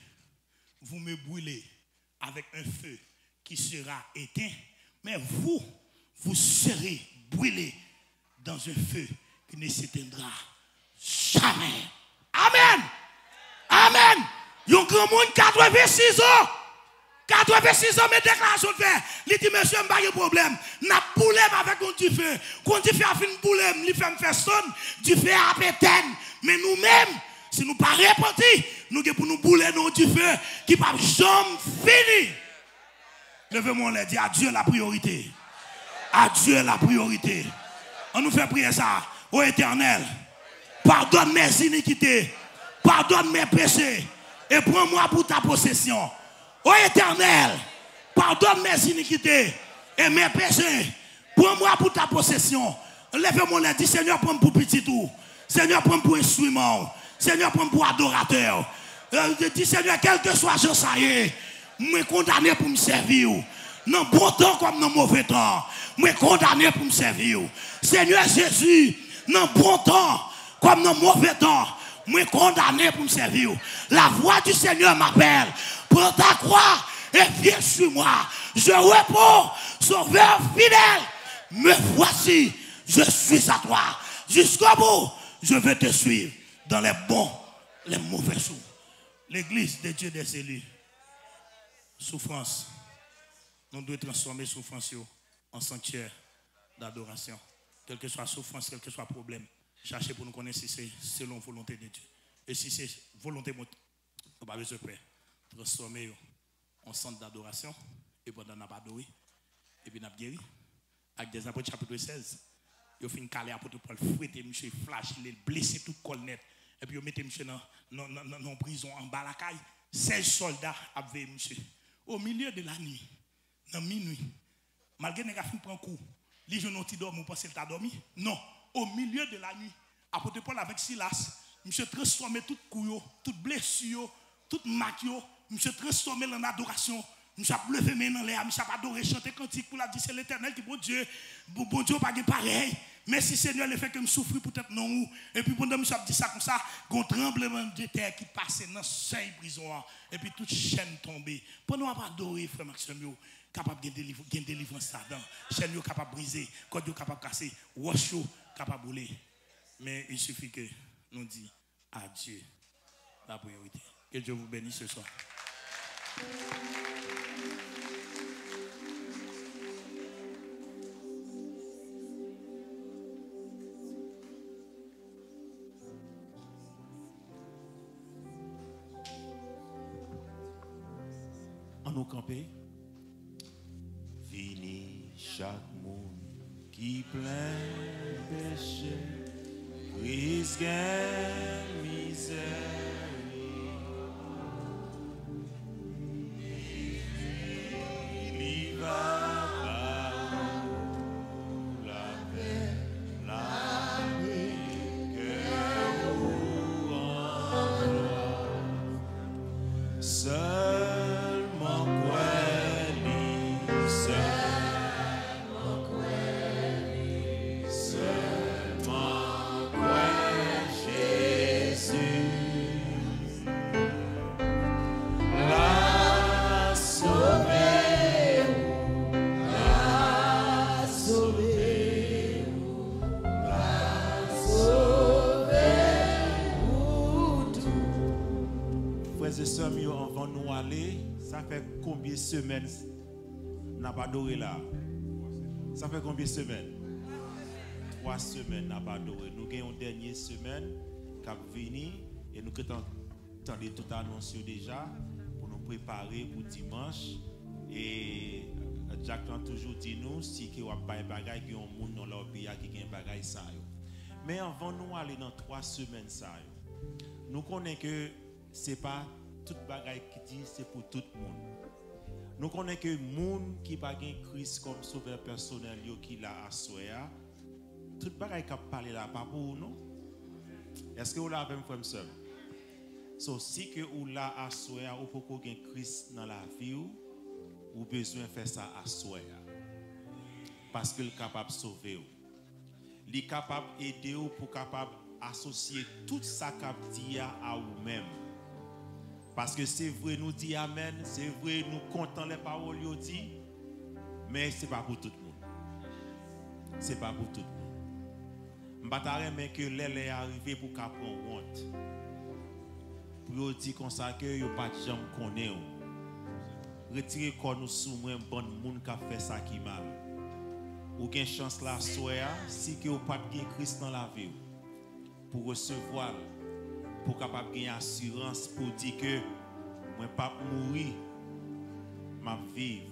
avec un feu qui sera éteint, mais vous serez brûlés dans un feu qui ne s'éteindra jamais. Amen. Amen. Il y a un grand monde 86 ans. 86 ans, mes déclarations de faire. Il dit, monsieur, je n'ai pas de problème. N'a problème avec un du feu. Quand tu fais un problème, il fait me faire sonne, du feu à pétain. Mais nous-mêmes, si nous ne pas repentis, nous pour nous bouler dans du feu qui ne va jamais finir. Levez-moi les dire à Dieu la priorité. À Dieu la priorité. On nous fait prier ça. Ô Éternel, pardonne mes iniquités, pardonne mes péchés et prends-moi pour ta possession. Ô Éternel, pardonne mes iniquités et mes péchés, prends-moi pour ta possession. Levez-moi les dire, Seigneur, prends-moi pour petit tout. Seigneur, prends-moi pour instrument. Seigneur, prends-moi pour adorateur. Je dis, Seigneur, quel que soit je ça y est, je suis condamné pour me servir. Non bon temps comme dans mauvais temps. Je suis condamné pour me servir. Seigneur Jésus, non bon temps comme dans mauvais temps. Je suis condamné pour me servir. La voix du Seigneur m'appelle. Prends ta croix et viens sur moi. Je réponds, sauveur fidèle. Me voici, je suis à toi. Jusqu'au bout, je vais te suivre dans les bons, les mauvais jours. L'église de Dieu des élus. Souffrance. nous devons transformer souffrance en sanctuaire d'adoration. Quelle que soit la souffrance, quel que soit le problème, cherchez pour nous connaître si c'est selon la volonté de Dieu. Et si c'est volonté, nous n'avons pas besoin de paix. Transformer en centre d'adoration, et pendant nous adoré, et puis nous avons guéri. Avec des apôtres chapitre 16, ils ont fait une calée apôtre Paul, fouetter monsieur, flash, il blessé tout col net. Et puis ils ont mis monsieur dans prison en bas la caille. 16 soldats avaient monsieur. Au milieu de la nuit, dans minuit, malgré que nous prend coup, les gens ont dormi, vous pensez que tu as dormi? Non. Au milieu de la nuit, apôtre Paul avec Silas, monsieur transformé toute couille, toute blessure, toute maquille, monsieur transformé en adoration. Monsieur a levé mes dans l'air, monsieur a adoré, chanter cantique pour la dire c'est l'Éternel qui bon Dieu pas pareil. Merci Seigneur le fait que me souffre peut-être non. Et puis pendant monsieur a dit ça comme ça, un tremblement de terre qui passait dans seuil prison et puis toute chaîne tombée. Pendant on a adoré frère Maxime capable de délivrance ça dedans. Chaîne capable briser, code capable casser, wash capable brûler. Mais il suffit que nous disions à Dieu la priorité. Que Dieu vous bénisse ce soir. En nous camper. Fini chaque monde qui plein péché, risque misère. Il va par la paix, la nuit, cœur ou en joie. Seulement avant nous aller, ça fait combien de semaines n'a pas adoré là? Ça fait combien de semaines? 3 semaines n'a pas adoré. Nous avons une dernière semaine qui a venu et nous attendons tout annonce déjà pour nous préparer pour dimanche. Et Jack a toujours dit nous si il y a des bagages qui ont monde dans leur pays qui ont des bagages ça. Mais avant nous aller dans 3 semaines ça, nous connaissons que c'est pas tout bagaille qui dit c'est pour tout le monde. Nous connaissons que les gens qui n'ont pas Christ comme sauveur personnel qui l'a assoyé, tout bagaille qui a parlé là pas pour nous. Est-ce que vous l'avez fait comme ça? So, si que vous l'avez assoyé ou pour qu'on ait Christ dans la vie, vous avez besoin de faire ça assoyé. Parce qu'il est capable de sauver. Il est capable d'aider pour capable associer tout ça qu'il dit à vous-même. Parce que c'est vrai, nous dit Amen, c'est vrai, nous comptons les paroles qu'il dit, mais ce n'est pas pour tout le monde. Ce n'est pas pour tout le monde. Je ne sais pas que l'elle est arrivée pour qu'elle prenne honte. Pour dire comme ça que vous n'avez pas de gens qui connaissent. Retirez quand nous sommes un bon monde qui a fait ça qui mal. Ou avez une chance là, si vous n'avez pas de Christ dans la vie, pour recevoir. Pour capable gagner assurance pour dire que moi pas mourir m'a vivre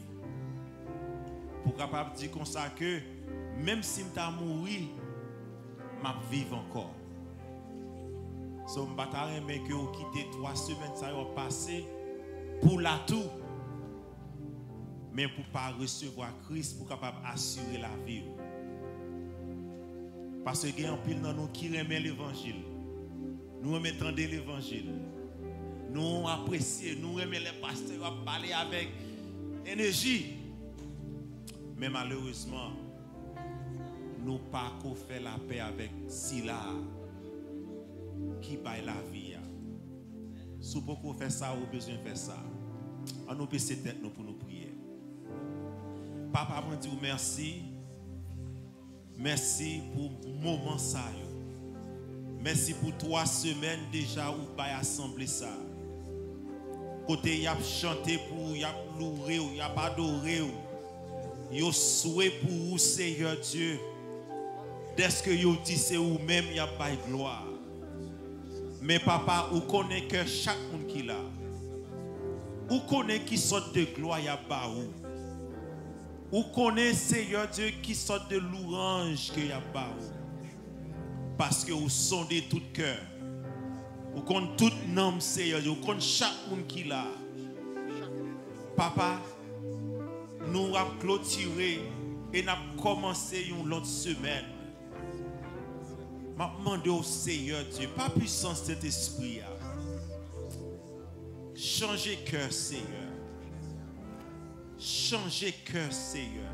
pour capable dire comme ça que même si m'ta mourir m'a vivre encore so m'bataille mais que vous quitter 3 semaines ça va passer pour la tout mais pour pas recevoir Christ pour capable assurer la vie parce que il y a un pile dans nous qui remet l'évangile. Nous entendons l'évangile. Nous apprécions, nous aimons les pasteurs parler avec énergie. Mais malheureusement, nous n'avons pas fait la paix avec Sila qui paye la vie. Si vous pouvez faire ça, vous avez besoin de faire ça. On nous baisse tête pour nous prier. Papa, je dis merci. Merci pour le moment ça. Merci pour 3 semaines déjà où vous avez assemblé ça. Côté y a chanté pour, y a loué, y a adoré. Yo souhait pour vous, Seigneur Dieu. Dès que yo dit c'est vous-même, y a pas de gloire. Mais papa, vous connaissez que chaque monde qui l'a. Vous connaissez qui sorte de gloire y a pas où. Vous connaissez, Seigneur Dieu, qui sorte de louange que y a pas où. Parce que vous sondez tout cœur. Vous connaissez tout nom, Seigneur Dieu. Vous connaissez chaque monde qui l'a. Papa, nous avons clôturé et nous avons commencé une autre semaine. Je demande au Seigneur Dieu, pas puissance de cet esprit. Changez cœur, Seigneur. Changez cœur, Seigneur.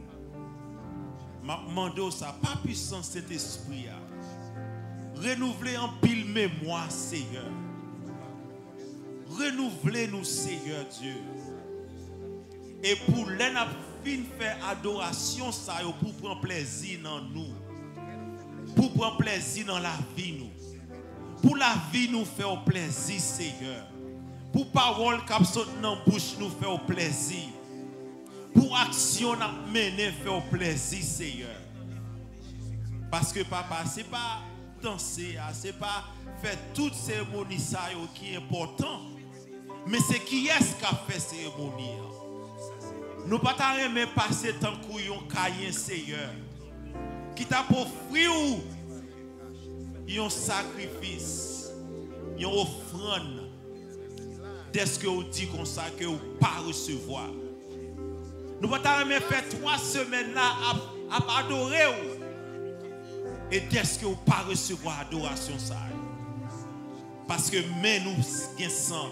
Je demande ça, pas puissance de cet esprit. Renouvelez en pile mémoire, Seigneur. Renouvelez-nous, Seigneur Dieu. Et pour les fin faire adoration, ça pour prendre plaisir dans nous. Pour prendre plaisir dans la vie, nous. Pour la vie, nous faire plaisir, Seigneur. Pour parole qui saute dans la bouche, nous faire plaisir. Pour action, nous mener, faire plaisir, Seigneur. Parce que, papa, ce n'est pas danser, ce n'est pas faire toute cérémonie qui est important. Mais c'est qui est-ce qui a fait cérémonie? Nous ne pouvons pas passer tant qu'on a Seigneur. Qui t'a offert un sacrifice, une offrande. Dès que vous dites comme ça, que vous ne pouvez pas recevoir. Nous ne pouvons pas faire 3 semaines là à adorer. Et dès que vous ne pouvez pas recevoir l'adoration. Parce que mais nous sommes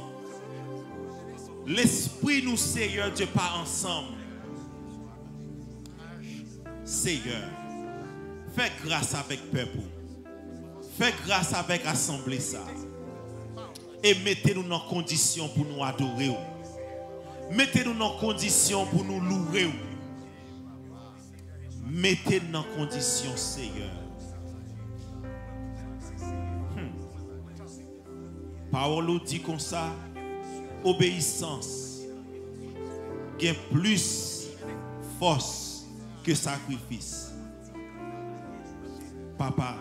l'esprit nous, Seigneur Dieu, pas ensemble. Seigneur, fais grâce avec peuple. Fais grâce avec assemblée ça. Et mettez-nous dans condition pour nous adorer. Mettez-nous dans condition pour nous louer. Mettez-nous dans condition, Seigneur. Parole dit comme ça. Obéissance gagne plus force que sacrifice. Papa,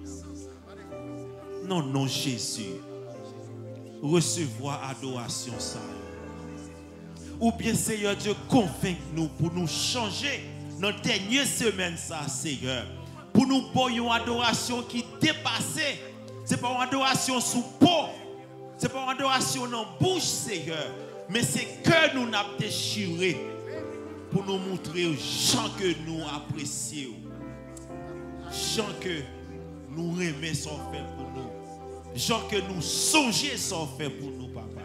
non, Jésus, recevoir adoration ça. Ou bien, Seigneur Dieu, convainc-nous pour nous changer dans la dernière semaine, ça, Seigneur. Pour nous faire une adoration qui dépasse. Ce n'est pas une adoration sous peau. Ce n'est pas une adoration dans la bouche, Seigneur. Mais c'est que nous avons déchiré pour nous montrer aux gens que nous apprécions. Gens que nous aimons sont faits pour nous. Gens que nous songeons sont faits pour nous, papa.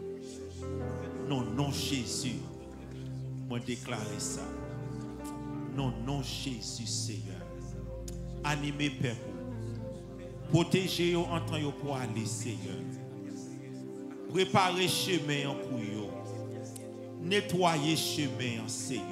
Non, Jésus. Moi déclarer ça. Non, Jésus, Seigneur. Animez peuple. Protégez-vous en temps pour aller, Seigneur. Préparez chemin pour vous. Nettoyez chemin, Seigneur.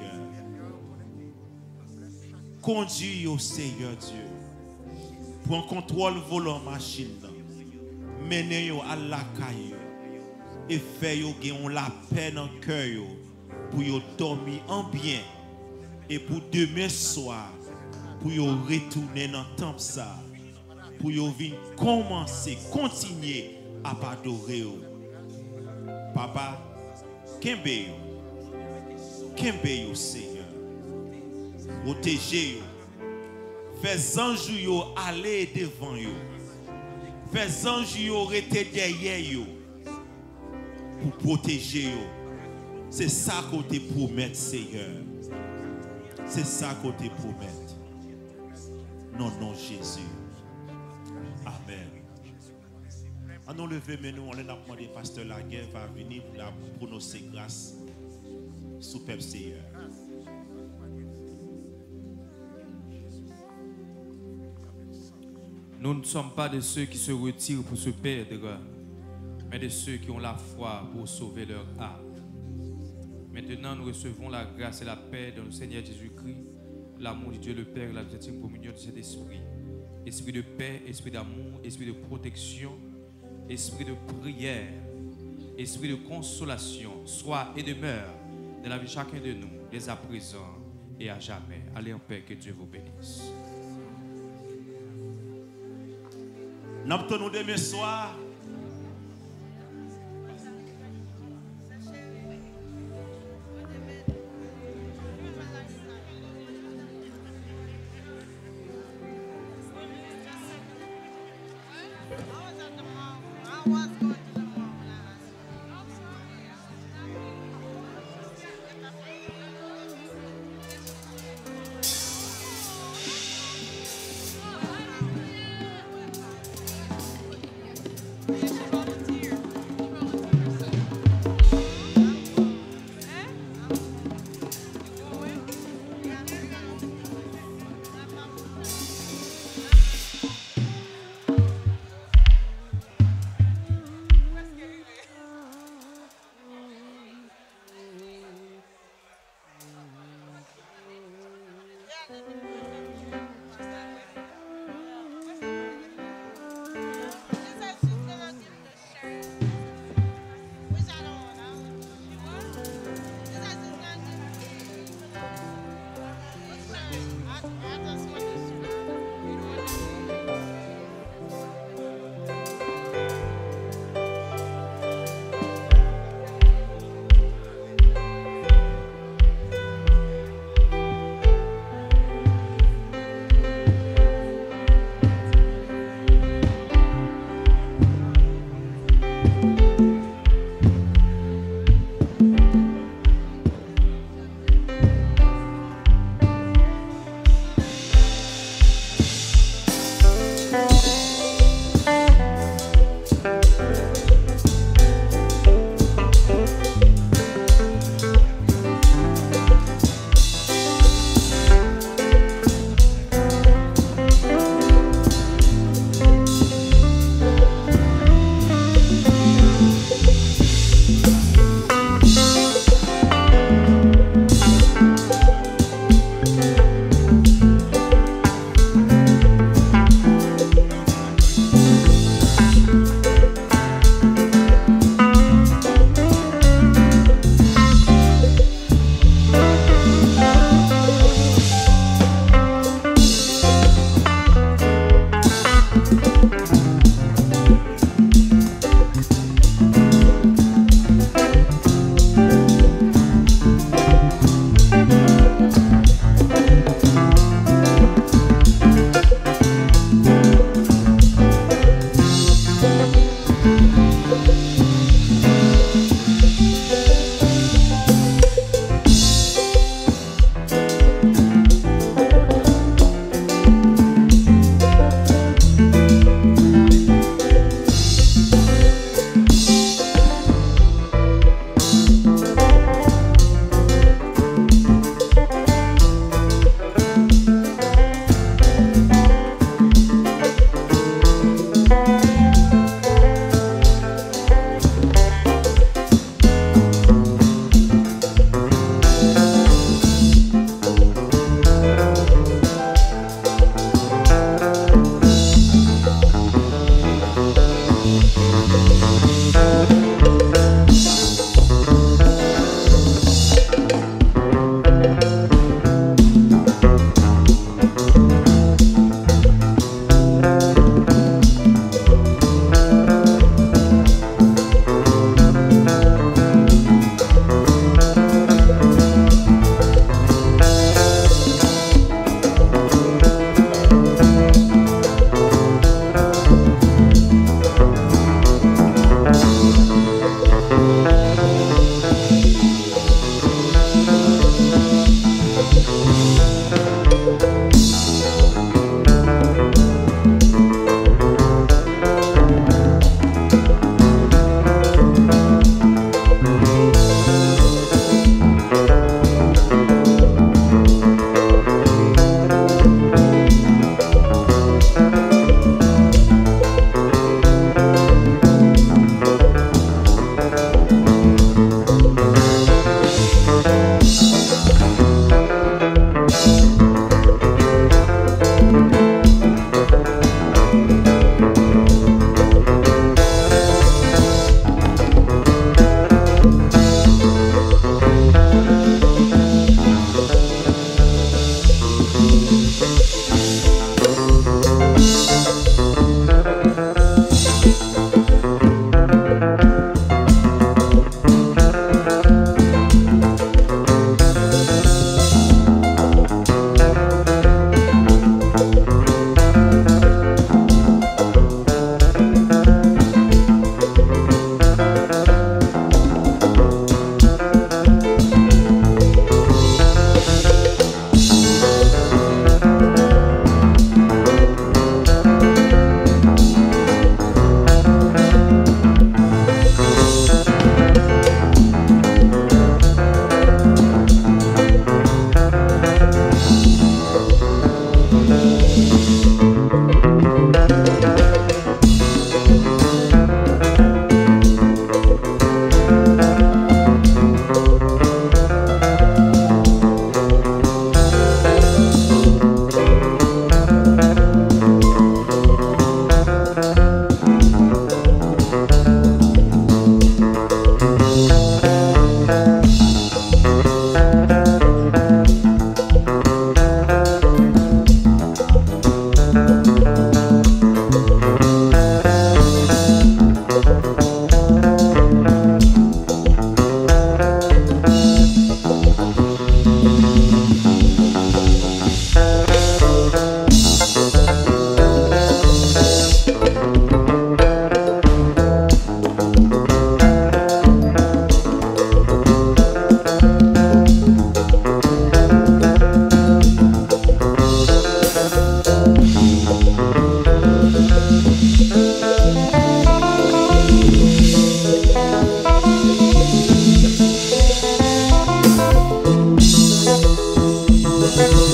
Conduisez au Seigneur Dieu. Prends contrôle volant machine. Menez-vous à la caille. Et faites-vous la paix dans le cœur pour vous dormir en bien. Et pour demain soir, pour vous retourner dans le temple ça. Pour vous venir commencer, continuer à adorer. Papa, Kembe yo, Seigneur. Protégez-vous. Fais anges yo aller devant yo. Fais anges yo rester derrière yo. Pour protéger yo. C'est ça qu'on te promet, Seigneur. C'est ça qu'on te promet. Non, Jésus. Amen. On nous lever, mais nous, on a demandé pasteur Laguerre va venir pour prononcer grâce sous peuple Seigneur. Nous ne sommes pas de ceux qui se retirent pour se perdre, mais de ceux qui ont la foi pour sauver leur âme. Maintenant, nous recevons la grâce et la paix de notre Seigneur Jésus-Christ, l'amour de Dieu le Père, la intime communion de cet esprit. Esprit de paix, esprit d'amour, esprit de protection, esprit de prière, esprit de consolation, soit et demeure dans la vie de chacun de nous, dès à présent et à jamais. Allez en paix, que Dieu vous bénisse. Nous avons demain soir. Amen.